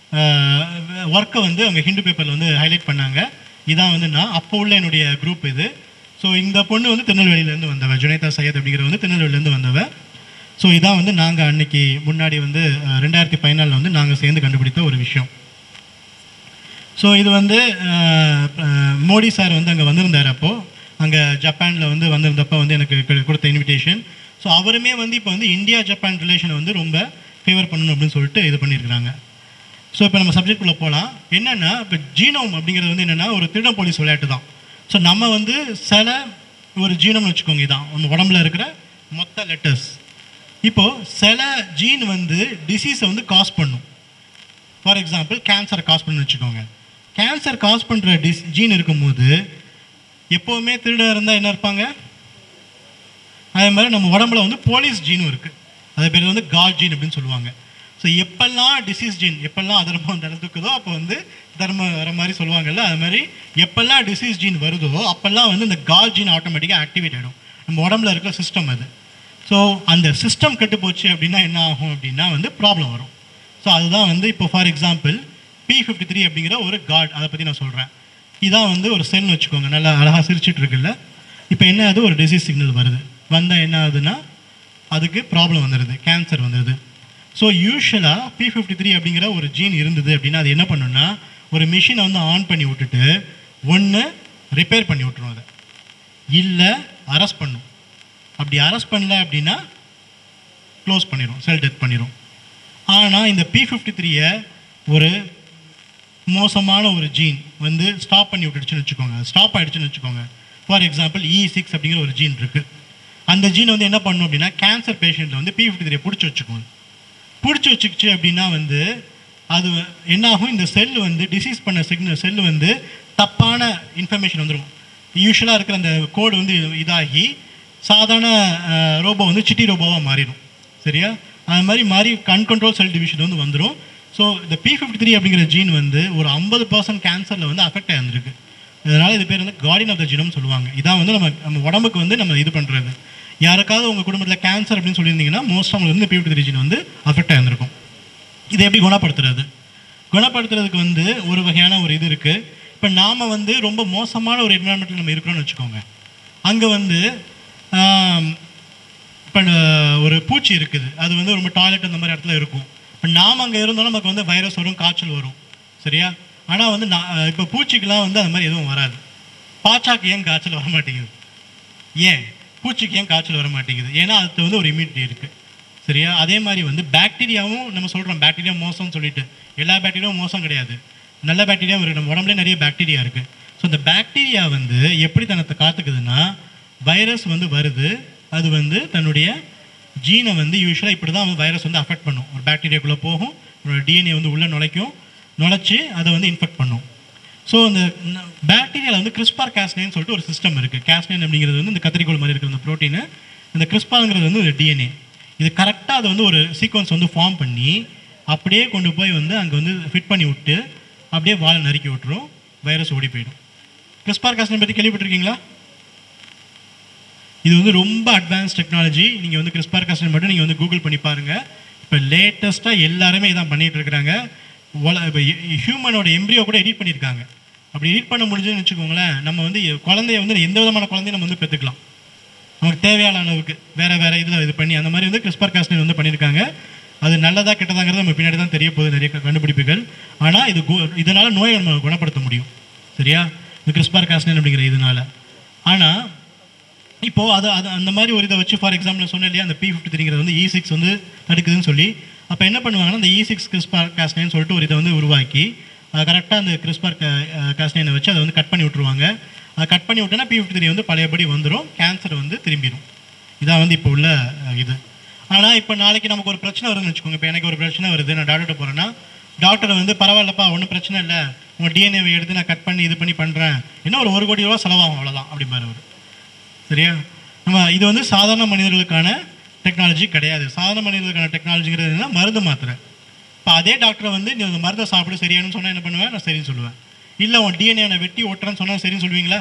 Speaker 7: ஒர்க்கை வந்து அவங்க ஹிந்து பேப்பரில் வந்து ஹைலைட் பண்ணாங்க. இதான் வந்து நான் அப்போ உள்ள என்னுடைய குரூப் இது. ஸோ இந்த பொண்ணு வந்து திருநெல்வேலியிலேருந்து வந்தவ, ஜுனைதா சையத் அப்படிங்கிற வந்து திருநெல்வேலியிலேருந்து வந்தவ. ஸோ இதான் வந்து நாங்கள் அன்னைக்கு முன்னாடி வந்து ரெண்டாயிரத்தி பதினாலில் வந்து நாங்கள் சேர்ந்து கண்டுபிடித்த ஒரு விஷயம். ஸோ இது வந்து மோடி சார் வந்து அங்கே வந்திருந்தார். அப்போது அங்கே ஜப்பானில் வந்து வந்திருந்தப்போ வந்து எனக்கு கொடுத்த இன்விடேஷன். ஸோ அவருமே வந்து இப்போ வந்து இந்தியா ஜப்பான் ரிலேஷனை வந்து ரொம்ப ஃபேவர் பண்ணணும் அப்படின்னு சொல்லிட்டு இது பண்ணியிருக்கிறாங்க. ஸோ இப்போ நம்ம சப்ஜெக்ட்குள்ளே போகலாம். என்னென்னா, இப்போ ஜீனோம் அப்படிங்கிறது வந்து என்னென்னா ஒரு திருடம் போலீஸ் விளையாட்டு தான். ஸோ நம்ம வந்து சில ஒரு ஜீனம்னு வச்சுக்கோங்க, இதான் நம்ம உடம்புல இருக்கிற மொத்த லெட்டர்ஸ். இப்போது சில ஜீன் வந்து டிசீஸை வந்து காஸ் பண்ணும். ஃபார் எக்ஸாம்பிள் கேன்சரை காஸ் பண்ணுன்னு வச்சுக்கோங்க. கேன்சர் காஸ் பண்ணுற டிஸ் ஜீன் இருக்கும்போது எப்போவுமே திருடம் இருந்தால் என்ன இருப்பாங்க, அதே மாதிரி நம்ம உடம்புல வந்து போலீஸ் ஜீனும் இருக்குது. அதே பேர் வந்து காட் ஜீன் அப்படின்னு சொல்லுவாங்க. ஸோ எப்பெல்லாம் டிசீஸ் ஜீன், எப்பெல்லாம் அதர்மம் நடந்துக்குதோ அப்போ வந்து தர்மம் வர மாதிரி சொல்லுவாங்கல்ல, அது மாதிரி எப்பெல்லாம் டிசீஸ் ஜீன் வருதோ அப்போல்லாம் வந்து இந்த காட் ஜீன் ஆட்டோமேட்டிக்காக ஆக்டிவேட் ஆகிடும். நம்ம உடம்புல இருக்கிற சிஸ்டம் அது. ஸோ அந்த சிஸ்டம் கெட்டு போச்சு அப்படின்னா என்ன ஆகும் அப்படின்னா வந்து ப்ராப்ளம் வரும். ஸோ அதுதான் வந்து இப்போ for example P fifty three அப்படிங்கிற ஒரு காட், அதை பற்றி நான் சொல்கிறேன். இதான் வந்து ஒரு செல்னு வச்சுக்கோங்க, நல்லா அழகாக சிரிச்சிட்டு இருக்குல்ல. இப்போ என்ன ஆகுது, ஒரு டிசீஸ் சிக்னல் வருது. வந்தால் என்ன ஆகுதுன்னா அதுக்கு ப்ராப்ளம் வந்துடுது, கேன்சர் வந்துடுது. ஸோ யூஸ்வலாக பி ஃபிஃப்டி த்ரீ அப்படிங்கிற ஒரு ஜீன் இருந்தது அப்படின்னா அது என்ன பண்ணுன்னா ஒரு மிஷினை வந்து ஆன் பண்ணி விட்டுட்டு ஒன்று ரிப்பேர் பண்ணி விட்டுரும், அதை இல்லை அரெஸ்ட் பண்ணும். அப்படி அரெஸ்ட் பண்ணல அப்படின்னா க்ளோஸ் பண்ணிடும், செல் டெத் பண்ணிடும். ஆனால் இந்த பி ஃபிஃப்டி த்ரீயை ஒரு மோசமான ஒரு ஜீன் வந்து ஸ்டாப் பண்ணி விட்டுடுச்சுன்னு வச்சுக்கோங்க, ஸ்டாப் ஆகிடுச்சுன்னு வச்சுக்கோங்க. ஃபார் எக்ஸாம்பிள் இ சிக்ஸ் அப்படிங்கிற ஒரு ஜீன் இருக்குது. அந்த ஜீன் வந்து என்ன பண்ணும் அப்படின்னா கேன்சர் பேஷண்ட்டில் வந்து பி ஃபிஃப்டி த்ரீ பிடிச்சி வச்சுக்கோங்க. பிடிச்சி வச்சுக்கிச்சு அப்படின்னா வந்து அது என்ன ஆகும், இந்த செல் வந்து டிசீஸ் பண்ண சிக்னல் செல்லு வந்து தப்பான இன்ஃபர்மேஷன் வந்துடும். யூஸ்வலாக இருக்கிற அந்த கோடு வந்து இதாகி சாதாரண ரோபோ வந்து சிட்டி ரோபோவாக மாறிடும், சரியா? அது மாதிரி மாறி அன்கண்ட்ரோல் செல் டிவிஷன் வந்து வந்துடும். ஸோ இந்த பி ஃபிஃப்டி த்ரீ அப்படிங்கிற ஜீன் வந்து ஒரு ஐம்பது பர்சன்ட் கேன்சரில் வந்து அஃபெக்ட் ஆகிருக்கு. இதனால் இது பேர் வந்து கார்டியன் ஆஃப் த ஜீனோம் சொல்லுவாங்க. இதான் வந்து நம்ம நம்ம உடம்புக்கு வந்து நம்ம இது பண்ணுறது. யாருக்காவது உங்கள் குடும்பத்தில் கேன்சர் அப்படின்னு சொல்லியிருந்தீங்கன்னா மோஸ்ட் அவங்களுக்கு வந்து பி ஃபிஃப்டி த்ரீ ஜீன் வந்து அஃபெக்ட் ஆகிருக்கும். இதை எப்படி குணப்படுத்துறது? குணப்படுத்துறதுக்கு வந்து ஒரு வகையான ஒரு இது இருக்குது. இப்போ நாம் வந்து ரொம்ப மோசமான ஒரு என்விரான்மெண்ட்டில் நம்ம இருக்கிறோன்னு வச்சுக்கோங்க. அங்கே வந்து இப்போ ஒரு பூச்சி இருக்குது, அது வந்து ரொம்ப டாய்லெட் அந்த மாதிரி இடத்துல இருக்கும். இப்போ நாம் அங்கே இருந்தோம்னா நமக்கு வந்து வைரஸ் வரும், காய்ச்சல் வரும், சரியா? ஆனால் வந்து நான் இப்போ பூச்சிக்கெலாம் வந்து அது மாதிரி எதுவும் வராது. பாச்சாக்கு ஏன் காய்ச்சல் வர மாட்டேங்குது? ஏன்? பூச்சிக்கு ஏன் காய்ச்சல் வர மாட்டேங்குது? ஏன்னா அது வந்து ஒரு இம்யூனிட்டி இருக்குது. சரியா? அதே மாதிரி வந்து பாக்டீரியாவும் நம்ம சொல்கிறோம் பாக்டீரியா மோசம்னு சொல்லிட்டு, எல்லா பாக்டீரியாவும் மோசம் கிடையாது, நல்ல பாக்டீரியாவும் இருக்குது. நம்ம உடம்புல நிறைய பாக்டீரியா இருக்குது. ஸோ இந்த பாக்டீரியா வந்து எப்படி தனத்தை காத்துக்குதுன்னா, வைரஸ் வந்து வருது, அது வந்து தன்னுடைய ஜீனை வந்து யூஸ்வலாக இப்படி தான் வந்து வைரஸ் வந்து அஃபெக்ட் பண்ணும். ஒரு பாக்டீரியாக்குள்ளே போகும், ஒரு டிஎன்ஏ வந்து உள்ளே நுழைக்கும், நுழைச்சி அதை வந்து இன்ஃபெக்ட் பண்ணும். ஸோ இந்த பாக்டீரியாவில் வந்து கிறிஸ்பார் கேஸ்னைன்னு சொல்லிட்டு ஒரு சிஸ்டம் இருக்குது. கேஸ்னைன் அப்படிங்கிறது வந்து இந்த கத்திரிக்கோள் மாதிரி இருக்கிற இந்த ப்ரோட்டீனு, இந்த கிறிஸ்பாருங்கிறது வந்து ஒரு டிஎன்ஏ. இது கரெக்டாக அது வந்து ஒரு சீக்வன்ஸ் வந்து ஃபார்ம் பண்ணி அப்படியே கொண்டு போய் வந்து அங்கே வந்து ஃபிட் பண்ணி விட்டு அப்படியே வாழை நறுக்கி விட்டுரும், வைரஸ் ஓடி போயிடும். கிறிஸ்பார் கேஸ்னை பற்றி கேள்விப்பட்டிருக்கீங்களா? இது வந்து ரொம்ப அட்வான்ஸ் டெக்னாலஜி. நீங்கள் வந்து கிறிஸ்பார் கேஸ்னை மட்டும் நீங்கள் வந்து கூகுள் பண்ணி பாருங்கள். இப்போ லேட்டஸ்ட்டாக எல்லாருமே இதான் பண்ணிகிட்டு இருக்கிறாங்க. இப்போ ஹியூமனோட எம்ப்ரியோ கூட எடிட் பண்ணியிருக்காங்க. அப்படி எடிட் பண்ண முடிஞ்சுன்னு வச்சுக்கோங்களேன், நம்ம வந்து குழந்தைய வந்து எந்த விதமான குழந்தையும் நம்ம வந்து பெற்றுக்கலாம், நமக்கு தேவையான அளவுக்கு வேறு வேறு இதில் இது பண்ணி அந்த மாதிரி வந்து கிறிஸ்பார் கேஸ்னை வந்து பண்ணியிருக்காங்க. அது நல்லதா கெட்டதாங்கிறது நம்ம பின்னாடி தான் தெரிய போகுது, நிறைய கண்டுபிடிப்புகள். ஆனால் இது இதனால் நோயை நம்ம குணப்படுத்த முடியும். சரியா? இந்த கிறிஸ்பார் கேஸ்னை அப்படிங்கிற இதனால். ஆனால் இப்போது அது அது அந்த மாதிரி ஒரு இதை வச்சு ஃபார் எக்ஸாம்பிள் சொன்னேன் இல்லையா, அந்த பி ஃபிஃப்டி த்ரீங்கிறது வந்து இ சிக்ஸ் வந்து தடுக்குதுன்னு சொல்லி, அப்போ என்ன பண்ணுவாங்கன்னா அந்த இ சிக்ஸ் கிறிஸ்பார் கேஸ்னைன்னு சொல்லிட்டு ஒரு இதை வந்து உருவாக்கி கரெக்டாக அந்த கிறிஸ்பார் கேஸ்னைனை வச்சு அதை வந்து கட் பண்ணி விட்ருவாங்க. அதை கட் பண்ணி விட்டோன்னா பி ஃபிஃப்டி த்ரீ வந்து பழையபடி வந்துடும், கேன்சர் வந்து திரும்பிடும். இதான் வந்து இப்போ உள்ள இது. ஆனால் இப்போ நாளைக்கு நமக்கு ஒரு பிரச்சனை வருதுன்னு வச்சுக்கோங்க. இப்போ எனக்கு ஒரு பிரச்சனை வருது, நான் டாக்டர்கிட்ட போகிறேன்னா டாக்டர் வந்து பரவாயில்லப்பா ஒன்றும் பிரச்சனை இல்லை, உங்கள் டிஎன்ஏவை எடுத்து நான் கட் பண்ணி இது பண்ணி பண்ணுறேன், இன்னும் ஒரு ஒரு கோடி ரூபா செலவாகும் அவ்வளோதான் அப்படிம்பாரு அவர். சரியா? நம்ம இது வந்து சாதாரண மனிதர்களுக்கான டெக்னாலஜி கிடையாது. சாதாரண மனிதர்களுக்கான டெக்னாலஜிங்கிறது என்னன்னா மருந்து மாத்திரை. இப்போ அதே டாக்டரை வந்து நீ அந்த மருந்தை சாப்பிட சரியானு சொன்னால் என்ன பண்ணுவேன்? நான் சரின்னு சொல்லுவேன். இல்லை உன் டிஎன்ஏ நான் வெட்டி ஓட்டுறேன்னு சொன்னால் சரின்னு சொல்லுவீங்களா?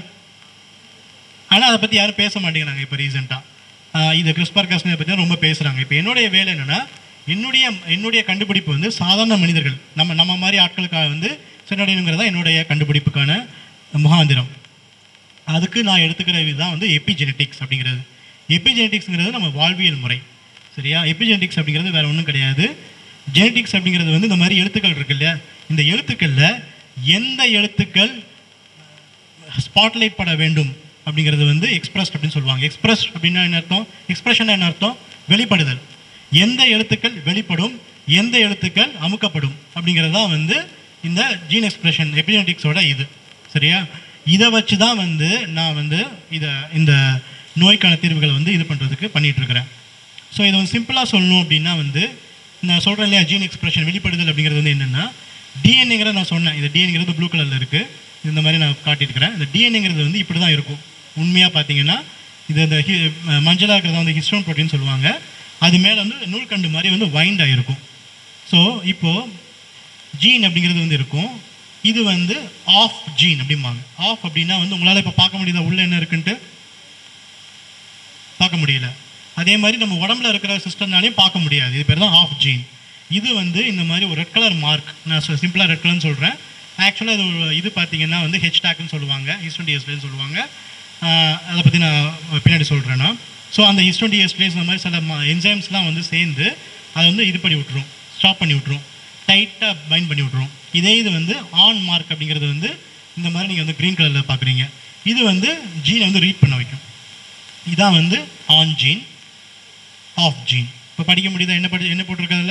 Speaker 7: ஆனால் அதை பற்றி யாரும் பேச மாட்டேங்கிறாங்க. இப்போ ரீசெண்டாக இதை கிறிஸ்பார் கேஸ்னை பற்றி ரொம்ப பேசுகிறாங்க. இப்போ என்னுடைய வேலை என்னென்னா, என்னுடைய என்னுடைய கண்டுபிடிப்பு வந்து சாதாரண மனிதர்கள் நம்ம நம்ம மாதிரி ஆட்களுக்காக வந்து சென்றடையணுங்கிறது தான் என்னுடைய கண்டுபிடிப்புக்கான முகாந்திரம். அதுக்கு நான் எடுத்துக்கிற இதுதான் வந்து எபிஜெனட்டிக்ஸ் அப்படிங்கிறது. எபிஜெனட்டிக்ஸ்ங்கிறது நம்ம வாழ்வியல் முறை. சரியா? எபிஜெனட்டிக்ஸ் அப்படிங்கிறது வேறு ஒன்றும் கிடையாது. ஜெனட்டிக்ஸ் அப்படிங்கிறது வந்து இந்த மாதிரி எழுத்துக்கள் இருக்கு இல்லையா, இந்த எழுத்துக்களில் எந்த எழுத்துக்கள் ஸ்பாட்லைட் பட வேண்டும் அப்படிங்கிறது வந்து எக்ஸ்பிரஸ் அப்படின்னு சொல்லுவாங்க. எக்ஸ்பிரஸ் அப்படின்னா என்ன அர்த்தம்? எக்ஸ்பிரஷன் என்ன அர்த்தம்? வெளிப்படுதல். எந்த எழுத்துக்கள் வெளிப்படும், எந்த எழுத்துக்கள் அமுக்கப்படும் அப்படிங்கிறது தான் வந்து இந்த ஜீன் எக்ஸ்பிரஷன் எபிஜெனட்டிக்ஸோட இது. சரியா? இதை வச்சு தான் வந்து நான் வந்து இதை இந்த நோய்க்கான தீர்வுகளை வந்து இது பண்ணுறதுக்கு பண்ணிகிட்ருக்கிறேன். ஸோ இதை வந்து சிம்பிளாக சொல்லணும் அப்படின்னா வந்து நான் சொல்கிறேன் இல்லையா, ஜீன் எக்ஸ்பிரஷன் வெளிப்படுதல் அப்படிங்கிறது வந்து என்னென்னா, டிஎன்ஏங்கிறத நான் சொன்னேன். இந்த டிஎன்ஏங்கிறது ப்ளூ கலரில் இருக்குது, இந்த மாதிரி நான் காட்டியிருக்கிறேன். இந்த டிஎன்ஏங்கிறது வந்து இப்படி தான் இருக்கும் உண்மையாக பார்த்தீங்கன்னா. இது இந்த மஞ்சளாக இருக்கிறத வந்து ஹிஸ்டோன் ப்ரோட்டீன் சொல்லுவாங்க. அது மேலே வந்து நூல்கண்டு மாதிரி வந்து வைண்டாக இருக்கும். ஸோ இப்போது ஜீன் அப்படிங்கிறது வந்து இருக்கும், இது வந்து ஆஃப் ஜீன் அப்படிம்பாங்க. ஆஃப் அப்படின்னா வந்து உங்களால் இப்போ பார்க்க முடியுதா உள்ளே என்ன இருக்குன்ட்டு? பார்க்க முடியல. அதே மாதிரி நம்ம உடம்புல இருக்கிற சிஸ்டம்னாலையும் பார்க்க முடியாது. இது பேர் தான் ஆஃப் ஜீன். இது வந்து இந்த மாதிரி ஒரு ரெட் கலர் மார்க், நான் சிம்பிளாக ரெட் கலர்னு சொல்கிறேன். ஆக்சுவலாக இது இது பார்த்தீங்கன்னா வந்து ஹெச்டாக்னு சொல்லுவாங்க, ஹிஸ்டோன் டிஎஸ்லேன்னு சொல்லுவாங்க. அதை பற்றி நான் பின்னாடி சொல்கிறேன்னா. ஸோ அந்த ஹிஸ்டோன் டிஎஸ்லேஸ் இந்த மாதிரி சில என்சைம்ஸ்லாம் வந்து சேர்ந்து அதை வந்து இது பண்ணி விட்டுரும், ஸ்டாப் பண்ணி விட்டுரும், டைட்டாக பைண்ட் பண்ணி விட்ருவோம். இதே இது வந்து ஆன் மார்க் அப்படிங்கிறது வந்து இந்த மாதிரி நீங்கள் வந்து க்ரீன் கலரில் பார்க்குறீங்க. இது வந்து ஜீனை வந்து ரீட் பண்ண வைக்கும். இதான் வந்து ஆன் ஜீன், ஆஃப் ஜீன். இப்போ படிக்க முடியுதா? என்ன படி என்ன போட்டிருக்கா?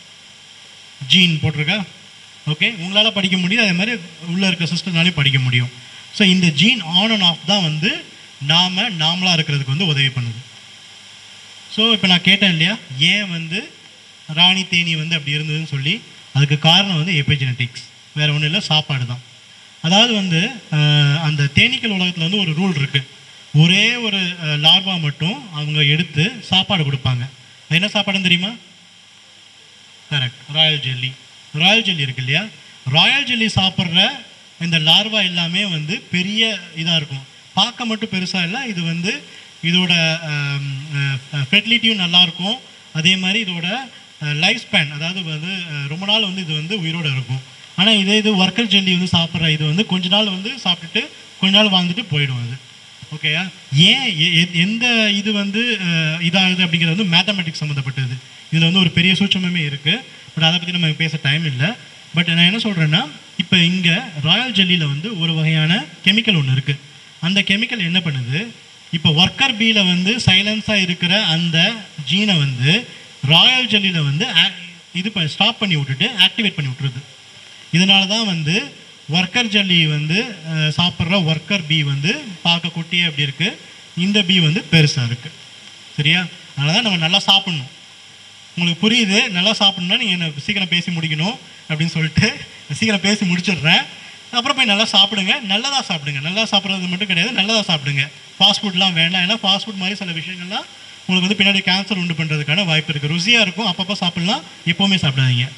Speaker 7: ஜீன் போட்டிருக்கா? ஓகே, உங்களால் படிக்க முடியுது, அதே மாதிரி உள்ளே இருக்க சிஸ்டம்னாலையும் படிக்க முடியும். ஸோ இந்த ஜீன் ஆன் அண்ட் ஆஃப் தான் வந்து நாம் நாமளாக இருக்கிறதுக்கு வந்து உதவி பண்ணுது. ஸோ இப்போ நான் கேட்டேன் இல்லையா, ஏன் வந்து ராணி தேனி வந்து அப்படி இருந்ததுன்னு சொல்லி, அதுக்கு காரணம் வந்து எபிஜெனட்டிக்ஸ், வேறு ஒன்றும் இல்லை, சாப்பாடு தான். அதாவது வந்து அந்த தேனீக்கள் உலகத்தில் வந்து ஒரு ரூல் இருக்குது. ஒரே ஒரு லார்வா மட்டும் அவங்க எடுத்து சாப்பாடு கொடுப்பாங்க. அது என்ன சாப்பாடுன்னு தெரியுமா? Correct, royal jelly. Royal jelly இருக்கு இல்லையா, ராயல் ஜெல்லி சாப்பிட்ற இந்த லார்வா எல்லாமே வந்து பெரிய இதாக இருக்கும், பார்க்க மட்டும் பெருசாக இல்லை. இது வந்து இதோட ஃபெர்டிலிட்டியும் நல்லாயிருக்கும். அதே மாதிரி இதோட லைஃப் ஸ்பேன், அதாவது வந்து ரொம்ப நாள் வந்து இது வந்து உயிரோடு இருக்கும். ஆனால் இதே இது ஒர்க்கர் ஜெல்லி வந்து சாப்பிட்ற இது வந்து கொஞ்ச நாள் வந்து சாப்பிட்டுட்டு கொஞ்ச நாள் வாழ்ந்துட்டு போயிடும் அது. ஓகேயா? ஏன் எந்த இது வந்து இதாகுது அப்படிங்கிறது வந்து மேத்தமெட்டிக்ஸ் சம்மந்தப்பட்டது. இதில் வந்து ஒரு பெரிய சூட்சமே இருக்குது, பட் அதை பற்றி நம்ம பேச டைம் இல்லை. பட் நான் என்ன சொல்கிறேன்னா, இப்போ இங்கே ராயல் ஜெல்லியில் வந்து ஒரு வகையான கெமிக்கல் ஒன்று இருக்குது. அந்த கெமிக்கல் என்ன பண்ணுது, இப்போ ஒர்க்கர் பியில் வந்து சைலன்ஸாக இருக்கிற அந்த ஜீனை வந்து ராயல் ஜெல்லியில் வந்து இது பண்ணி ஸ்டாப் பண்ணி விட்டுட்டு ஆக்டிவேட் பண்ணி விட்டுருது. இதனால தான் வந்து ஒர்க்கர் ஜெல்லி வந்து சாப்பிட்ற ஒர்க்கர் பி வந்து பார்க்க குட்டியே அப்படி இருக்குது, இந்த பி வந்து பெருசாக இருக்குது. சரியா? அதனால தான் நம்ம நல்லா சாப்பிட்ணும். உங்களுக்கு புரியுது, நல்லா சாப்பிட்ணுன்னா நீங்கள் என்ன சீக்கிரம் பேசி முடிக்கணும் அப்படின்னு சொல்லிட்டு சீக்கிரம் பேசி முடிச்சிடுறேன். அப்புறம் போய் நல்லா சாப்பிடுங்க, நல்லதாக சாப்பிடுங்க. நல்லா சாப்பிட்றது மட்டும் கிடையாது, நல்லதாக சாப்பிடுங்க. ஃபாஸ்ட் ஃபுட்லாம் வேண்டாம். ஏன்னா ஃபாஸ்ட் ஃபுட் மாதிரி சில விஷயங்கள்லாம் உங்களுக்கு வந்து பின்னாடி கேன்சர் உண்டு பண்ணுறதுக்கான வாய்ப்பு இருக்குது. ருசியாக இருக்கும், அப்பப்போ சாப்பிட்லாம், எப்போவுமே சாப்பிடாதீங்க.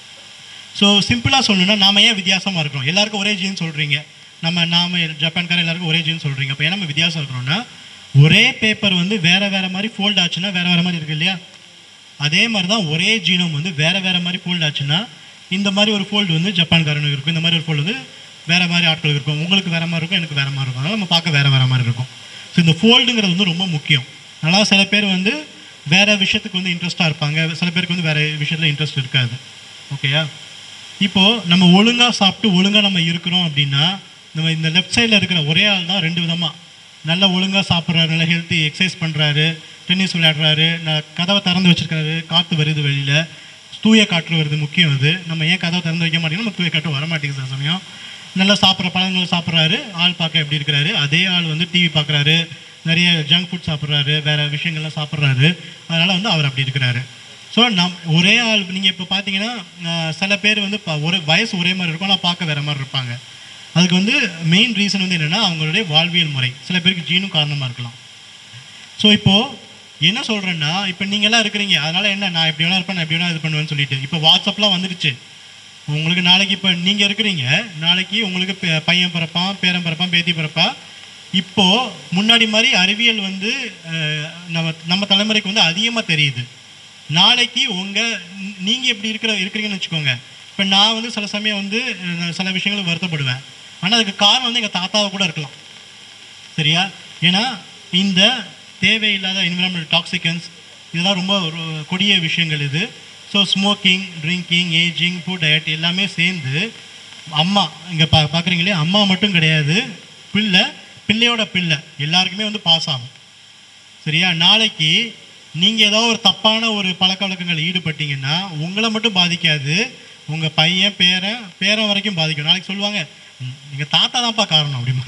Speaker 7: ஸோ சிம்பிளாக சொல்லணுன்னா நாம் ஏன் வித்தியாசமாக இருக்கிறோம்? எல்லாருக்கும் ஒரே ஜீன் சொல்கிறீங்க, நம்ம நாம் ஜப்பான்கார எல்லாருக்கும் ஒரே ஜீன் சொல்கிறீங்க. அப்போ ஏன் நம்ம வித்தியாசம் இருக்கிறோன்னா, ஒரே பேப்பர் வந்து வேறு வேறு மாதிரி ஃபோல்ட் ஆச்சுன்னா வேறு வேறு மாதிரி இருக்குது இல்லையா? அதே மாதிரி தான் ஒரே ஜீனோம் வந்து வேறு வேறு மாதிரி ஃபோல்ட் ஆச்சுன்னா இந்த மாதிரி ஒரு ஃபோல்டு வந்து ஜப்பான்காரனுக்கு இருக்கும், இந்த மாதிரி ஒரு ஃபோல்டு வந்து வேறு மாதிரி ஆட்களுக்கு இருக்கும். உங்களுக்கு வேறு மாதிரி இருக்கும், எனக்கு வேறு மாதிரி இருக்கும். அதனால் நம்ம பார்க்க வேறு வேறு மாதிரி இருக்கும். ஸோ இந்த ஃபோல்டுங்கிறது வந்து ரொம்ப முக்கியம். அதனால் சில பேர் வந்து வேறு விஷயத்துக்கு வந்து இன்ட்ரெஸ்ட்டாக இருப்பாங்க, சில பேருக்கு வந்து வேறு விஷயத்தில் இன்ட்ரெஸ்ட் இருக்காது. ஓகேயா? இப்போது நம்ம ஒழுங்காக சாப்பிட்டு ஒழுங்காக நம்ம இருக்கிறோம் அப்படின்னா, நம்ம இந்த லெஃப்ட் சைடில் இருக்கிற ஒரே ஆள் தான் ரெண்டு விதமாக நல்லா ஒழுங்காக சாப்பிட்றாரு, நல்லா ஹெல்த்தி எக்ஸசைஸ் பண்ணுறாரு, டென்னிஸ் விளையாடுறாரு, நான் கதவை திறந்து வச்சுருக்காரு, காற்று வருது வெளியில், தூய காற்று வருது. முக்கியம் அது. நம்ம ஏன் கதவை திறந்து வைக்க மாட்டேங்குது, நம்ம தூய காற்று வர மாட்டேங்குது. சில சமயம் நல்லா சாப்பிட்ற பழங்கள் சாப்பிட்றாரு, ஆள் பார்க்க எப்படி இருக்கிறாரு, அதே ஆள் வந்து டிவி பார்க்குறாரு, நிறைய ஜங்க் ஃபுட் சாப்பிட்றாரு, வேறு விஷயங்கள்லாம் சாப்பிட்றாரு, அதனால் வந்து அவர் அப்படி இருக்கிறாரு. ஸோ நம் ஒரே ஆள் நீங்கள் இப்போ பார்த்தீங்கன்னா சில பேர் வந்து ஒரு வயசு ஒரே மாதிரி இருக்கும், ஆனால் பார்க்க வேறு மாதிரி இருப்பாங்க. அதுக்கு வந்து மெயின் ரீசன் வந்து என்னென்னா அவங்களுடைய வாழ்வியல் முறை. சில பேருக்கு ஜீனும் காரணமாக இருக்கலாம். ஸோ இப்போது என்ன சொல்கிறேன்னா, இப்போ நீங்கள்லாம் இருக்கிறீங்க, அதனால் என்ன நான் எப்படி வேணா இருப்பேன், நான் எப்படி வேணா இது பண்ணுவேன்னு சொல்லிட்டு இப்போ வாட்ஸ்அப்லாம் வந்துடுச்சு. உங்களுக்கு நாளைக்கு இப்போ நீங்கள் இருக்கிறீங்க, நாளைக்கு உங்களுக்கு பையன் பிறப்பான், பேரன் பிறப்பான், பேத்தி பிறப்பா. இப்போது முன்னாடி மாதிரி அறிவியல் வந்து நம்ம நம்ம தலைமுறைக்கு வந்து அதிகமாக தெரியுது. நாளைக்கு உங்கள் நீங்கள் எப்படி இருக்கிற இருக்கிறீங்கன்னு வச்சுக்கோங்க. இப்போ நான் வந்து சில சமயம் வந்து சில விஷயங்களுக்கு வருத்தப்படுவேன், ஆனால் அதுக்கு காரணம் வந்து எங்கள் தாத்தாவை கூட இருக்கலாம். சரியா? ஏன்னா இந்த தேவையில்லாத என்விரான்மெண்டல் டாக்ஸிகன்ஸ் இதெல்லாம் ரொம்ப கொடிய விஷயங்கள் இது. So smoking, drinking, ageing, food diet எல்லாமே சேர்ந்து அம்மா இங்கே பா பார்க்குறீங்களே அம்மா மட்டும் கிடையாது, பிள்ளை பிள்ளையோட பிள்ளை எல்லாருக்குமே வந்து பாஸ் ஆகும். சரியா? நாளைக்கு நீங்கள் ஏதோ ஒரு தப்பான ஒரு பழக்க வழக்கங்கள் ஈடுபட்டீங்கன்னா உங்களை மட்டும் பாதிக்காது, உங்கள் பையன் பேரன் பேரன் வரைக்கும் பாதிக்கும். நாளைக்கு சொல்லுவாங்க, எங்கள் தாத்தா தான்ப்பா காரணம் அப்படிமா,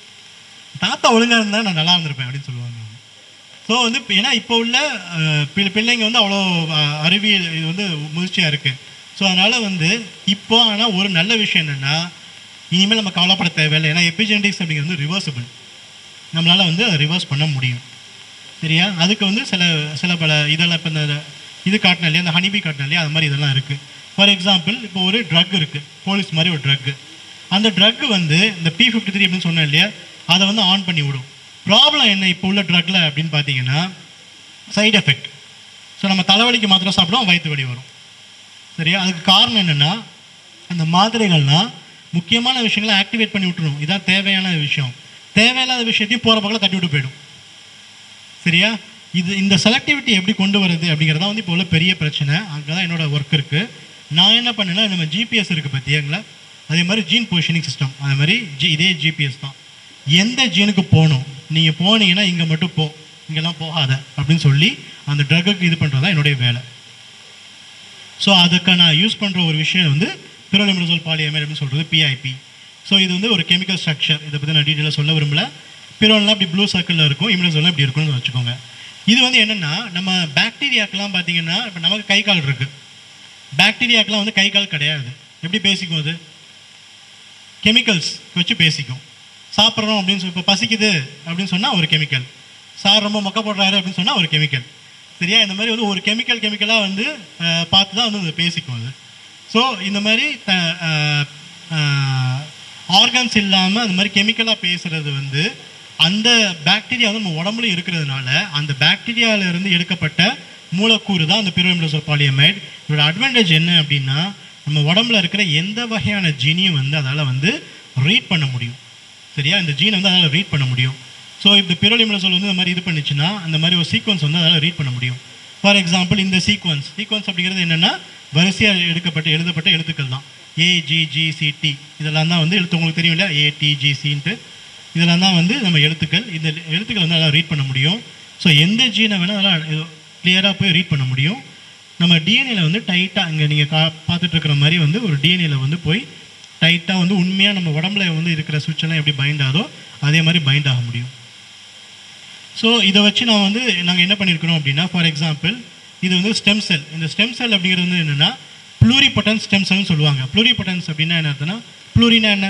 Speaker 7: தாத்தா ஒழுங்காக இருந்தால் நான் நல்லா இருந்திருப்பேன் அப்படின்னு சொல்லுவாங்க. ஸோ வந்து ஏன்னா இப்போ உள்ள பிள்ளை பிள்ளைங்க வந்து அவ்வளோ அறிவியல் இது வந்து முயற்சியாக இருக்குது. ஸோ அதனால் வந்து இப்போ ஆனால் ஒரு நல்ல விஷயம் என்னென்னா, இனிமேல் நம்ம கவலைப்பட தேவையில்லை. ஏன்னா எபிஜெனடிக்ஸ் அப்படிங்கிறது வந்து ரிவர்சிபிள், நம்மளால் வந்து அதை ரிவர்ஸ் பண்ண முடியும். சரியா? அதுக்கு வந்து சில சில பல இதெல்லாம் இப்போ இந்த இது காட்டினா இல்லையா, அந்த ஹனிபி காட்டினா இல்லையா, அது மாதிரி இதெல்லாம் இருக்குது. ஃபார் எக்ஸாம்பிள் இப்போ ஒரு ட்ரக் இருக்குது, போலீஸ் மாதிரி ஒரு ட்ரக்கு. அந்த ட்ரக்கு வந்து இந்த பி ஃபிஃப்டி த்ரீ அப்படின்னு சொன்னேன் இல்லையா, அதை வந்து ஆன் பண்ணி விடும். ப்ராப்ளம் என்ன இப்போ உள்ள ட்ரக்கில் அப்படின்னு பார்த்தீங்கன்னா சைடு எஃபெக்ட். ஸோ நம்ம தலைவலிக்கு மாத்திரை சாப்பிடுவோம், வயிற்று வலி வரும். சரியா? அதுக்கு காரணம் என்னென்னா அந்த மாத்திரைகள்லாம் முக்கியமான விஷயங்களை ஆக்டிவேட் பண்ணி விட்டுரும். இதுதான் தேவையான விஷயம். தேவையில்லாத விஷயத்தையும் போகிற பக்கம் தட்டி விட்டு போயிடும். சரியா? இது இந்த செலக்டிவிட்டி எப்படி கொண்டு வருது அப்படிங்கிறதா வந்து இப்போ உள்ள பெரிய பிரச்சனை. அங்கே தான் என்னோடய ஒர்க் இருக்குது. நான் என்ன பண்ணேன்னா, நம்ம ஜிபிஎஸ் இருக்குது பார்த்தியாங்களா, அதே மாதிரி ஜீன் பொசிஷனிங் சிஸ்டம், அதே மாதிரி ஜி இதே ஜிபிஎஸ் தான். எந்த ஜீனுக்கு போகணும், நீங்கள் போனீங்கன்னா இங்கே மட்டும் போ, இங்கெல்லாம் போகாத அப்படின்னு சொல்லி அந்த ட்ரக்குக்கு இது பண்ணுறது தான் என்னுடைய வேலை. ஸோ அதுக்கு நான் யூஸ் பண்ணுற ஒரு விஷயம் வந்து பிரோலிமிடசோல் பாலியமைட் அப்படின்னு சொல்கிறது, பிஐபி. ஸோ இது வந்து ஒரு கெமிக்கல் ஸ்ட்ரக்சர். இதை பற்றி நான் டீட்டெயிலாக சொல்ல விரும்பல. பிரோல்லாம் இப்படி ப்ளூ சர்க்கிளில் இருக்கும், இமிடசோல்லாம் இப்படி இருக்குன்னு வச்சுக்கோங்க. இது வந்து என்னென்னா, நம்ம பாக்டீரியாக்கெலாம் பார்த்தீங்கன்னா இப்போ நமக்கு கை கால் இருக்குது, பாக்டீரியாக்கெலாம் வந்து கை கால் கிடையாது. எப்படி பேசிக்கும்? அது கெமிக்கல்ஸ் வச்சு பேசிக்கும். சாப்பிட்றோம் அப்படின்னு சொல்லி, இப்போ பசிக்குது அப்படின்னு சொன்னால் ஒரு கெமிக்கல், சார் ரொம்ப மொக்க போடுறாரு அப்படின்னு சொன்னால் ஒரு கெமிக்கல். சரியா? இந்த மாதிரி வந்து ஒரு கெமிக்கல் கெமிக்கலாக வந்து பார்த்து தான் வந்து பேசிக்கும் அது. ஸோ இந்த மாதிரி ஆர்கன்ஸ் இல்லாமல் அந்த மாதிரி கெமிக்கலாக பேசுகிறது வந்து அந்த பாக்டீரியா வந்து நம்ம உடம்புல இருக்கிறதுனால அந்த பாக்டீரியாவிலேருந்து எடுக்கப்பட்ட மூலக்கூறு தான் அந்த பிரோலிமிடசோல் பாலியமைட். இதோட அட்வான்டேஜ் என்ன அப்படின்னா, நம்ம உடம்புல இருக்கிற எந்த வகையான ஜீனையும் வந்து அதால் வந்து ரீட் பண்ண முடியும். சரியா? இந்த ஜீனை வந்து அதால் ரீட் பண்ண முடியும். ஸோ இந்த பிரோலிமிடசோல் வந்து இந்த மாதிரி இது பண்ணிச்சுன்னா அந்த மாதிரி ஒரு சீக்வன்ஸ் வந்து அதால் ரீட் பண்ண முடியும். ஃபார் எக்ஸாம்பிள் இந்த சீக்வன்ஸ் சீக்வன்ஸ் அப்படிங்கிறது என்னென்னா, வரிசையாக எடுக்கப்பட்ட எழுதப்பட்ட எழுத்துக்கள் தான். A G G C T இதெல்லாம் தான் வந்து எழுத்து உங்களுக்கு தெரியும் இல்லையா, ஏடிஜிசின்ட்டு. இதெல்லாம் தான் வந்து நம்ம எழுத்துக்கள். இந்த எழுத்துக்கள் வந்து அதெல்லாம் ரீட் பண்ண முடியும். ஸோ எந்த ஜீனை வேணால் அதெல்லாம் கிளியராக போய் ரீட் பண்ண முடியும். நம்ம டிஎன்ஏல வந்து டைட்டாக இங்கே நீங்கள் கா பார்த்துட்ருக்கிற மாதிரி வந்து ஒரு டிஎன்ஏல வந்து போய் டைட்டாக வந்து உண்மையாக நம்ம உடம்புல வந்து இருக்கிற சுவிட்செல்லாம் எப்படி பைண்ட் ஆகுதோ அதே மாதிரி பைண்ட் ஆக முடியும். ஸோ இதை வச்சு நான் வந்து நாங்கள் என்ன பண்ணியிருக்கிறோம் அப்படின்னா, ஃபார் எக்ஸாம்பிள் இது வந்து ஸ்டெம் செல். இந்த ஸ்டெம் செல் அப்படிங்கிறது வந்து என்னென்னா ப்ளூரிபொட்டன்ஸ் ஸ்டெம் செல்னு சொல்லுவாங்க. ப்ளூரிபொட்டன்ஸ் அப்படின்னா என்ன அர்த்தம்னா, ப்ளூரினா என்ன,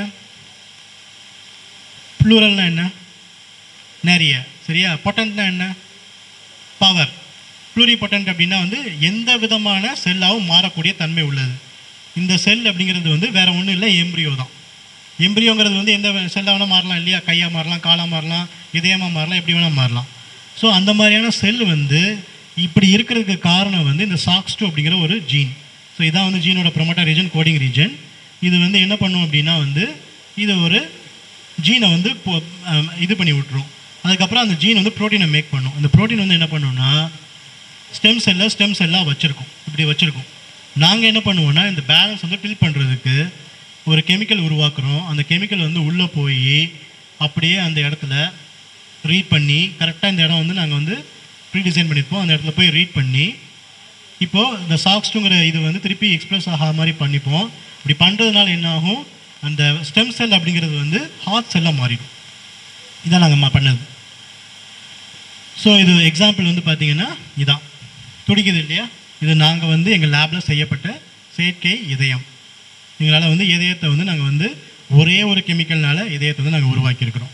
Speaker 7: ப்ளூரல்னா என்ன, நிறைய, சரியா. பொட்டன்ட்னா என்ன, பவர். ப்ளூரிபொட்டன்ட் அப்படின்னா வந்து எந்த விதமான செல்லாகவும் மாறக்கூடிய தன்மை உள்ளது. இந்த செல் அப்படிங்கிறது வந்து வேறு ஒன்றும் இல்லை, எம்ப்ரியோ தான். எம்ப்ரியோங்கிறது வந்து எந்த செல்லாக வேணால் மாறலாம் இல்லையா, கையாக மாறலாம், காலாக மாறலாம், இதயமாக மாறலாம், எப்படி வேணால் மாறலாம். ஸோ அந்த மாதிரியான செல் வந்து இப்படி இருக்கிறதுக்கு காரணம் வந்து இந்த சாக்ஸ் டூ அப்படிங்கிற ஒரு ஜீன். ஸோ இதான் வந்து ஜீனோட ப்ரொமோட்டர் ரீஜன், கோடிங் ரீஜன். இது வந்து என்ன பண்ணும் அப்படின்னா வந்து இது ஒரு ஜீனை வந்து இது பண்ணி விட்டுரும். அதுக்கப்புறம் அந்த ஜீன் வந்து ப்ரோட்டீனை மேக் பண்ணும். அந்த ப்ரோட்டீன் வந்து என்ன பண்ணுன்னா ஸ்டெம் செல்லில் ஸ்டெம் செல்லாக வச்சுருக்கோம், இப்படி வச்சுருக்கோம். நாங்கள் என்ன பண்ணுவோன்னா இந்த பேலன்ஸ் வந்து ஃபில் பண்ணுறதுக்கு ஒரு கெமிக்கல் உருவாக்குறோம். அந்த கெமிக்கல் வந்து உள்ளே போய் அப்படியே அந்த இடத்துல ரீட் பண்ணி கரெக்டாக இந்த இடம் வந்து நாங்கள் வந்து ப்ரீ டிசைன் பண்ணியிருப்போம். அந்த இடத்துல போய் ரீட் பண்ணி இப்போது இந்த சாக்ஸ்டுங்கிற இது வந்து திருப்பி எக்ஸ்பிரஸ் ஆகிற மாதிரி பண்ணிப்போம். இப்படி பண்ணுறதுனால என்னாகும், அந்த ஸ்டெம் செல் அப்படிங்கிறது வந்து ஹார்ட் செல்லாக மாறிடும். இதான் நாங்கள் பண்ணது. ஸோ இது எக்ஸாம்பிள் வந்து பார்த்திங்கன்னா இதான் துடிக்குது இல்லையா, இது நாங்கள் வந்து எங்கள் லேபில் செய்யப்பட்ட செயற்கை இதயம். எங்களால் வந்து இதயத்தை வந்து நாங்கள் வந்து ஒரே ஒரு கெமிக்கல்னால இதயத்தை வந்து நாங்கள் உருவாக்கியிருக்கிறோம்.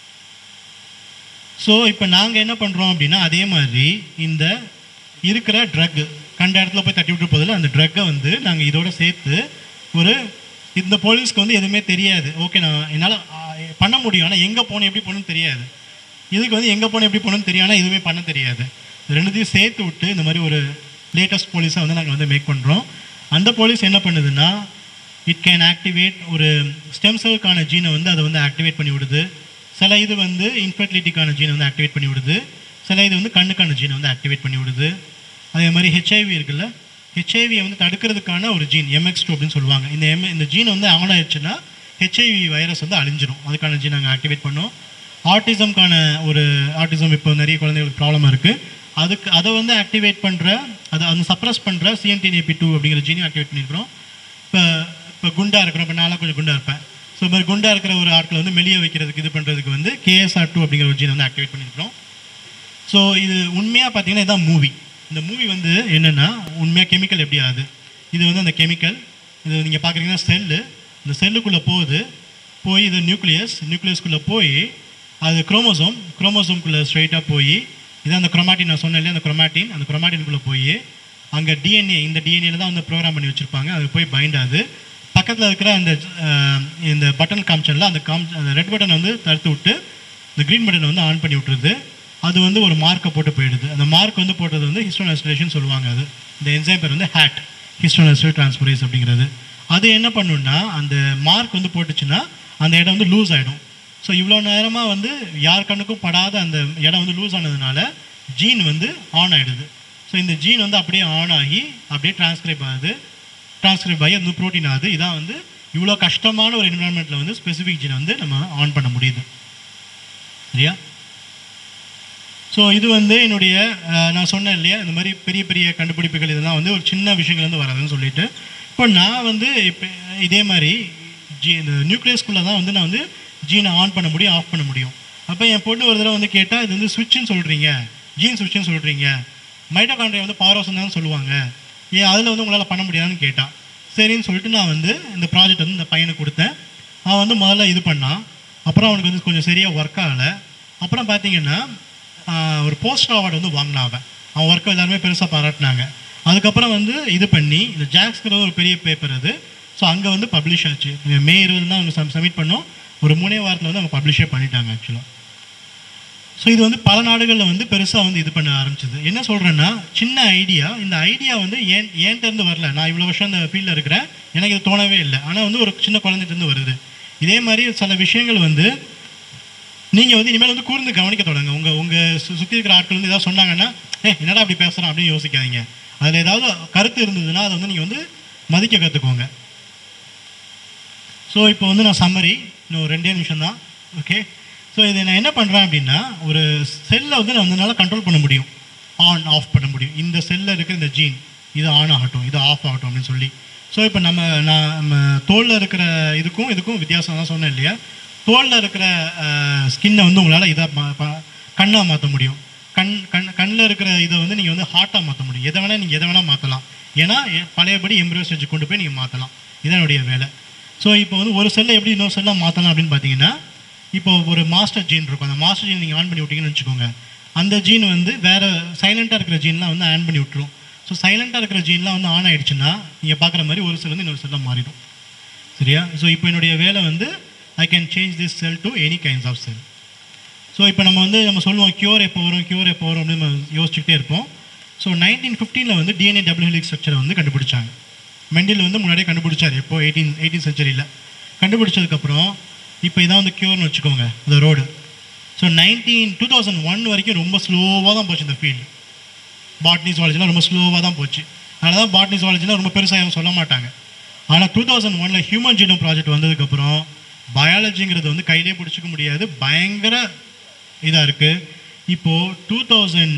Speaker 7: ஸோ இப்போ நாங்கள் என்ன பண்ணுறோம் அப்படின்னா அதே மாதிரி இந்த இருக்கிற ட்ரக்கு கண்ட இடத்துல போய் தட்டி விட்டு போதில் அந்த ட்ரக்கை வந்து நாங்கள் இதோட சேர்த்து ஒரு இந்த போலீஸ்க்கு வந்து எதுவுமே தெரியாது. ஓகே, நான் என்னால் பண்ண முடியும், ஆனால் எங்கே போகணும் எப்படி போகணும்னு தெரியாது. இதுக்கு வந்து எங்கே போகணும் எப்படி போகணும்னு தெரியும், ஆனால் எதுவுமே பண்ண தெரியாது. ரெண்டுத்தையும் சேர்த்து விட்டு இந்த மாதிரி ஒரு லேட்டஸ்ட் போலீஸாக வந்து நாங்கள் வந்து மேக் பண்ணுறோம். அந்த போலீஸ் என்ன பண்ணுதுன்னா இட் கேன் ஆக்டிவேட் ஒரு ஸ்டெம் செல்லுக்கான ஜீனை வந்து அதை வந்து ஆக்டிவேட் பண்ணி விடுது. சில இது வந்து இன்ஃபர்டிலிட்டிக்கான ஜீனை வந்து ஆக்டிவேட் பண்ணி விடுது. சில இது வந்து கண்ணுக்கான ஜீனை வந்து ஆக்டிவேட் பண்ணி விடுது. அதே மாதிரி ஹெச்ஐவி இருக்குல்ல, ஹெச்ஐவியை வந்து தடுக்கிறதுக்கான ஒரு ஜீன் எம்எக்ஸ் டூ அப்படின்னு சொல்லுவாங்க. இந்த எம் இந்த ஜீன் வந்து ஆன் ஆயிடுச்சுன்னா ஹெச்ஐவி வைரஸ் வந்து அழிஞ்சிரும். அதுக்கான ஜீன் நாங்கள் ஆக்டிவேட் பண்ணோம். ஆட்டிசம்க்கான ஒரு ஆட்டிசம் இப்போ நிறைய குழந்தைகளுக்கு ப்ராப்ளமாக இருக்குது, அதுக்கு அதை வந்து ஆக்டிவேட் பண்ணுற அதை அந்த சப்ரஸ் பண்ணுற சிஎன்டிஏபி டூ அப்படிங்கிற ஜீனை ஆக்டிவேட் பண்ணியிருக்கிறோம். இப்போ இப்போ குண்டாக இருக்கிறோம், இப்போ நான்லாம் கொஞ்சம் குண்டாக இருப்பேன். ஸோ இது மாதிரி குண்டாக இருக்கிற ஒரு ஆட்களை வந்து மெலிய வைக்கிறதுக்கு இது பண்ணுறதுக்கு வந்து கேஎஸ்ஆர் டூ அப்படிங்கிற ஒரு ஜீனை வந்து ஆக்டிவேட் பண்ணியிருக்கிறோம். ஸோ இது உண்மையாக பார்த்தீங்கன்னா இதான் மூவி. இந்த மூவி வந்து என்னென்னா உண்மையாக கெமிக்கல் எப்படி ஆகுது, இது வந்து அந்த கெமிக்கல் இது நீங்கள் பார்க்குறீங்கன்னா செல்லு, இந்த செல்லுக்குள்ளே போகுது, போய் இது நியூக்ளியஸ், நியூக்ளியஸ்குள்ளே போய் அது குரோமோசோம், குரோமோசோம்குள்ளே ஸ்ட்ரைட்டாக போய் இதான் அந்த குரோமாட்டின் நான் சொன்னேன் இல்லையா, அந்த குரோமாட்டின் அந்த குரோமாட்டின்குள்ளே போய் அங்கே டிஎன்ஏ இந்த டிஎன்ஏல தான் வந்து ப்ரோக்ராம் பண்ணி வச்சுருப்பாங்க, அது போய் பைண்ட் ஆகுது. பக்கத்தில் இருக்கிற அந்த இந்த பட்டன் காமிச்சனில் அந்த காம் அந்த ரெட் பட்டனை வந்து தடுத்து விட்டு இந்த க்ரீன் பட்டனை வந்து ஆன் பண்ணி விட்டுருது. அது வந்து ஒரு மார்க்கை போட்டு போயிடுது. அந்த மார்க் வந்து போட்டது வந்து ஹிஸ்டோன் அசிலேஷன் சொல்லுவாங்க. அது இந்த என்சைம் பேர் வந்து ஹேட், ஹிஸ்டோன் அசிலேட் டிரான்ஸ்பரேஸ் அப்படிங்கிறது. அது என்ன பண்ணுன்னா அந்த மார்க் வந்து போட்டுச்சுன்னா அந்த இடம் வந்து லூஸ் ஆகிடும். ஸோ இவ்வளோ நேரமாக வந்து யார் கண்ணுக்கும் படாத அந்த இடம் வந்து லூஸ் ஆனதுனால ஜீன் வந்து ஆன் ஆகிடுது. ஸோ இந்த ஜீன் வந்து அப்படியே ஆன் ஆகி அப்படியே டிரான்ஸ்கிரைப் ஆகுது, டிரான்ஸ்கிரைப் ஆகி அது ப்ரோட்டீன் ஆகுது. இதான் வந்து இவ்வளோ கஷ்டமான ஒரு என்விரான்மெண்ட்டில் வந்து ஸ்பெசிஃபிக் ஜீனை வந்து நம்ம ஆன் பண்ண முடியுது, சரியா. ஸோ இது வந்து என்னுடைய நான் சொன்னேன் இல்லையா, இந்த மாதிரி பெரிய பெரிய கண்டுபிடிப்புகள் இதெல்லாம் வந்து ஒரு சின்ன விஷயங்கள்லேருந்து வராதுன்னு சொல்லிட்டு, இப்போ நான் வந்து இப்போ இதே மாதிரி ஜி இந்த நியூக்ளியஸ்குள்ளே தான் வந்து நான் வந்து ஜீனை ஆன் பண்ண முடியும், ஆஃப் பண்ண முடியும். அப்போ என் பொண்ணு ஒரு தடவை வந்து கேட்டால் இது வந்து சுவிட்சுன்னு சொல்கிறீங்க, ஜீன் சுவிட்சுன்னு சொல்கிறீங்க, மைட்டோகாண்ட்ரியா வந்து பவர் ஹவுஸ் தான் சொல்லுவாங்க, ஏன் அதில் வந்து உங்களால் பண்ண முடியாதுன்னு கேட்டான். சரின்னு சொல்லிட்டு நான் வந்து இந்த ப்ராஜெக்ட் வந்து இந்த பையனுக்கு கொடுத்தேன். அவன் வந்து முதல்ல இது பண்ணான், அப்புறம் அவனுக்கு வந்து கொஞ்சம் சரியாக ஒர்க் ஆகலை. அப்புறம் பார்த்தீங்கன்னா ஒரு போஸ்டர் அவார்டு வந்து வாங்கினான். அவன் அவன் ஒர்க்கை எல்லாருமே பெருசாக பாராட்டினாங்க. அதுக்கப்புறம் வந்து இது பண்ணி இந்த ஜாக்ஸ்கிறது ஒரு பெரிய பேப்பர் அது. ஸோ அங்கே வந்து பப்ளிஷ் ஆச்சு. மே இருபது தான் அவங்க சம் சப்மிட் பண்ணோம். ஒரு மூணே வாரத்தில் வந்து அவங்க பப்ளிஷே பண்ணிட்டாங்க ஆக்சுவலாக. ஸோ இது வந்து பல நாடுகளில் வந்து பெருசாக வந்து இது பண்ண ஆரம்பிச்சிது. என்ன சொல்கிறேன்னா சின்ன ஐடியா, இந்த ஐடியா வந்து ஏன் ஏன்ட்டேருந்து வரல. நான் இவ்வளோ வருஷம் இந்த ஃபீல்டில் இருக்கிறேன், எனக்கு இது தோணவே இல்லை. ஆனால் வந்து ஒரு சின்ன குழந்தைகிட்டேருந்து வருது. இதே மாதிரி சில விஷயங்கள் வந்து நீங்கள் வந்து இனிமேல் வந்து கூர்ந்து கவனிக்க தொடங்க. உங்கள் உங்கள் சு சுற்றி இருக்கிற ஆட்கள் வந்து ஏதாவது சொன்னாங்கன்னா ஏ என்னடா அப்படி பேசுகிறோம் அப்படின்னு யோசிக்காதீங்க. அதில் ஏதாவது கருத்து இருந்ததுன்னா அதை வந்து நீங்கள் வந்து மதிக்க கற்றுக்கோங்க. ஸோ இப்போ வந்து நான் சம்மரி இன்னும் ரெண்டே நிமிஷம் தான், ஓகே. ஸோ இதை நான் என்ன பண்ணுறேன் அப்படின்னா ஒரு செல்லை வந்து நான் வந்து என்னால் கண்ட்ரோல் பண்ண முடியும், ஆன் ஆஃப் பண்ண முடியும். இந்த செல்லில் இருக்கிற இந்த ஜீன் இது ஆன் ஆகட்டும், இது ஆஃப் ஆகட்டும் அப்படின்னு சொல்லி. ஸோ இப்போ நம்ம நான் நம்ம தோலில் இருக்கிற இதுக்கும் இதுக்கும் வித்தியாசம் தான் சொன்னேன் இல்லையா. தோலில் இருக்கிற ஸ்கின்னை வந்து உங்களால் இதாக கண்ணாக மாற்ற முடியும். கண் கண் கண்ணில் இருக்கிற இதை வந்து நீங்கள் வந்து ஹார்ட்டாக மாற்ற முடியும். எதை வேணால் நீங்கள் எதை வேணால் மாற்றலாம். ஏன்னா பழையபடி எம்ப்ரியோ ஸ்டேஜ் கொண்டு போய் நீங்கள் மாற்றலாம். இதனுடைய வேலை. ஸோ இப்போ வந்து ஒரு செல்லை எப்படி இன்னொரு செல்லாக மாற்றலாம் அப்படின்னு பார்த்தீங்கன்னா, இப்போ ஒரு மாஸ்டர் ஜீன் இருக்கும். அந்த மாஸ்டர் ஜீன் நீங்கள் ஆன் பண்ணி விட்டிங்கன்னு வச்சுக்கோங்க, அந்த ஜீன் வந்து வேறு சைலண்ட்டாக இருக்கிற ஜீன்லாம் வந்து ஆன் பண்ணி விட்டுரும். ஸோ சைலண்ட்டாக இருக்கிற ஜீன்லாம் வந்து ஆன் ஆகிடுச்சுன்னா நீங்கள் பார்க்குற மாதிரி ஒரு செல் வந்து இன்னொரு செல்லாக மாறிடும். சரியா? ஸோ இப்போ என்னுடைய வேலை வந்து I can change this cell to any kinds of cell. So இப்போ நம்ம வந்து நம்ம சொல்லுவோம் க்யூர் எப்போ வரும் க்யூர் எப்போ வரும் அப்படின்னு நம்ம யோசிச்சுக்கிட்டே இருப்போம். ஸோ நைன்டீன் ஃபிஃப்டீனில் வந்து டிஎன்ஏ டபுள் ஹெலிக்ஸ் ஸ்ட்ரக்சரை வந்து கண்டுபிடிச்சாங்க. மெண்டில் வந்து முன்னாடியே கண்டுபிடிச்சார். எப்போ எயிட்டீன் எயிட்டீன் செஞ்சுரியில் கண்டுபிடிச்சதுக்கப்புறம் இப்போ இதான் வந்து க்யூர்னு வச்சுக்கோங்க இந்த road. So nineteen two thousand one வரைக்கும் ரொம்ப ஸ்லோவாக தான் போச்சு இந்த ஃபீல்டு. பாட்னி ஜுவாலஜிலாம் ரொம்ப ஸ்லோவாக தான் போச்சு. அதனால தான் பாட்னி ஜுவாலஜிலாம் ரொம்ப பெருசாக யாரும் சொல்ல மாட்டாங்க. ஆனால் டூ தௌசண்ட் ஒனில் ஹியூமன் ஜீனோம் ப்ராஜெக்ட் வந்ததுக்கப்புறம் பயாலஜிங்கிறது வந்து கையிலே பிடிச்சிக்க முடியாது, பயங்கர இதாக இருக்குது. இப்போது டூ தௌசண்ட்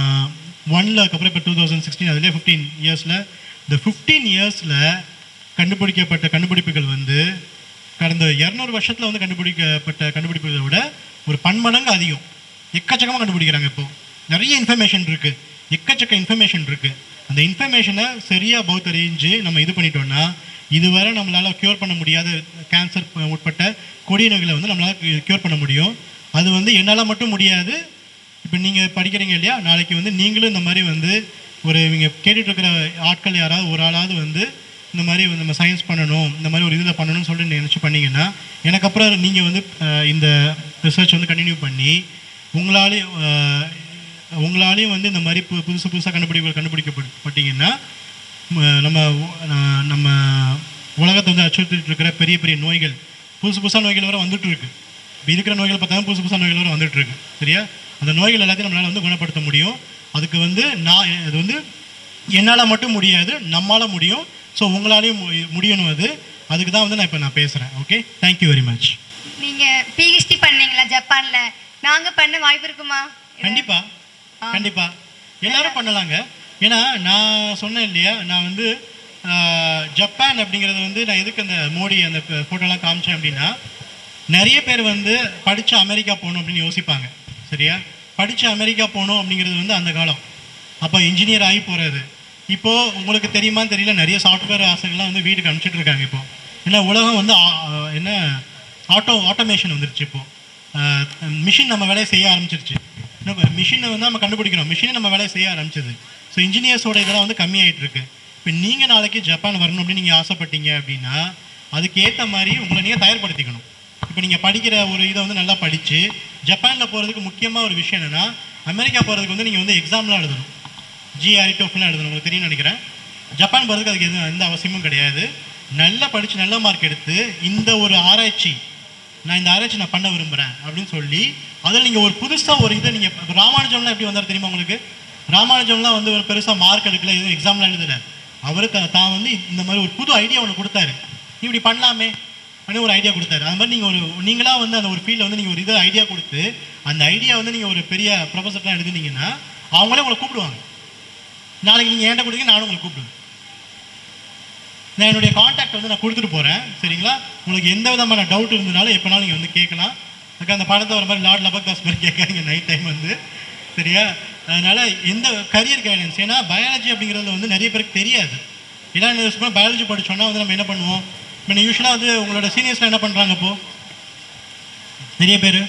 Speaker 7: ஒனில் அதுக்கப்புறம் இப்போ டூ தௌசண்ட் சிக்ஸ்டீன் அதிலே ஃபிஃப்டீன் இயர்ஸில் இந்த ஃபிஃப்டீன் இயர்ஸில் கண்டுபிடிக்கப்பட்ட கண்டுபிடிப்புகள் வந்து கடந்த இரநூறு வருஷத்தில் வந்து கண்டுபிடிக்கப்பட்ட கண்டுபிடிப்புகளை விட ஒரு பன்மடங்கு அதிகம். எக்கச்சக்கமாக கண்டுபிடிக்கிறாங்க. இப்போது நிறைய இன்ஃபர்மேஷன் இருக்குது, எக்கச்சக்க இன்ஃபர்மேஷன் இருக்குது. அந்த இன்ஃபர்மேஷனை சரியாக பகுத்தறிஞ்சு நம்ம இது பண்ணிட்டோம்னா இதுவரை நம்மளால் க்யூர் பண்ண முடியாத கேன்சர் உட்பட்ட கொடிய நோய்களை வந்து நம்மளால் க்யூர் பண்ண முடியும். அது வந்து என்னால் மட்டும் முடியாது. இப்போ நீங்கள் படிக்கிறீங்க இல்லையா, நாளைக்கு வந்து நீங்களும் இந்த மாதிரி வந்து ஒரு இவங்க கேட்டுட்ருக்கிற ஆட்கள் யாராவது ஒரு ஆளாவது வந்து இந்த மாதிரி வந்து நம்ம சயின்ஸ் பண்ணணும், இந்த மாதிரி ஒரு இதில் பண்ணணும்னு சொல்லிட்டு நினச்சி பண்ணிங்கன்னா எனக்கு அப்புறம் நீங்கள் வந்து இந்த ரிசர்ச் வந்து கண்டினியூ பண்ணி உங்களாலேயும் உங்களாலேயும் வந்து இந்த மாதிரி பு புதுசு புதுசாக கண்டுபிடிப்புகள் கண்டுபிடிக்கப்பட்டீங்கன்னா நம்ம நம்ம உலகத்தை வந்து அச்சுறுத்திட்டு இருக்கிற பெரிய பெரிய நோய்கள், புதுசு புதுசாக நோய்கள் வர வந்துட்டு இருக்கு. இப்போ இருக்கிற நோய்கள் பார்த்தாலும் புதுசு புதுசாக நோய்கள் வர வந்துட்டு இருக்கு. சரியா? அந்த நோய்கள் எல்லாத்தையும் நம்மளால் வந்து குணப்படுத்த முடியும். அதுக்கு வந்து நான் அது வந்து என்னால் மட்டும் முடியாது, நம்மளால் முடியும். ஸோ உங்களாலேயும் முடியணும். அது அதுக்கு தான் வந்து நான் இப்போ நான் பேசுகிறேன். Okay, thank you very much.
Speaker 9: நீங்கள் பிஹெச்டி பண்ணீங்களா ஜப்பானில்? நாங்கள் பண்ண வாய்ப்பு இருக்குமா?
Speaker 7: கண்டிப்பாக கண்டிப்பாக எல்லாரும் பண்ணலாங்க. ஏன்னா நான் சொன்னேன் இல்லையா, நான் வந்து ஜப்பான் அப்படிங்கிறது வந்து நான் எதுக்கு அந்த மோடி அந்த ஃபோட்டோலாம் காமிச்சேன் அப்படின்னா, நிறைய பேர் வந்து படித்த அமெரிக்கா போகணும் அப்படின்னு யோசிப்பாங்க. சரியா? படித்த அமெரிக்கா போகணும் அப்படிங்கிறது வந்து அந்த காலம். அப்போ இன்ஜினியர் ஆகி போகிறது. இப்போது உங்களுக்கு தெரியுமான்னு தெரியல, நிறைய சாஃப்ட்வேர் ஆசைகள்லாம் வந்து வீட்டுக்கு அனுப்பிச்சிட்டு இருக்காங்க. இப்போது ஏன்னா உலகம் வந்து என்ன ஆட்டோ ஆட்டோமேஷன் வந்துருச்சு. இப்போது மிஷின் நம்ம வேலையை செய்ய ஆரம்பிச்சிருச்சு. மிஷினை வந்து நம்ம கண்டுபிடிக்கிறோம், மிஷினை நம்ம வேலையை செய்ய ஆரம்பிச்சது. ஸோ இன்ஜினியர்ஸோட இதெல்லாம் வந்து கம்மியாகிட்டு இருக்கு. இப்போ நீங்கள் நாளைக்கு ஜப்பான் வரணும் அப்படின்னு நீங்கள் ஆசைப்பட்டீங்க அப்படின்னா அதுக்கு ஏற்ற மாதிரி உங்களை நீங்கள் தயார்படுத்திக்கணும். இப்போ நீங்கள் படிக்கிற ஒரு இதை வந்து நல்லா படித்து ஜப்பானில் போகிறதுக்கு முக்கியமாக ஒரு விஷயம் என்னென்னா, அமெரிக்கா போகிறதுக்கு வந்து நீங்கள் வந்து எக்ஸாம்லாம் எழுதணும், ஜிஆர்இ டோஃபெல்லாம் எழுதணும். உங்களுக்கு தெரியும்னு நினைக்கிறேன். ஜப்பான் போகிறதுக்கு அதுக்கு எதுவும் எந்த அவசியமும் கிடையாது. நல்லா படித்து நல்ல மார்க் எடுத்து இந்த ஒரு ஆராய்ச்சி நான் இந்த ஆராய்ச்சி நான் பண்ண விரும்புகிறேன் அப்படின்னு சொல்லி அதில் நீங்கள் ஒரு புதுசாக ஒரு இதை நீங்கள் இப்போ ராமானுஜம்லாம் எப்படி வந்தார் தெரியுமா உங்களுக்கு? ராமானுஜம்லாம் வந்து ஒரு பெருசாக மார்க் எடுக்கல, எதுவும் எக்ஸாம்லாம் எழுதலை. அவருக்கு தான் வந்து இந்த மாதிரி ஒரு புது ஐடியா ஒன்று கொடுத்தாரு, நீ இப்படி பண்ணலாமே அப்படின்னு ஒரு ஐடியா கொடுத்தாரு. அது மாதிரி நீங்கள் ஒரு நீங்களாக வந்து அந்த ஒரு ஃபீல்டில் வந்து நீங்கள் ஒரு இதை ஐடியா கொடுத்து அந்த ஐடியா வந்து நீங்கள் ஒரு பெரிய ப்ரொஃபஸர்லாம் எழுதுனீங்கன்னா அவங்களே உங்களை கூப்பிடுவாங்க. நாளைக்கு நீங்கள் ஏன்ட்ட கொடுத்தீங்க, நானும் உங்களை கூப்பிடுவேன். நான் என்னுடைய காண்டாக்ட் வந்து நான் கொடுத்துட்டு போகிறேன். சரிங்களா? உங்களுக்கு எந்த விதமான டவுட் இருந்தனாலும் எப்போனாலும் நீங்கள் வந்து கேட்கலாம். அதுக்கு அந்த படத்தை வர மாதிரி லார்ட் லபக்தாஸ் மாதிரி கேட்காதீங்க நைட் டைம் வந்து. சரியா? அதனால் எந்த கரியர் கைடன்ஸ், ஏன்னா பயாலஜி அப்படிங்கிறது வந்து நிறைய பேருக்கு தெரியாது. ஏன்னா இந்த பயாலஜி படித்தோன்னா வந்து நம்ம என்ன பண்ணுவோம், இப்போ யூஸ்வலாக வந்து உங்களோட சீனியர்ஸ்லாம் என்ன பண்ணுறாங்க இப்போது நிறைய பேர்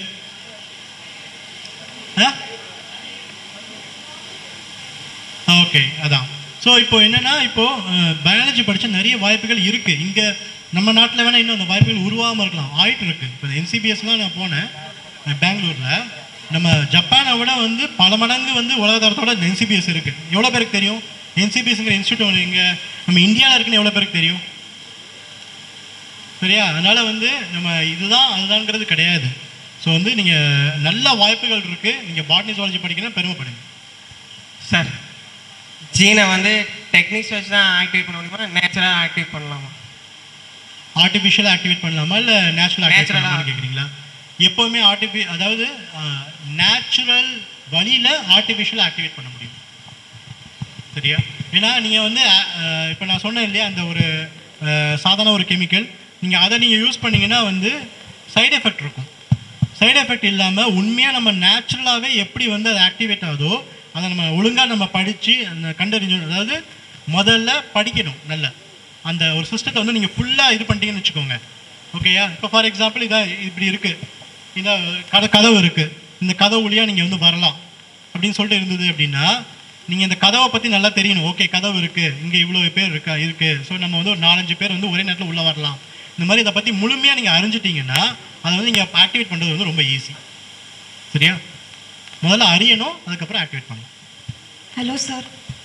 Speaker 7: ஓகே அதான். ஸோ இப்போ என்னென்னா, இப்போது பயாலஜி படித்த நிறைய வாய்ப்புகள் இருக்குது. இங்கே நம்ம நாட்டில் வேணால் இன்னும் அந்த வாய்ப்புகள் உருவாகாமல் இருக்கலாம், ஆயிட்டு இருக்குது. இப்போ என்சிபிஎஸ்லாம் நான் போனேன் பெங்களூரில். நம்ம ஜப்பானை விட வந்து பல மடங்கு வந்து உலகத்தரத்தோட என்சிபிஎஸ் இருக்குது. எவ்வளோ பேருக்கு தெரியும்? என்சிபிஎஸ்ங்கிற இன்ஸ்டியூட் இங்கே நம்ம இந்தியாவில் இருக்குன்னு எவ்வளோ பேருக்கு தெரியும்? சரியா? அதனால் வந்து நம்ம இதுதான் அதுதான்ங்கிறது கிடையாது. ஸோ வந்து நீங்கள் நல்ல வாய்ப்புகள் இருக்குது. நீங்கள் பாட்னி ஜுவாலஜி படிக்கணும், பெருமைப்படுங்க.
Speaker 10: சார், ஜீனை வந்து டெக்னிக்ஸ் வச்சு தான் ஆக்டிவேட் பண்ண முடியுமா, நேச்சுரலாக ஆக்டிவேட் பண்ணலாமா?
Speaker 7: ஆர்டிஃபிஷியலாக ஆக்டிவேட் பண்ணலாமா இல்லை நேச்சுரலாக ஆக்டிவேட் பண்ணலாமான்னு கேட்குறீங்களா? எப்போவுமே ஆர்டிஃபி அதாவது நேச்சுரல் வழியில் ஆர்டிஃபிஷியல் ஆக்டிவேட் பண்ண முடியும். சரியா? ஏன்னா நீங்கள் வந்து இப்போ நான் சொன்னேன் இல்லையா, அந்த ஒரு சாதாரண ஒரு கெமிக்கல் நீங்கள் அதை நீங்கள் யூஸ் பண்ணிங்கன்னா வந்து சைடு எஃபெக்ட் இருக்கும். சைடு எஃபெக்ட் இல்லாமல் உண்மையாக நம்ம நேச்சுரலாகவே எப்படி வந்து அது ஆக்டிவேட் ஆகுதோ அதை நம்ம ஒழுங்காக நம்ம படித்து அந்த கண்டறிஞ்சு, அதாவது முதல்ல படிக்கணும். நல்ல அந்த ஒரு சிஸ்டத்தை வந்து நீங்கள் ஃபுல்லாக இது பண்ணிட்டீங்கன்னு வச்சுக்கோங்க. ஓகேயா? இப்போ ஃபார் எக்ஸாம்பிள் இதான் இப்படி இருக்குது, இந்த கத கதவு இருக்குது, இந்த கதவு வழியாக நீங்கள் வந்து வரலாம் அப்படின்னு சொல்லிட்டு இருந்தது அப்படின்னா நீங்கள் இந்த கதவை பற்றி நல்லா தெரியணும். ஓகே, கதவு இருக்குது, இங்கே இவ்வளோ பேர் இருக்கா இருக்குது, ஸோ நம்ம வந்து ஒரு நாலஞ்சு பேர் வந்து ஒரே நேரத்தில் உள்ளே வரலாம். இந்த மாதிரி இதை பற்றி முழுமையாக நீங்கள் அறிஞ்சிட்டிங்கன்னா அதை வந்து நீங்கள் ஆக்டிவேட் பண்ணுறது வந்து ரொம்ப ஈஸி. சரியா? முதல்ல அறியணும், அதுக்கப்புறம் ஆக்டிவேட் பண்ணணும்.
Speaker 11: Hello sir.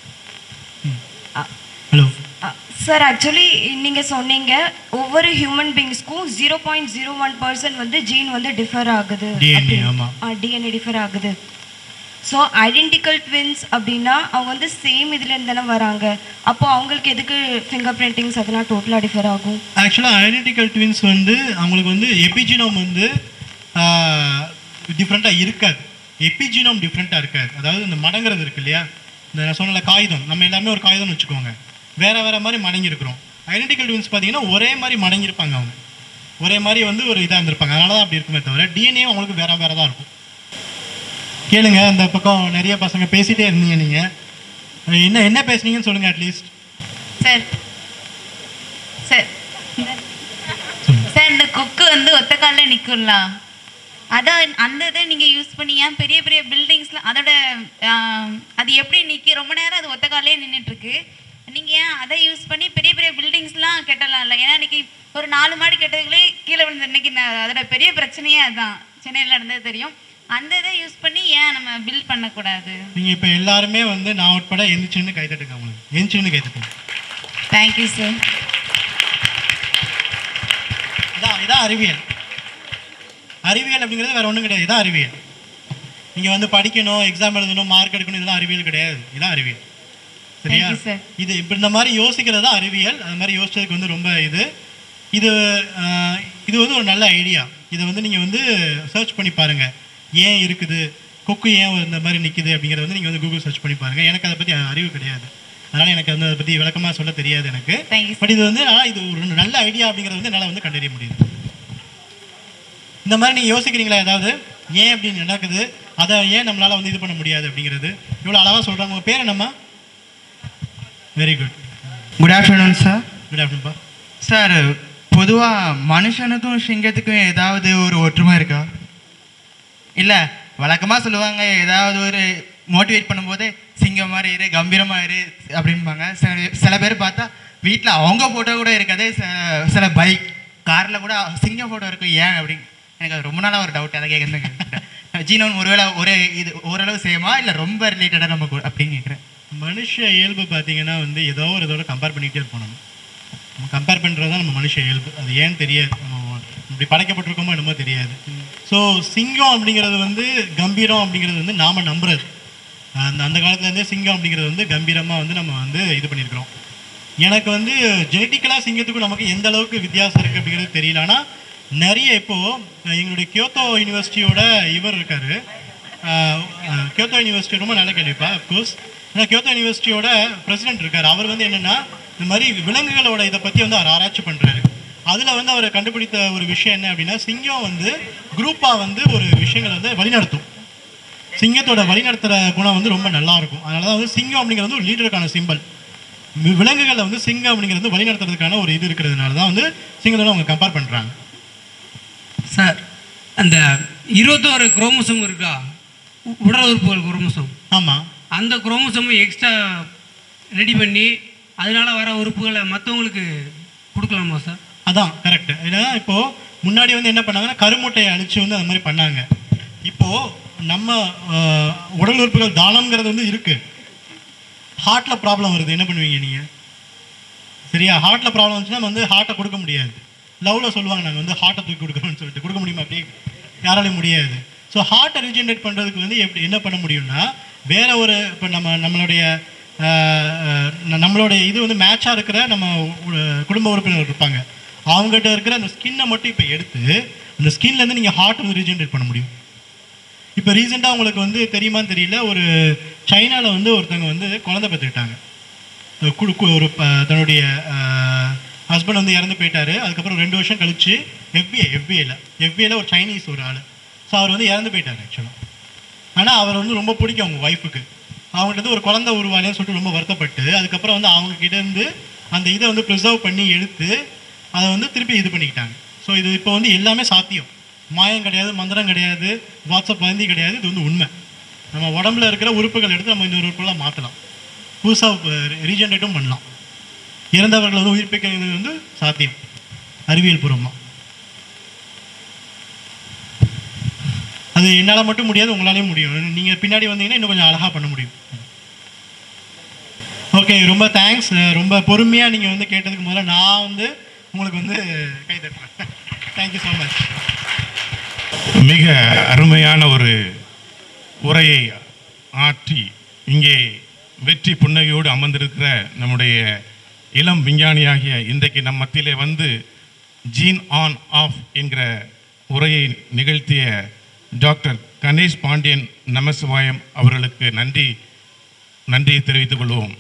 Speaker 7: Hello
Speaker 11: sir, actually நீங்கள் சொன்னீங்க ஒவ்வொரு ஹியூமன் பீயிங்ஸ்க்கும் zero point zero one percent வந்து ஜீன் வந்து டிஃபர் ஆகுது,
Speaker 7: டிஎன்ஏ. ஆமாம்,
Speaker 11: டிஎன்ஏ டிஃபர் ஆகுது. ஸோ ஐடென்டிக்கல் ட்வின்ஸ் அப்படின்னா அவங்க வந்து சேம் இதுலேருந்து தானே வராங்க, அப்போ அவங்களுக்கு எதுக்கு ஃபிங்கர் பிரிண்டிங்ஸ் அதெல்லாம் டோட்டலாக டிஃபர் ஆகும்?
Speaker 7: ஆக்சுவலாக ஐடென்டிக்கல் ட்வின்ஸ் வந்து அவங்களுக்கு வந்து எபிஜினோம் வந்து டிஃப்ரெண்ட்டாக இருக்காது. எபிஜினோம் டிஃப்ரெண்ட்டாக இருக்காது. அதாவது இந்த மடங்கிறது இருக்கு இல்லையா, இந்த நான் சொன்ன காகிதம், நம்ம எல்லாமே ஒரு காகிதம்னு வச்சுக்கோங்க, வேறு வேறு மாதிரி மடங்கியிருக்கிறோம். ஐடென்டிக்கல் ட்வின்ஸ் பார்த்தீங்கன்னா ஒரே மாதிரி மடங்கியிருப்பாங்க, அவங்க ஒரே மாதிரி வந்து ஒரு இதாக இருந்திருப்பாங்க. அதனால தான் அப்படி இருக்குமே தவிர டிஎன்ஏ அவங்களுக்கு வேறு வேறு தான் இருக்கும். கேளுங்க, அந்த பக்கம் நிறைய பசங்க பேசிகிட்டே இருந்தீங்க, நீங்கள் என்ன என்ன பேசுனீங்கன்னு சொல்லுங்கள் அட்லீஸ்ட்.
Speaker 12: சார் சார் சார் இந்த கொக்கு வந்து ஒத்த காலில் நிற்கும்ல, அதான் அந்த இதை நீங்கள் யூஸ் பண்ணி ஏன் பெரிய பெரிய பில்டிங்ஸ்லாம் அதோட அது எப்படி நிற்கி ரொம்ப நேரம் அது ஒத்த காலே நின்றுட்டுருக்கு, நீங்கள் ஏன் அதை யூஸ் பண்ணி பெரிய பெரிய பில்டிங்ஸ்லாம் கெட்டலாம்ல? ஏன்னா இன்றைக்கி ஒரு நாலு மாடி கெட்டதுகளே கீழே விழுந்து, இன்றைக்கி அதோட பெரிய பிரச்சனையே அதுதான், சென்னையில் நடந்தது தெரியும். அந்த இதை யூஸ் பண்ணி ஏன் நம்ம பில்ட் பண்ணக்கூடாது?
Speaker 7: நீங்கள் இப்போ எல்லாருமே வந்து நான் உட்பட எந்திரிச்சுன்னு கை தட்டுங்க, அவங்களுக்கு எந்திரிச்சுன்னு கை தட்டுங்க.
Speaker 12: Thank you sir.
Speaker 7: இதான் இதான் அறிவியல். அறிவியல் அப்படிங்கிறது வேறு ஒன்றும் கிடையாது, இதான் அறிவியல். நீங்கள் வந்து படிக்கணும், எக்ஸாம் எழுதணும், மார்க் எடுக்கணும், இதெல்லாம் அறிவியல் கிடையாது, இதான் அறிவியல். சரியா? இது இப்போ இந்த மாதிரி யோசிக்கிறது தான் அறிவியல். அது மாதிரி யோசிச்சதுக்கு வந்து ரொம்ப இது இது இது வந்து ஒரு நல்ல ஐடியா. இதை வந்து நீங்கள் வந்து சர்ச் பண்ணி பாருங்கள், ஏன் இருக்குது கொக்கு ஏன் இந்த மாதிரி நிற்குது அப்படிங்கிறத வந்து நீங்கள் வந்து கூகுள் சர்ச் பண்ணி பாருங்கள். எனக்கு அதை பற்றி அறிவு கிடையாது, அதனால் எனக்கு வந்து அதை பற்றி விளக்கமாக சொல்ல தெரியாது எனக்கு. பட் இது வந்து ஆனால் இது ஒரு நல்ல ஐடியா அப்படிங்கிறது வந்து என்னால் வந்து கண்டறிய முடியுது. இந்த மாதிரி நீங்கள் யோசிக்கிறீங்களா, ஏதாவது ஏன் அப்படி நடக்குது, அதை ஏன் நம்மளால் வந்து இது பண்ண முடியாது அப்படிங்கிறது இவ்வளோ அழகாக சொல்கிறாங்க. உங்கள் பேர் என்னம்மா? Very good.
Speaker 10: Good afternoon sir.
Speaker 7: Good ஆஃப்டர்நூன்ப்பா.
Speaker 10: சார், பொதுவாக மனுஷனுக்கும் சிங்கத்துக்கும் ஏதாவது ஒரு ஒற்றுமை இருக்கா? இல்லை, வழக்கமாக சொல்லுவாங்க ஏதாவது ஒரு மோட்டிவேட் பண்ணும்போது சிங்கம் மாதிரி இரு, கம்பீரமாக இரு அப்படின்பாங்க. சில சில பேர் பார்த்தா வீட்டில் அவங்க ஃபோட்டோ கூட இருக்காது, சில பைக் காரில் கூட சிங்கம் ஃபோட்டோ இருக்கும். ஏன் அப்படின்னு எனக்கு அது ரொம்ப நாளாக ஒரு டவுட், அதை கேட்குறேன். ஜீனோன் ஒருவேளை ஒரு இது ஓரளவு சேமா இல்லை ரொம்ப ரிலேட்டடாக நம்ம அப்படின்னு கேட்குறேன்.
Speaker 7: மனுஷ இயல்பு பார்த்தீங்கன்னா வந்து ஏதோ ஒரு இதோட கம்பேர் பண்ணிகிட்டே இருப்போம். நம்ம நம்ம கம்பேர் பண்ணுறது தான் நம்ம மனுஷ இயல்பு. அது ஏன்னு தெரியாது, நம்ம இப்படி படைக்கப்பட்டிருக்கோமோ என்னமோ தெரியாது. ஸோ சிங்கம் அப்படிங்கிறது வந்து கம்பீரம் அப்படிங்கிறது வந்து நாம் நம்புறது. அந்த அந்த காலத்துலேருந்தே சிங்கம் அப்படிங்கிறது வந்து கம்பீரமாக வந்து நம்ம வந்து இது பண்ணியிருக்கிறோம். எனக்கு வந்து ஜெனட்டிக்கலாக சிங்கத்துக்கும் நமக்கு எந்த அளவுக்கு வித்தியாசம் இருக்குது அப்படிங்கிறது தெரியல. ஆனால் நிறைய இப்போது எங்களுடைய கியோத்தோ யூனிவர்சிட்டியோட இவர் இருக்கார், கியோத்தோ யூனிவர்சிட்டி ரொம்ப நல்ல கேள்விப்பா. அஃப்கோர்ஸ் ஏன்னா கியோத்தோ யூனிவர்சிட்டியோட பிரசிடென்ட் இருக்கார். அவர் வந்து என்னென்னா இந்த மாதிரி விலங்குகளோட இதை பற்றி வந்து அவர் ஆராய்ச்சி பண்ணுறாரு. அதில் வந்து அவர் கண்டுபிடித்த ஒரு விஷயம் என்ன அப்படின்னா, சிங்கம் வந்து குரூப்பாக வந்து ஒரு விஷயங்களை வந்து வழிநடத்தும். சிங்கத்தோட வழிநடத்துகிற குணம் வந்து ரொம்ப நல்லாயிருக்கும். அதனால தான் வந்து சிங்கம் அப்படிங்கிறது வந்து ஒரு லீடருக்கான சிம்பல். விலங்குகளில் வந்து சிங்கம் அப்படிங்கிறது வந்து வழிநடத்துறதுக்கான ஒரு இது இருக்கிறதுனால தான் வந்து சிங்கத்தோட அவங்க கம்பேர் பண்ணுறாங்க.
Speaker 13: சார், அந்த இருபத்தோரு குரோமோசோம் இருக்கா, உடல் உறுப்புகள் குரோமோசோம்.
Speaker 7: ஆமாம்,
Speaker 13: அந்த குரோமோசோம் எக்ஸ்ட்ரா ரெடி பண்ணி அதனால வர உறுப்புகளை மற்றவங்களுக்கு கொடுக்கலாமா சார்?
Speaker 7: அதான் கரெக்டு. ஏன்னா இப்போது முன்னாடி வந்து என்ன பண்ணாங்கன்னா கருமுட்டையை அழித்து வந்து அந்த மாதிரி பண்ணாங்க. இப்போது நம்ம உடல் உறுப்புகள் தானம்ங்கிறது வந்து இருக்குது. ஹார்ட்டில் ப்ராப்ளம் வருது, என்ன பண்ணுவீங்க நீங்கள்? சரியா? ஹார்ட்டில் ப்ராப்ளம் வந்துச்சுன்னா நம்ம வந்து ஹார்ட்டை கொடுக்க முடியாது. லவ்வில் சொல்லுவாங்க நாங்கள் வந்து ஹார்ட்டை தூக்கி கொடுக்குறோம்னு சொல்லிட்டு. கொடுக்க முடியுமா? அப்படி யாராலையும் முடியாது. ஸோ ஹார்ட்டை ரீஜென்ரேட் பண்ணுறதுக்கு வந்து எப்படி என்ன பண்ண முடியும்னா, வேறு ஒரு இப்போ நம்ம நம்மளுடைய நம்மளுடைய இது வந்து மேட்சாக இருக்கிற நம்ம குடும்ப உறுப்பினர் இருப்பாங்க, அவங்ககிட்ட இருக்கிற அந்த ஸ்கின்னை மட்டும் இப்போ எடுத்து அந்த ஸ்கின்லேருந்து நீங்கள் ஹார்ட் வந்து ரீஜென்ரேட் பண்ண முடியும். இப்போ ரீசெண்டாக உங்களுக்கு வந்து தெரியுமான்னு தெரியல, ஒரு சைனாவில் வந்து ஒருத்தவங்க வந்து குழந்தை பெற்றுக்கிட்டாங்க. ஒரு தன்னுடைய ஹஸ்பண்ட் வந்து இறந்து போயிட்டார். அதுக்கப்புறம் ரெண்டு வருஷம் கழிச்சு எஃபிஐ எஃபிஐயில் எஃபிஐயில் ஒரு சைனீஸ் ஒரு ஆள், ஸோ அவர் வந்து இறந்து போயிட்டார் ஆக்சுவலாக. ஆனால் அவர் வந்து ரொம்ப பிடிக்கும் அவங்க ஒய்ஃபுக்கு. அவங்ககிட்ட வந்து ஒரு குழந்தை உருவாலேன்னு சொல்லிட்டு ரொம்ப வருத்தப்பட்டு அதுக்கப்புறம் வந்து அவங்கக்கிட்டேருந்து அந்த இதை வந்து ப்ரிசர்வ் பண்ணி எடுத்து அதை வந்து திருப்பி இது பண்ணிக்கிட்டாங்க. ஸோ இது இப்போ வந்து எல்லாமே சாத்தியம், மாயம் கிடையாது, மந்திரம் கிடையாது, வாட்ஸ்அப் வந்தி கிடையாது. இது வந்து உண்மை. நம்ம உடம்புல இருக்கிற உறுப்புகள் எடுத்து நம்ம இந்த உறுப்புகளாக மாற்றலாம், புதுசாக ரீஜென்ரேட்டும் பண்ணலாம். இறந்தவர்களை வந்து உயிர்ப்பிக்கிறது வந்து சாத்தியம் அறிவியல் பூர்வமாக. அது என்னால் மட்டும் முடியாது, உங்களாலேயும் முடியும். நீங்கள் பின்னாடி வந்தீங்கன்னா இன்னும் கொஞ்சம் அழகாக பண்ண முடியும். ஓகே, ரொம்ப தேங்க்ஸ். ரொம்ப பொறுமையாக நீங்கள் வந்து கேட்டதுக்கு முதல்ல நான் வந்து உங்களுக்கு வந்து கை தட்டுறேன். Thank you so much.
Speaker 14: மிக அருமையான ஒரு உரையை ஆற்றி இங்கே வெற்றி புன்னகையோடு அமர்ந்திருக்கிற நம்முடைய இளம் விஞ்ஞானியாகிய இன்றைக்கு நம் மத்தியிலே வந்து ஜீன் ஆன் ஆஃப் என்கிற உரையை நிகழ்த்திய டாக்டர் கணேஷ் பாண்டியன் நமசிவாயம் அவர்களுக்கு நன்றி நன்றியை தெரிவித்துக் கொள்வோம்.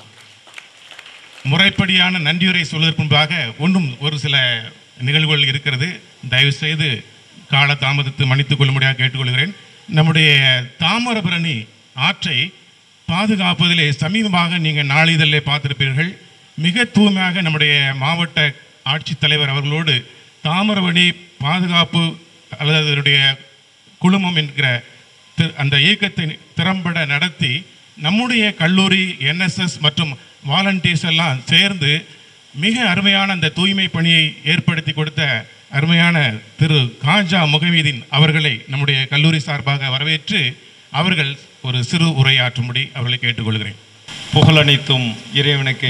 Speaker 14: முறைப்படியான நன்றியுரை சொல்வதற்கு முன்பாக ஒன்றும் ஒரு சில நிகழ்வுகள் இருக்கிறது. தயவுசெய்து கால தாமதத்தை மன்னித்துக் கொள்ளும்படியாக கேட்டுக்கொள்கிறேன். நம்முடைய தாமிரபரணி ஆற்றை பாதுகாப்பதிலே சமீபமாக நீங்கள் நாளிதழிலே பார்த்திருப்பீர்கள். மிக தூய்மையாக நம்முடைய மாவட்ட ஆட்சித்தலைவர் அவர்களோடு தாமிரபரணி பாதுகாப்பு அல்லது அதனுடைய குழுமம் என்கிற அந்த இயக்கத்தை திறம்பட நடத்தி நம்முடைய கல்லூரி என்எஸ்எஸ் மற்றும் வாலண்டியர்ஸ் எல்லாம் சேர்ந்து மிக அருமையான அந்த தூய்மை பணியை ஏற்படுத்தி கொடுத்த அருமையான திரு காஜா முகமீதீன் அவர்களை நம்முடைய கல்லூரி சார்பாக வரவேற்று அவர்கள் ஒரு சிறு உரையாற்றும்படி அவர்களை கேட்டுக்கொள்கிறேன்.
Speaker 15: புகழனைத்தும் இறைவனுக்கு.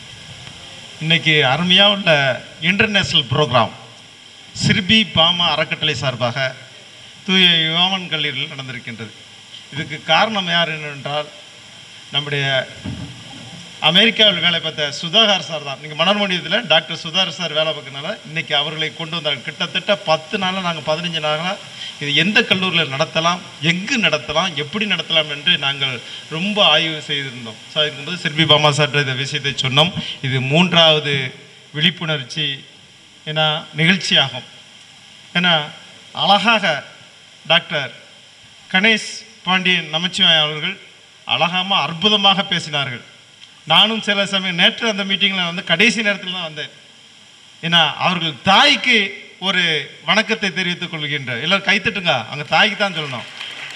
Speaker 15: இன்னைக்கு அருமையாக உள்ள இன்டர்நேஷ்னல் ப்ரோக்ராம் சிர்பி பாமா அறக்கட்டளை சார்பாக தூய யோவான் கல்லூரியில் நடந்திருக்கின்றது. இதுக்கு காரணம் யார் என்னவென்றால் நம்முடைய அமெரிக்காவில் வேலை பார்த்த சுதாகர் சார் தான். நீங்கள் மணர்மொழியத்தில் டாக்டர் சுதாகர் சார் வேலை பார்க்கறனால இன்றைக்கி அவர்களை கொண்டு வந்தாங்க. கிட்டத்தட்ட பத்து நாளில் நாங்கள் பதினஞ்சு நாளாக இது எந்த கல்லூரியில் நடத்தலாம், எங்கு நடத்தலாம், எப்படி நடத்தலாம் என்று நாங்கள் ரொம்ப ஆய்வு செய்திருந்தோம். ஸோ அதுக்கும்போது சிற்பி பாமா சார் இந்த விஷயத்தை சொன்னோம். இது மூன்றாவது விழிப்புணர்ச்சி ஏன்னா நிகழ்ச்சியாகும். ஏன்னா அழகாக டாக்டர் கணேஷ் பாண்டியன் நமச்சிவாயம் அவர்கள் அழகாமல் அற்புதமாக பேசினார்கள். நானும் சில சமயம் நேற்று அந்த மீட்டிங்கில் வந்து கடைசி நேரத்தில் தான் வந்தேன். ஏன்னா அவர்கள் தாய்க்கு ஒரு வணக்கத்தை தெரிவித்துக் கொள்கின்ற எல்லாரும் கைத்தட்டுங்க, அங்கே தாய்க்கு தான் சொல்லணும்.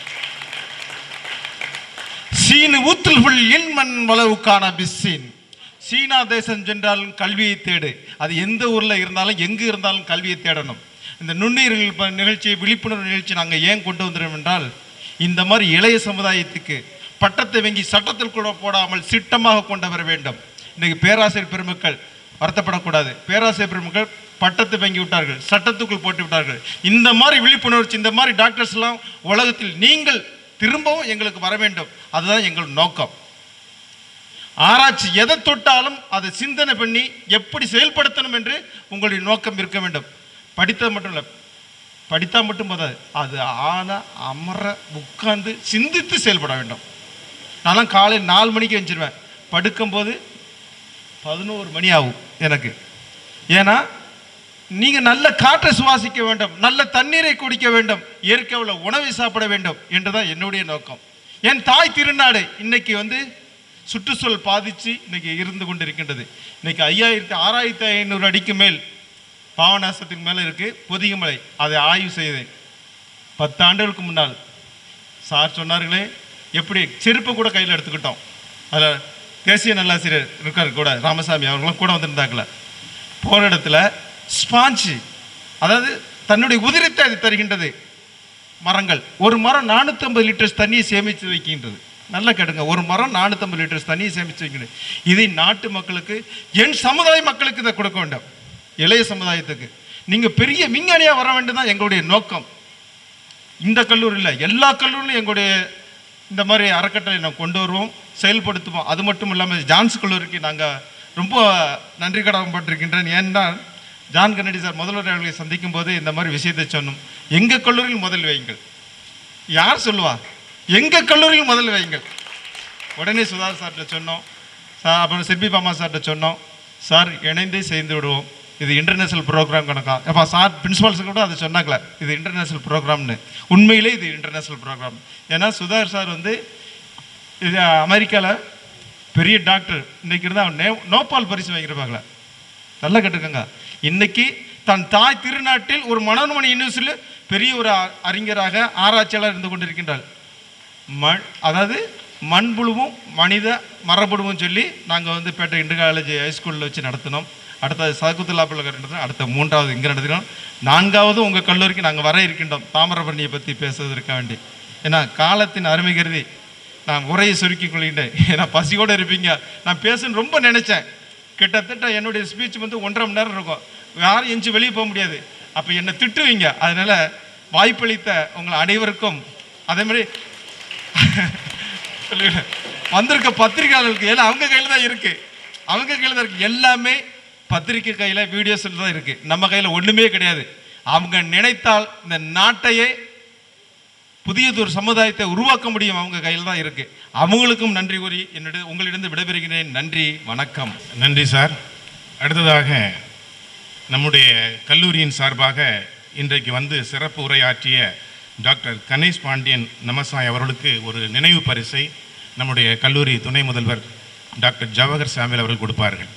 Speaker 15: சீனு ஊத்துல் என்மண் வளவுக்கான பிஸ்ஸின் சீனா தேசம் சென்றாலும் கல்வியை தேடு. அது எந்த ஊரில் இருந்தாலும் எங்கு இருந்தாலும் கல்வியை தேடணும். இந்த நுண்ணுயிர்கள் நிகழ்ச்சி விழிப்புணர்வு நிகழ்ச்சி நாங்கள் ஏன் கொண்டு வந்துடும் என்றால் இந்த மாதிரி இளைய சமுதாயத்துக்கு பட்டத்தை வாங்கி சட்டத்தில் கூட போடாமல் சிட்டமாக கொண்டு வர வேண்டும். இன்றைக்கி பேராசிரியர் பெருமக்கள் வருத்தப்படக்கூடாது. பேராசிரியர் பெருமக்கள் பட்டத்தை வாங்கி விட்டார்கள், சட்டத்துக்குள் போட்டு விட்டார்கள். இந்த மாதிரி விழிப்புணர்ச்சி இந்த மாதிரி டாக்டர்ஸ்லாம் உலகத்தில் நீங்கள் திரும்பவும் எங்களுக்கு வர வேண்டும். அதுதான் எங்கள் நோக்கம். ஆராய்ச்சி எதை தொட்டாலும் அதை சிந்தனை பண்ணி எப்படி செயல்படுத்தணும் என்று உங்களுடைய நோக்கம் இருக்க வேண்டும். படித்தது மட்டும் இல்லை, படித்தா மட்டும் போதாது, அது ஆன அமர உட்கார்ந்து சிந்தித்து செயல்பட வேண்டும். நான்லாம் காலை நாலு மணிக்கு எழுந்திருவேன், படுக்கும்போது பதினோரு மணி ஆகும் எனக்கு. ஏன்னா நீங்கள் நல்ல காற்றை சுவாசிக்க வேண்டும், நல்ல தண்ணீரை குடிக்க வேண்டும், இயற்கையில் உணவை சாப்பிட வேண்டும் என்றுதான் என்னுடைய நோக்கம். என் தாய் திருநாடு இன்னைக்கு வந்து சுற்றுச்சூழல் பாதித்து இன்னைக்கு இருந்து கொண்டு இருக்கின்றது. இன்னைக்கு ஐயாயிரத்தி ஆறாயிரத்தி ஐநூறு அடிக்கு மேல் பாவநாசத்துக்கு மேலே இருக்குது பொதிகமலை. அதை ஆய்வு செய்தேன். பத்து ஆண்டுகளுக்கு முன்னால் சார் சொன்னார்களே, எப்படி செருப்பை கூட கையில் எடுத்துக்கிட்டோம். அதில் தேசிய நல்லாசிரியர் இருக்கார் கூட, ராமசாமி அவர்களும் கூட வந்திருந்தாங்கள. போகிற இடத்துல ஸ்பாஞ்சு, அதாவது தன்னுடைய உதிரத்தை அது தருகின்றது. மரங்கள் ஒரு மரம் நானூற்றி ஐம்பது லிட்டர்ஸ் தண்ணியை சேமித்து வைக்கின்றது. நல்லா கேட்டுங்க, ஒரு மரம் நானூற்றி ஐம்பது லிட்டர்ஸ் தண்ணியை சேமித்து வைக்கின்றது. இதை நாட்டு மக்களுக்கு, என் சமுதாய மக்களுக்கு இதை கொடுக்க வேண்டும். இளைய சமுதாயத்துக்கு நீங்கள் பெரிய விஞ்ஞானியாக வர வேண்டும் தான் எங்களுடைய நோக்கம். இந்த கல்லூரியில் எல்லா கல்லூரியிலும் எங்களுடைய இந்த மாதிரி அறக்கட்டளை நாங்கள் கொண்டு வருவோம், செயல்படுத்துவோம். அது மட்டும் இல்லாமல் ஜான்ஸ் கல்லூரிக்கு நாங்கள் ரொம்ப நன்றி கடமைப்பட்டிருக்கின்றேன். ஏன்னா ஜான் கென்னடி சார் முதல்வர் அவர்களை சந்திக்கும் போது இந்த மாதிரி விஷயத்தை சொன்னோம். எங்கள் கல்லூரியில் முதல் வையுங்கள். யார் சொல்லுவா? எங்கள் கல்லூரியில் முதல் வையுங்கள். உடனே சுதாகர் சார்கிட்ட சொன்னோம். சார் அப்புறம் சிற்பி பாமா சார்கிட்ட சொன்னோம். சார் இணைந்தே சேர்ந்து விடுவோம், இது இன்டர்நேஷ்னல் ப்ரோக்ராம் கணக்கா. அப்போ சார் பிரின்ஸிபால்ஸு கூட அதை சொன்னாங்களே, இது இன்டர்நேஷ்னல் ப்ரோக்ராம்னு. உண்மையிலே இது இன்டர்நேஷ்னல் ப்ரோக்ராம். ஏன்னா சுதாகர் சார் வந்து இது அமெரிக்காவில் பெரிய டாக்டர். இன்றைக்கி இருந்தால் நே நோபால் பரிசு வாங்கியிருப்பாங்களே. நல்லா கேட்டுக்கோங்க. இன்றைக்கி தன் தாய் திருநாட்டில் ஒரு மனோன்மணி யூனிவர்சிட்டியில் பெரிய ஒரு அறிஞராக ஆராய்ச்சியாளர் இருந்து கொண்டிருக்கின்றார். மண் அதாவது மண்புழுவும் மனித மரபுழுவும் சொல்லி நாங்கள் வந்து பேட்டை இந்து காலேஜ் ஹைஸ்கூலில் வச்சு நடத்தினோம். அடுத்த சகுத்துல்லா பிள்ளை நடத்தினோம். அடுத்த மூன்றாவது இங்கே நடத்தினோம். நான்காவது உங்கள் கல்லூரிக்கு நாங்கள் வர இருக்கின்றோம் தாமிரபரணியை பற்றி பேசுவதற்காக வேண்டி. ஏன்னா காலத்தின் அருமை கருதி நான் உரையை சுருக்கி கொள்கின்றேன். ஏன்னா பசியோடு இருப்பீங்க. நான் பேசுன்னு ரொம்ப நினச்சேன். கிட்டத்தட்ட என்னுடைய ஸ்பீச் வந்து ஒன்றரை மணி நேரம் இருக்கும். யாரும் எஞ்சி வெளியே போக முடியாது. அப்போ என்னை திட்டுவீங்க. அதனால் வாய்ப்பளித்த உங்கள் அனைவருக்கும் அதே மாதிரி வந்திருக்க பத்திரிகையாளர்களுக்கு, ஏன்னா அவங்க கையில் தான் இருக்குது, அவங்க கையில் தான் இருக்குது. எல்லாமே பத்திரிக்கை கையில், வீடியோஸில் தான் இருக்குது. நம்ம கையில் ஒன்றுமே கிடையாது. அவங்க நினைத்தால் இந்த நாட்டையே புதியதொரு சமுதாயத்தை உருவாக்க முடியும். அவங்க கையில் தான் இருக்குது. அவங்களுக்கும் நன்றி கூறி என்னுடைய உங்களிடம் விடைபெறுகிறேன். நன்றி, வணக்கம்.
Speaker 14: நன்றி சார். அடுத்ததாக நம்முடைய கல்லூரியின் சார்பாக இன்றைக்கு வந்து சிறப்பு உரையாற்றிய டாக்டர் கணேஷ் பாண்டியன் நமசாய் அவர்களுக்கு ஒரு நினைவு பரிசை நம்முடைய கல்லூரி துணை முதல்வர் டாக்டர் ஜவஹர் சாமுவேல் அவர்கள் கொடுப்பார்கள்.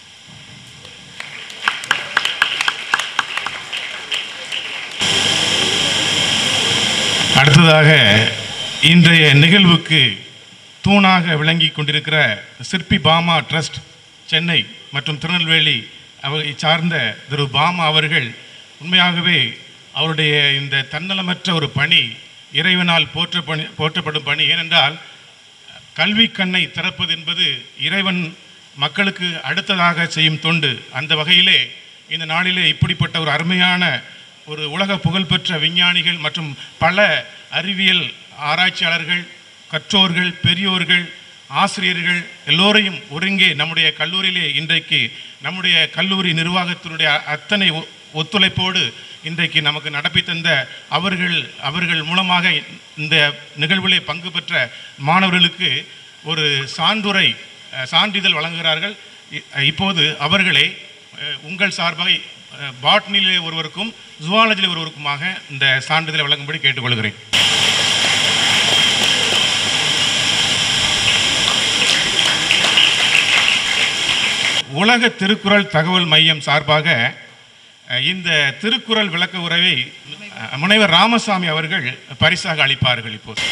Speaker 14: அடுத்ததாக இன்றைய நிகழ்வுக்கு தூணாக விளங்கி கொண்டிருக்கிற சிற்பி பாமா ட்ரஸ்ட் சென்னை மற்றும் திருநெல்வேலி அவரை சார்ந்த திரு பாமா அவர்கள் உண்மையாகவே அவருடைய இந்த தன்னலமற்ற ஒரு பணி இறைவனால் போற்ற பணி போற்றப்படும் பணி. ஏனென்றால் கல்வி கண்ணை திறப்பது என்பது இறைவன் மக்களுக்கு அடுத்ததாக செய்யும் தொண்டு. அந்த வகையிலே இந்த நாளிலே இப்படிப்பட்ட ஒரு அருமையான ஒரு உலக புகழ்பெற்ற விஞ்ஞானிகள் மற்றும் பல அறிவியல் ஆராய்ச்சியாளர்கள், கற்றோர்கள், பெரியோர்கள், ஆசிரியர்கள் எல்லோரையும் ஒருங்கே நம்முடைய கல்லூரியிலே இன்றைக்கு நம்முடைய கல்லூரி நிர்வாகத்தினுடைய அத்தனை ஒத்துழைப்போடு இன்றைக்கு நமக்கு நடப்பி தந்த அவர்கள் அவர்கள் மூலமாக இந்த நிகழ்விலே பங்கு பெற்ற மாணவர்களுக்கு ஒரு சான்றுரை சான்றிதழ் வழங்குகிறார்கள். இப்போது அவர்களே உங்கள் சார்பாக பாட்னிலே ஒருவருக்கும் ஜுவாலஜியில் ஒருவருக்குமாக இந்த சான்றிதழை வழங்கும்படி கேட்டுக்கொள்கிறேன். உலக திருக்குறள் தகவல் மையம் சார்பாக இந்த திருக்குறள் விளக்க உரையை முனைவர் ராமசாமி அவர்கள் பரிசாக அளிப்பார்கள். இப்போது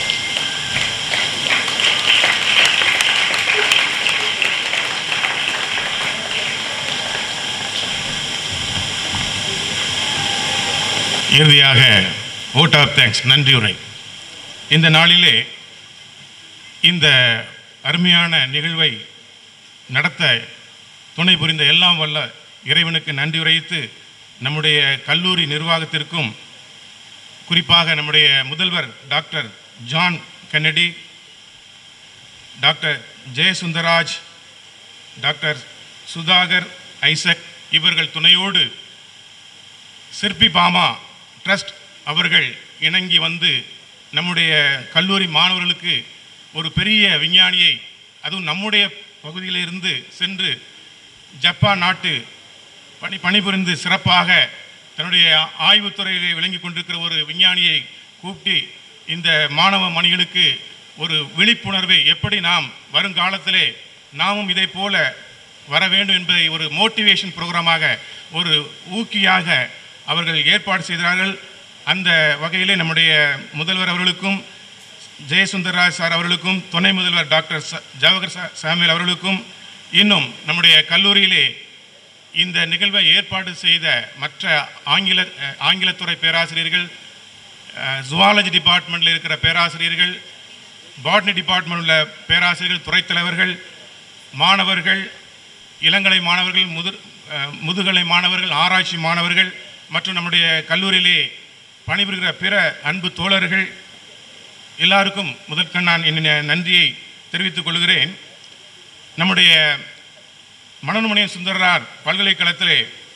Speaker 14: இறுதியாக vote of thanks, நன்றியுரை. இந்த நாளிலே இந்த அருமையான நிகழ்வை நடத்த துணை புரிந்த எல்லாம் வல்ல இறைவனுக்கு நன்றி உரைத்து நம்முடைய கல்லூரி நிர்வாகத்திற்கும் குறிப்பாக நம்முடைய முதல்வர் doctor John Kennedy, doctor Jayasundaraj, doctor Sudhakar Isaac இவர்கள் துணையோடு சிற்பி பாமா ட்ரஸ்ட் அவர்கள் இணங்கி வந்து நம்முடைய கல்லூரி மாணவர்களுக்கு ஒரு பெரிய விஞ்ஞானியை, அதுவும் நம்முடைய பகுதியிலிருந்து சென்று ஜப்பான் நாட்டு பணி பணிபுரிந்து சிறப்பாக தன்னுடைய ஆய்வுத்துறையிலே விளங்கி கொண்டிருக்கிற ஒரு விஞ்ஞானியை கூப்பிட்டு இந்த மாணவ மணிகளுக்கு ஒரு விழிப்புணர்வை எப்படி நாம் வருங்காலத்திலே நாமும் இதை போல வர வேண்டும் என்பதை ஒரு மோட்டிவேஷன் ப்ரோக்ராமாக ஒரு ஊக்கியாக அவர்கள் ஏற்பாடு செய்கிறார்கள். அந்த வகையிலே நம்முடைய முதல்வர் அவர்களுக்கும் ஜெயசுந்தரராஜ் சார் அவர்களுக்கும் துணை முதல்வர் டாக்டர் ஜவஹர் சாமுவேல் அவர்களுக்கும் இன்னும் நம்முடைய கல்லூரியிலே இந்த நிகழ்வை ஏற்பாடு செய்த மற்ற ஆங்கில ஆங்கிலத்துறை பேராசிரியர்கள், ஜுவாலஜி டிபார்ட்மெண்ட்டில் இருக்கிற பேராசிரியர்கள், பாட்னி டிபார்ட்மெண்ட் உள்ள பேராசிரியர்கள், துறைத் தலைவர்கள், மாணவர்கள், இளங்கலை மாணவர்கள், முது முதுகலை மாணவர்கள், ஆராய்ச்சி மாணவர்கள் மற்றும் நம்முடைய கல்லூரியிலே பணிபுரிகிற பிற அன்பு தோழர்கள் எல்லாருக்கும் முதற்க நான் என் நன்றியை தெரிவித்துக் கொள்கிறேன். நம்முடைய மனோன்மணியம் சுந்தரனார் பல்கலைக்கழகத்திலே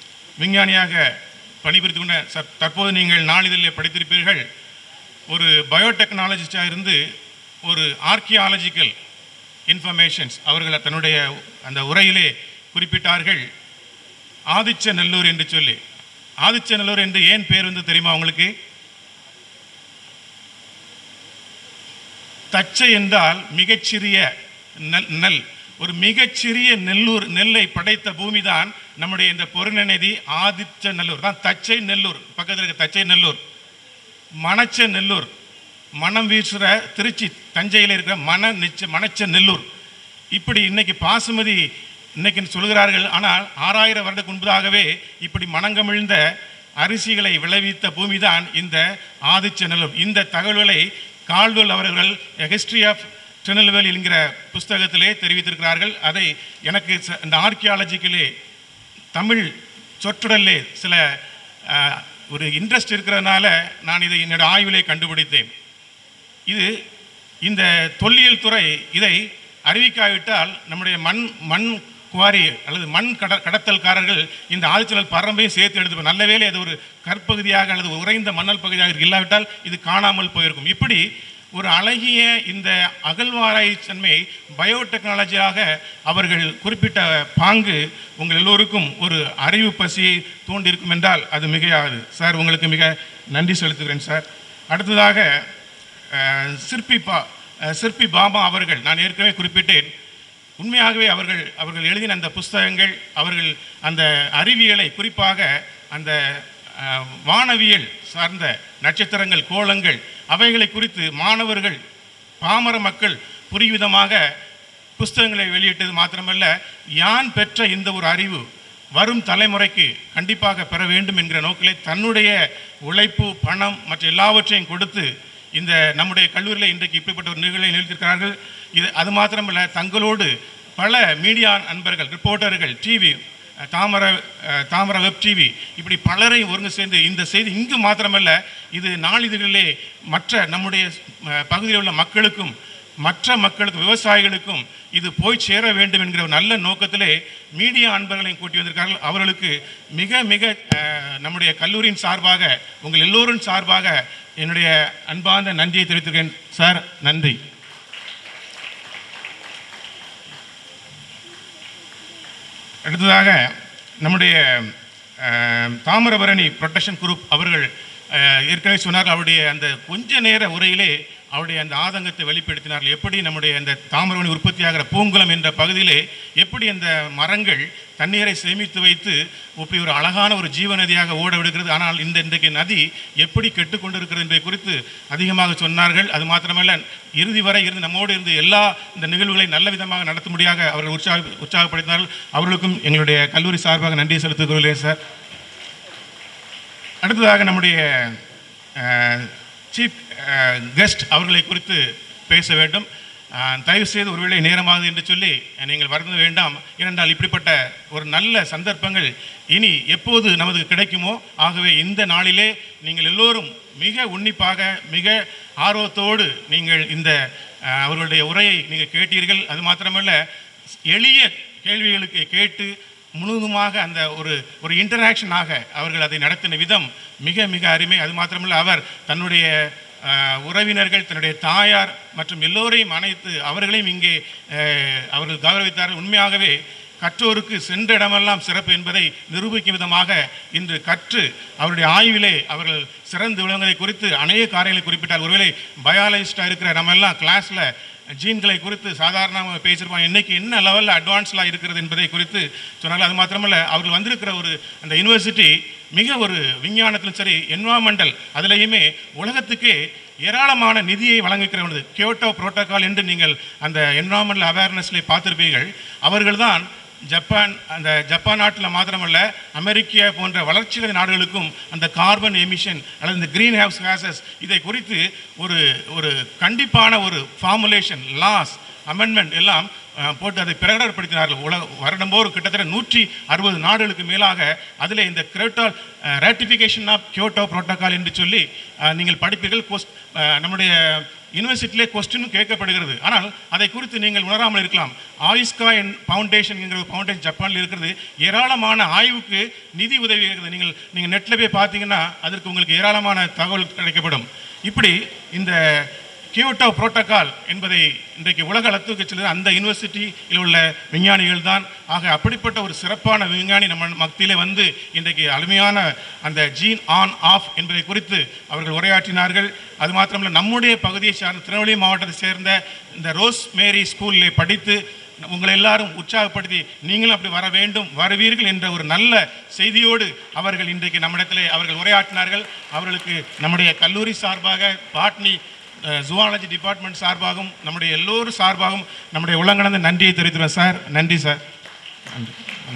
Speaker 14: விஞ்ஞானியாக பணிபுரிந்து கொண்ட ச- தற்போது நீங்கள் நாளிதழில் படித்திருப்பீர்கள். ஒரு பயோடெக்னாலஜிஸ்டாக இருந்து ஒரு ஆர்கியாலஜிக்கல் இன்ஃபர்மேஷன்ஸ் அவர்கள் தன்னுடைய அந்த உரையிலே குறிப்பிட்டார்கள். ஆதிச்சநல்லூர் என்று சொல்லி. ஆதிச்சநல்லூர் என்று ஏன் பேர் வந்து தெரியுமா உங்களுக்கு? தச்சை என்றால் மிகச்சிறிய நெல் நெல் ஒரு மிகச்சிறிய நெல்லூர் நெல்லை படைத்த பூமி தான் நம்முடைய இந்த பொருநநிதி ஆதிச்ச நெல்லூர் தான். தச்சை நெல்லூர் பக்கத்தில் இருக்க தச்சை நெல்லூர், மணச்ச நெல்லூர், மனம் வீசுகிற திருச்சி தஞ்சையில் இருக்கிற மன நிச்ச மணச்ச நெல்லூர். இப்படி இன்னைக்கு பாசுமதி இன்னைக்கு சொல்கிறார்கள். ஆனால் ஆறாயிரம் வருடத்துக்கு முன்பதாகவே இப்படி மணங்கமிழ்ந்த அரிசிகளை விளைவித்த பூமி தான் இந்த ஆதிச்ச நெல்லூர். இந்த தகவல்களை கால்டுவெல் அவர்கள் ஹிஸ்ட்ரி ஆஃப் திருநெல்வேலி என்கிற புஸ்தகத்திலே தெரிவித்திருக்கிறார்கள். அதை எனக்கு ச- இந்த ஆர்கியாலஜிக்கலே தமிழ் சொற்றொடரிலே சில அஹ், ஒரு இன்ட்ரெஸ்ட் இருக்கிறதுனால நான் இதை என்னோட ஆய்விலே கண்டுபிடித்தேன். இது இந்த தொல்லியல் துறை இதை அறிவிக்காவிட்டால் நம்முடைய மண் மண் குவாரி அல்லது மண் கட கடத்தல்காரர்கள் இந்த ஆதிச்சநல்லூர் பரம்பையும் சேர்த்து எடுத்து நல்ல வேளை அது ஒரு கற்பகுதியாக அல்லது உறைந்த மணல் பகுதியாக இல்லாவிட்டால் இது காணாமல் போயிருக்கும். இப்படி ஒரு அழகிய இந்த அகழ்வாராய்ச்சின்மை பயோடெக்னாலஜியாக அவர்கள் குறிப்பிட்ட பாங்கு உங்கள் எல்லோருக்கும் ஒரு அறிவு பசியை தூண்டியிருக்கும் என்றால் அது மிகையாகுது. சார், உங்களுக்கு மிக நன்றி செலுத்துகிறேன் சார். அடுத்ததாக அஹ், சிற்பி பா அஹ், சிற்பி பாபா அவர்கள் நான் ஏற்கனவே குறிப்பிட்டேன். உண்மையாகவே அவர்கள் அவர்கள் எழுதின அந்த புஸ்தகங்கள் அவர்கள் அந்த அறிவியலை குறிப்பாக அந்த அஹ், வானவியல் சார்ந்த நட்சத்திரங்கள் கோளங்கள் அவைகளை குறித்து மாணவர்கள் பாமர மக்கள் புரிவிதமாக புஸ்தகங்களை வெளியிட்டது மாத்திரமல்ல, யான் பெற்ற இந்த ஒரு அறிவு வரும் தலைமுறைக்கு கண்டிப்பாக பெற வேண்டும் என்கிற நோக்கிலே தன்னுடைய உழைப்பு பணம் மற்ற எல்லாவற்றையும் கொடுத்து இந்த நம்முடைய கல்லூரியில் இன்றைக்கு இப்படிப்பட்ட ஒரு நிகழ்வை நிகழ்த்திருக்கிறார்கள். இது அது மாத்திரமல்ல, தங்களோடு பல மீடியா நண்பர்கள், ரிப்போர்ட்டர்கள், டிவி தாமர அஹ், தாமர வெப் டிவி இப்படி பலரை ஒருங்கு சேர்ந்து இந்த செய்தி இங்கு மாத்திரமல்ல, இது நாளிதழிலே மற்ற நம்முடைய அஹ், பகுதியில் உள்ள மக்களுக்கும் மற்ற மக்களுக்கும் விவசாயிகளுக்கும் இது போய் சேர வேண்டும் என்கிற ஒரு நல்ல நோக்கத்திலே மீடியா அன்பர்களையும் கூட்டி வந்திருக்கார்கள். அவர்களுக்கு மிக மிக அஹ், நம்முடைய கல்லூரியின் சார்பாக உங்கள் எல்லோரும் சார்பாக என்னுடைய அன்பார்ந்த நன்றியை தெரிவித்திருக்கேன் சார். நன்றி. அடுத்ததாக நம்முடைய அஹ், தாமிரபரணி ப்ரொடெக்ஷன் குரூப் அவர்கள் அஹ், ஏற்கனவே சொன்னார்கள். அவருடைய அந்த கொஞ்ச நேர உரையிலே அவருடைய அந்த ஆதங்கத்தை வெளிப்படுத்தினார்கள். எப்படி நம்முடைய அந்த தாமிரபரணி உற்பத்தியாகிற பூங்குளம் என்ற பகுதியிலே எப்படி அந்த மரங்கள் தண்ணீரை சேமித்து வைத்து இப்படி ஒரு அழகான ஒரு ஜீவ நதியாக ஓட விடுகிறது. ஆனால் இந்த இன்றைக்கு நதி எப்படி கெட்டுக்கொண்டிருக்கிறது என்பதை குறித்து அதிகமாக சொன்னார்கள். அது மாத்திரமல்ல, இறுதி வரை இருந்து நம்மோடு இருந்து எல்லா இந்த நிகழ்வுகளை நல்ல விதமாக நடத்தும்படியாக அவர்கள் உற்சாக உற்சாகப்படுத்தினார்கள். அவர்களுக்கும் எங்களுடைய கல்லூரி சார்பாக நன்றி செலுத்திக் கொள்கிறேன் சார். அடுத்ததாக நம்முடைய சீஃப் கெஸ்ட் அவர்களை குறித்து பேச வேண்டும். தயவு செய்து ஒருவேளை நேரமாகுது என்று சொல்லி நீங்கள் வருந்த வேண்டாம். ஏனென்றால் இப்படிப்பட்ட ஒரு நல்ல சந்தர்ப்பங்கள் இனி எப்போது நமது கிடைக்குமோ, ஆகவே இந்த நாளிலே நீங்கள் எல்லோரும் மிக உன்னிப்பாக மிக ஆர்வத்தோடு நீங்கள் இந்த அஹ், அவர்களுடைய உரையை நீங்கள் கேட்டீர்கள். அது மாத்திரமல்ல, எளிய கேள்விகளுக்கு கேட்டு முழுவதுமாக அந்த ஒரு ஒரு இன்டராக்ஷனாக அவர்கள் அதை நடத்தின விதம் மிக மிக அருமை. அது மாத்திரமல்ல, அவர் தன்னுடைய அஹ், உறவினர்கள், தன்னுடைய தாயார் மற்றும் எல்லோரையும் அனைத்து அவர்களையும் இங்கே அஹ், அவர்கள் கௌரவித்தார்கள். உண்மையாகவே கற்றோருக்கு சென்ற இடமெல்லாம் சிறப்பு என்பதை நிரூபிக்கும் விதமாக இன்று கற்று அவருடைய ஆய்விலே அவர்கள் சிறந்து விளங்குவதை குறித்து அநேக காரியங்களை குறிப்பிட்டார். ஒருவேளை பயாலஜிஸ்டாக இருக்கிற நம்ம எல்லாம் கிளாஸில் ஜீன்களை குறித்து சாதாரணமாக பேசியிருப்பாங்க. இன்றைக்கி என்ன லெவலில் அட்வான்ஸ்லாம் இருக்கிறது என்பதை குறித்து சொன்னார்கள். அது மாத்திரமல்ல, அவர்கள் வந்திருக்கிற ஒரு அந்த யூனிவர்சிட்டி மிக ஒரு விஞ்ஞானத்திலும் சரி என்வாமெண்டல் அதிலேயுமே உலகத்துக்கே ஏராளமான நிதியை வழங்கிக்கிறவனது கியோட்டோ புரோட்டோகால் என்று நீங்கள் அந்த என்வாமெண்டல் அவேர்னஸ்லேயே பார்த்துருப்பீர்கள். அவர்கள்தான் ஜப்பான் அந்த ஜப்பான் நாட்டில் மாத்திரமல்ல அமெரிக்கா போன்ற வளர்ச்சி நாடுகளுக்கும் அந்த கார்பன் எமிஷன் அல்லது இந்த க்ரீன் ஹவுஸ் கேசஸ் இதை குறித்து ஒரு ஒரு கண்டிப்பான ஒரு ஃபார்முலேஷன் லாஸ் அமெண்ட்மெண்ட் எல்லாம் போட்டு அதை பிரகடனப்படுத்தினார்கள். உலக வருடம்போது கிட்டத்தட்ட நூற்றி அறுபது நாடுகளுக்கு மேலாக அதில் இந்த Kyoto ratification of Kyoto protocol என்று சொல்லி நீங்கள் படிப்பீர்கள். கோஸ்ட் நம்முடைய யூனிவர்சிட்டியிலே கொஸ்டினும் கேட்கப்படுகிறது. ஆனால் அதை குறித்து நீங்கள் உணராமல் இருக்கலாம். ஆயுஷ்கா ஃபவுண்டேஷன் என்கிற ஃபவுண்டேஷன் ஜப்பானில் இருக்கிறது. ஏராளமான ஆய்வுக்கு நிதி உதவி இருக்கிறது. நீங்கள் நீங்கள் நெட்டில் போய் பார்த்தீங்கன்னா அதற்கு உங்களுக்கு ஏராளமான தகவல் கிடைக்கப்படும். இப்படி இந்த கியோட்டோ புரோட்டோகால் என்பதை இன்றைக்கு உலக அளத்துக்கு செல்வது அந்த யூனிவர்சிட்டியில் உள்ள விஞ்ஞானிகள் தான். ஆக அப்படிப்பட்ட ஒரு சிறப்பான விஞ்ஞானி நம்ம மத்தியிலே வந்து இன்றைக்கு அருமையான அந்த ஜீன் ஆன் ஆஃப் என்பதை குறித்து அவர்கள் உரையாற்றினார்கள். அது மாத்திரமல்ல, நம்முடைய பகுதியை சார்ந்த திருநெல்வேலி மாவட்டத்தை சேர்ந்த இந்த ரோஸ் மேரி ஸ்கூலில் படித்து உங்களை எல்லாரும் உற்சாகப்படுத்தி நீங்களும் அப்படி வர வேண்டும், வருவீர்கள் என்ற ஒரு நல்ல செய்தியோடு அவர்கள் இன்றைக்கு நம்மிடத்திலே அவர்கள் உரையாற்றினார்கள். அவர்களுக்கு நம்முடைய கல்லூரி சார்பாக, பாட்னி ஜுவாலஜி டிபார்ட்மெண்ட் சார்பாகவும், நம்முடைய எல்லோரும் சார்பாகவும் நம்முடைய உலகநந்த நன்றியை தெரிவித்துள்ளோம் சார். நன்றி சார். நன்றி.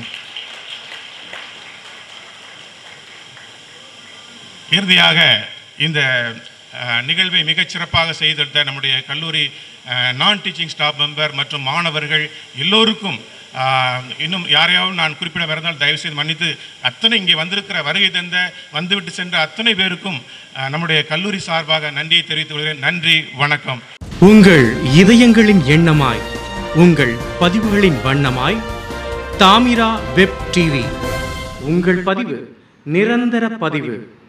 Speaker 14: இறுதியாக இந்த நிகழ்வை மிகச் சிறப்பாக செய்தெடுத்த நம்முடைய கல்லூரி நான் டீச்சிங் ஸ்டாஃப் மெம்பர் மற்றும் மாணவர்கள் எல்லோருக்கும், இன்னும் யாரையாவது நான் குறிப்பிட வரந்தால் தயவுசெய்து மன்னித்து, அத்தனை இங்கே வந்திருக்கிற வருகை தந்த வந்துவிட்டு சென்ற அத்தனை பேருக்கும் நம்முடைய கல்லூரி சார்பாக நன்றியை தெரிவித்துக் கொள்கிறேன். நன்றி, வணக்கம்.
Speaker 1: உங்கள் இதயங்களின் எண்ணமாய், உங்கள் பதிவுகளின் வண்ணமாய் தாமிரா வெப் டிவி. உங்கள் பதிவு நிரந்தர பதிவு.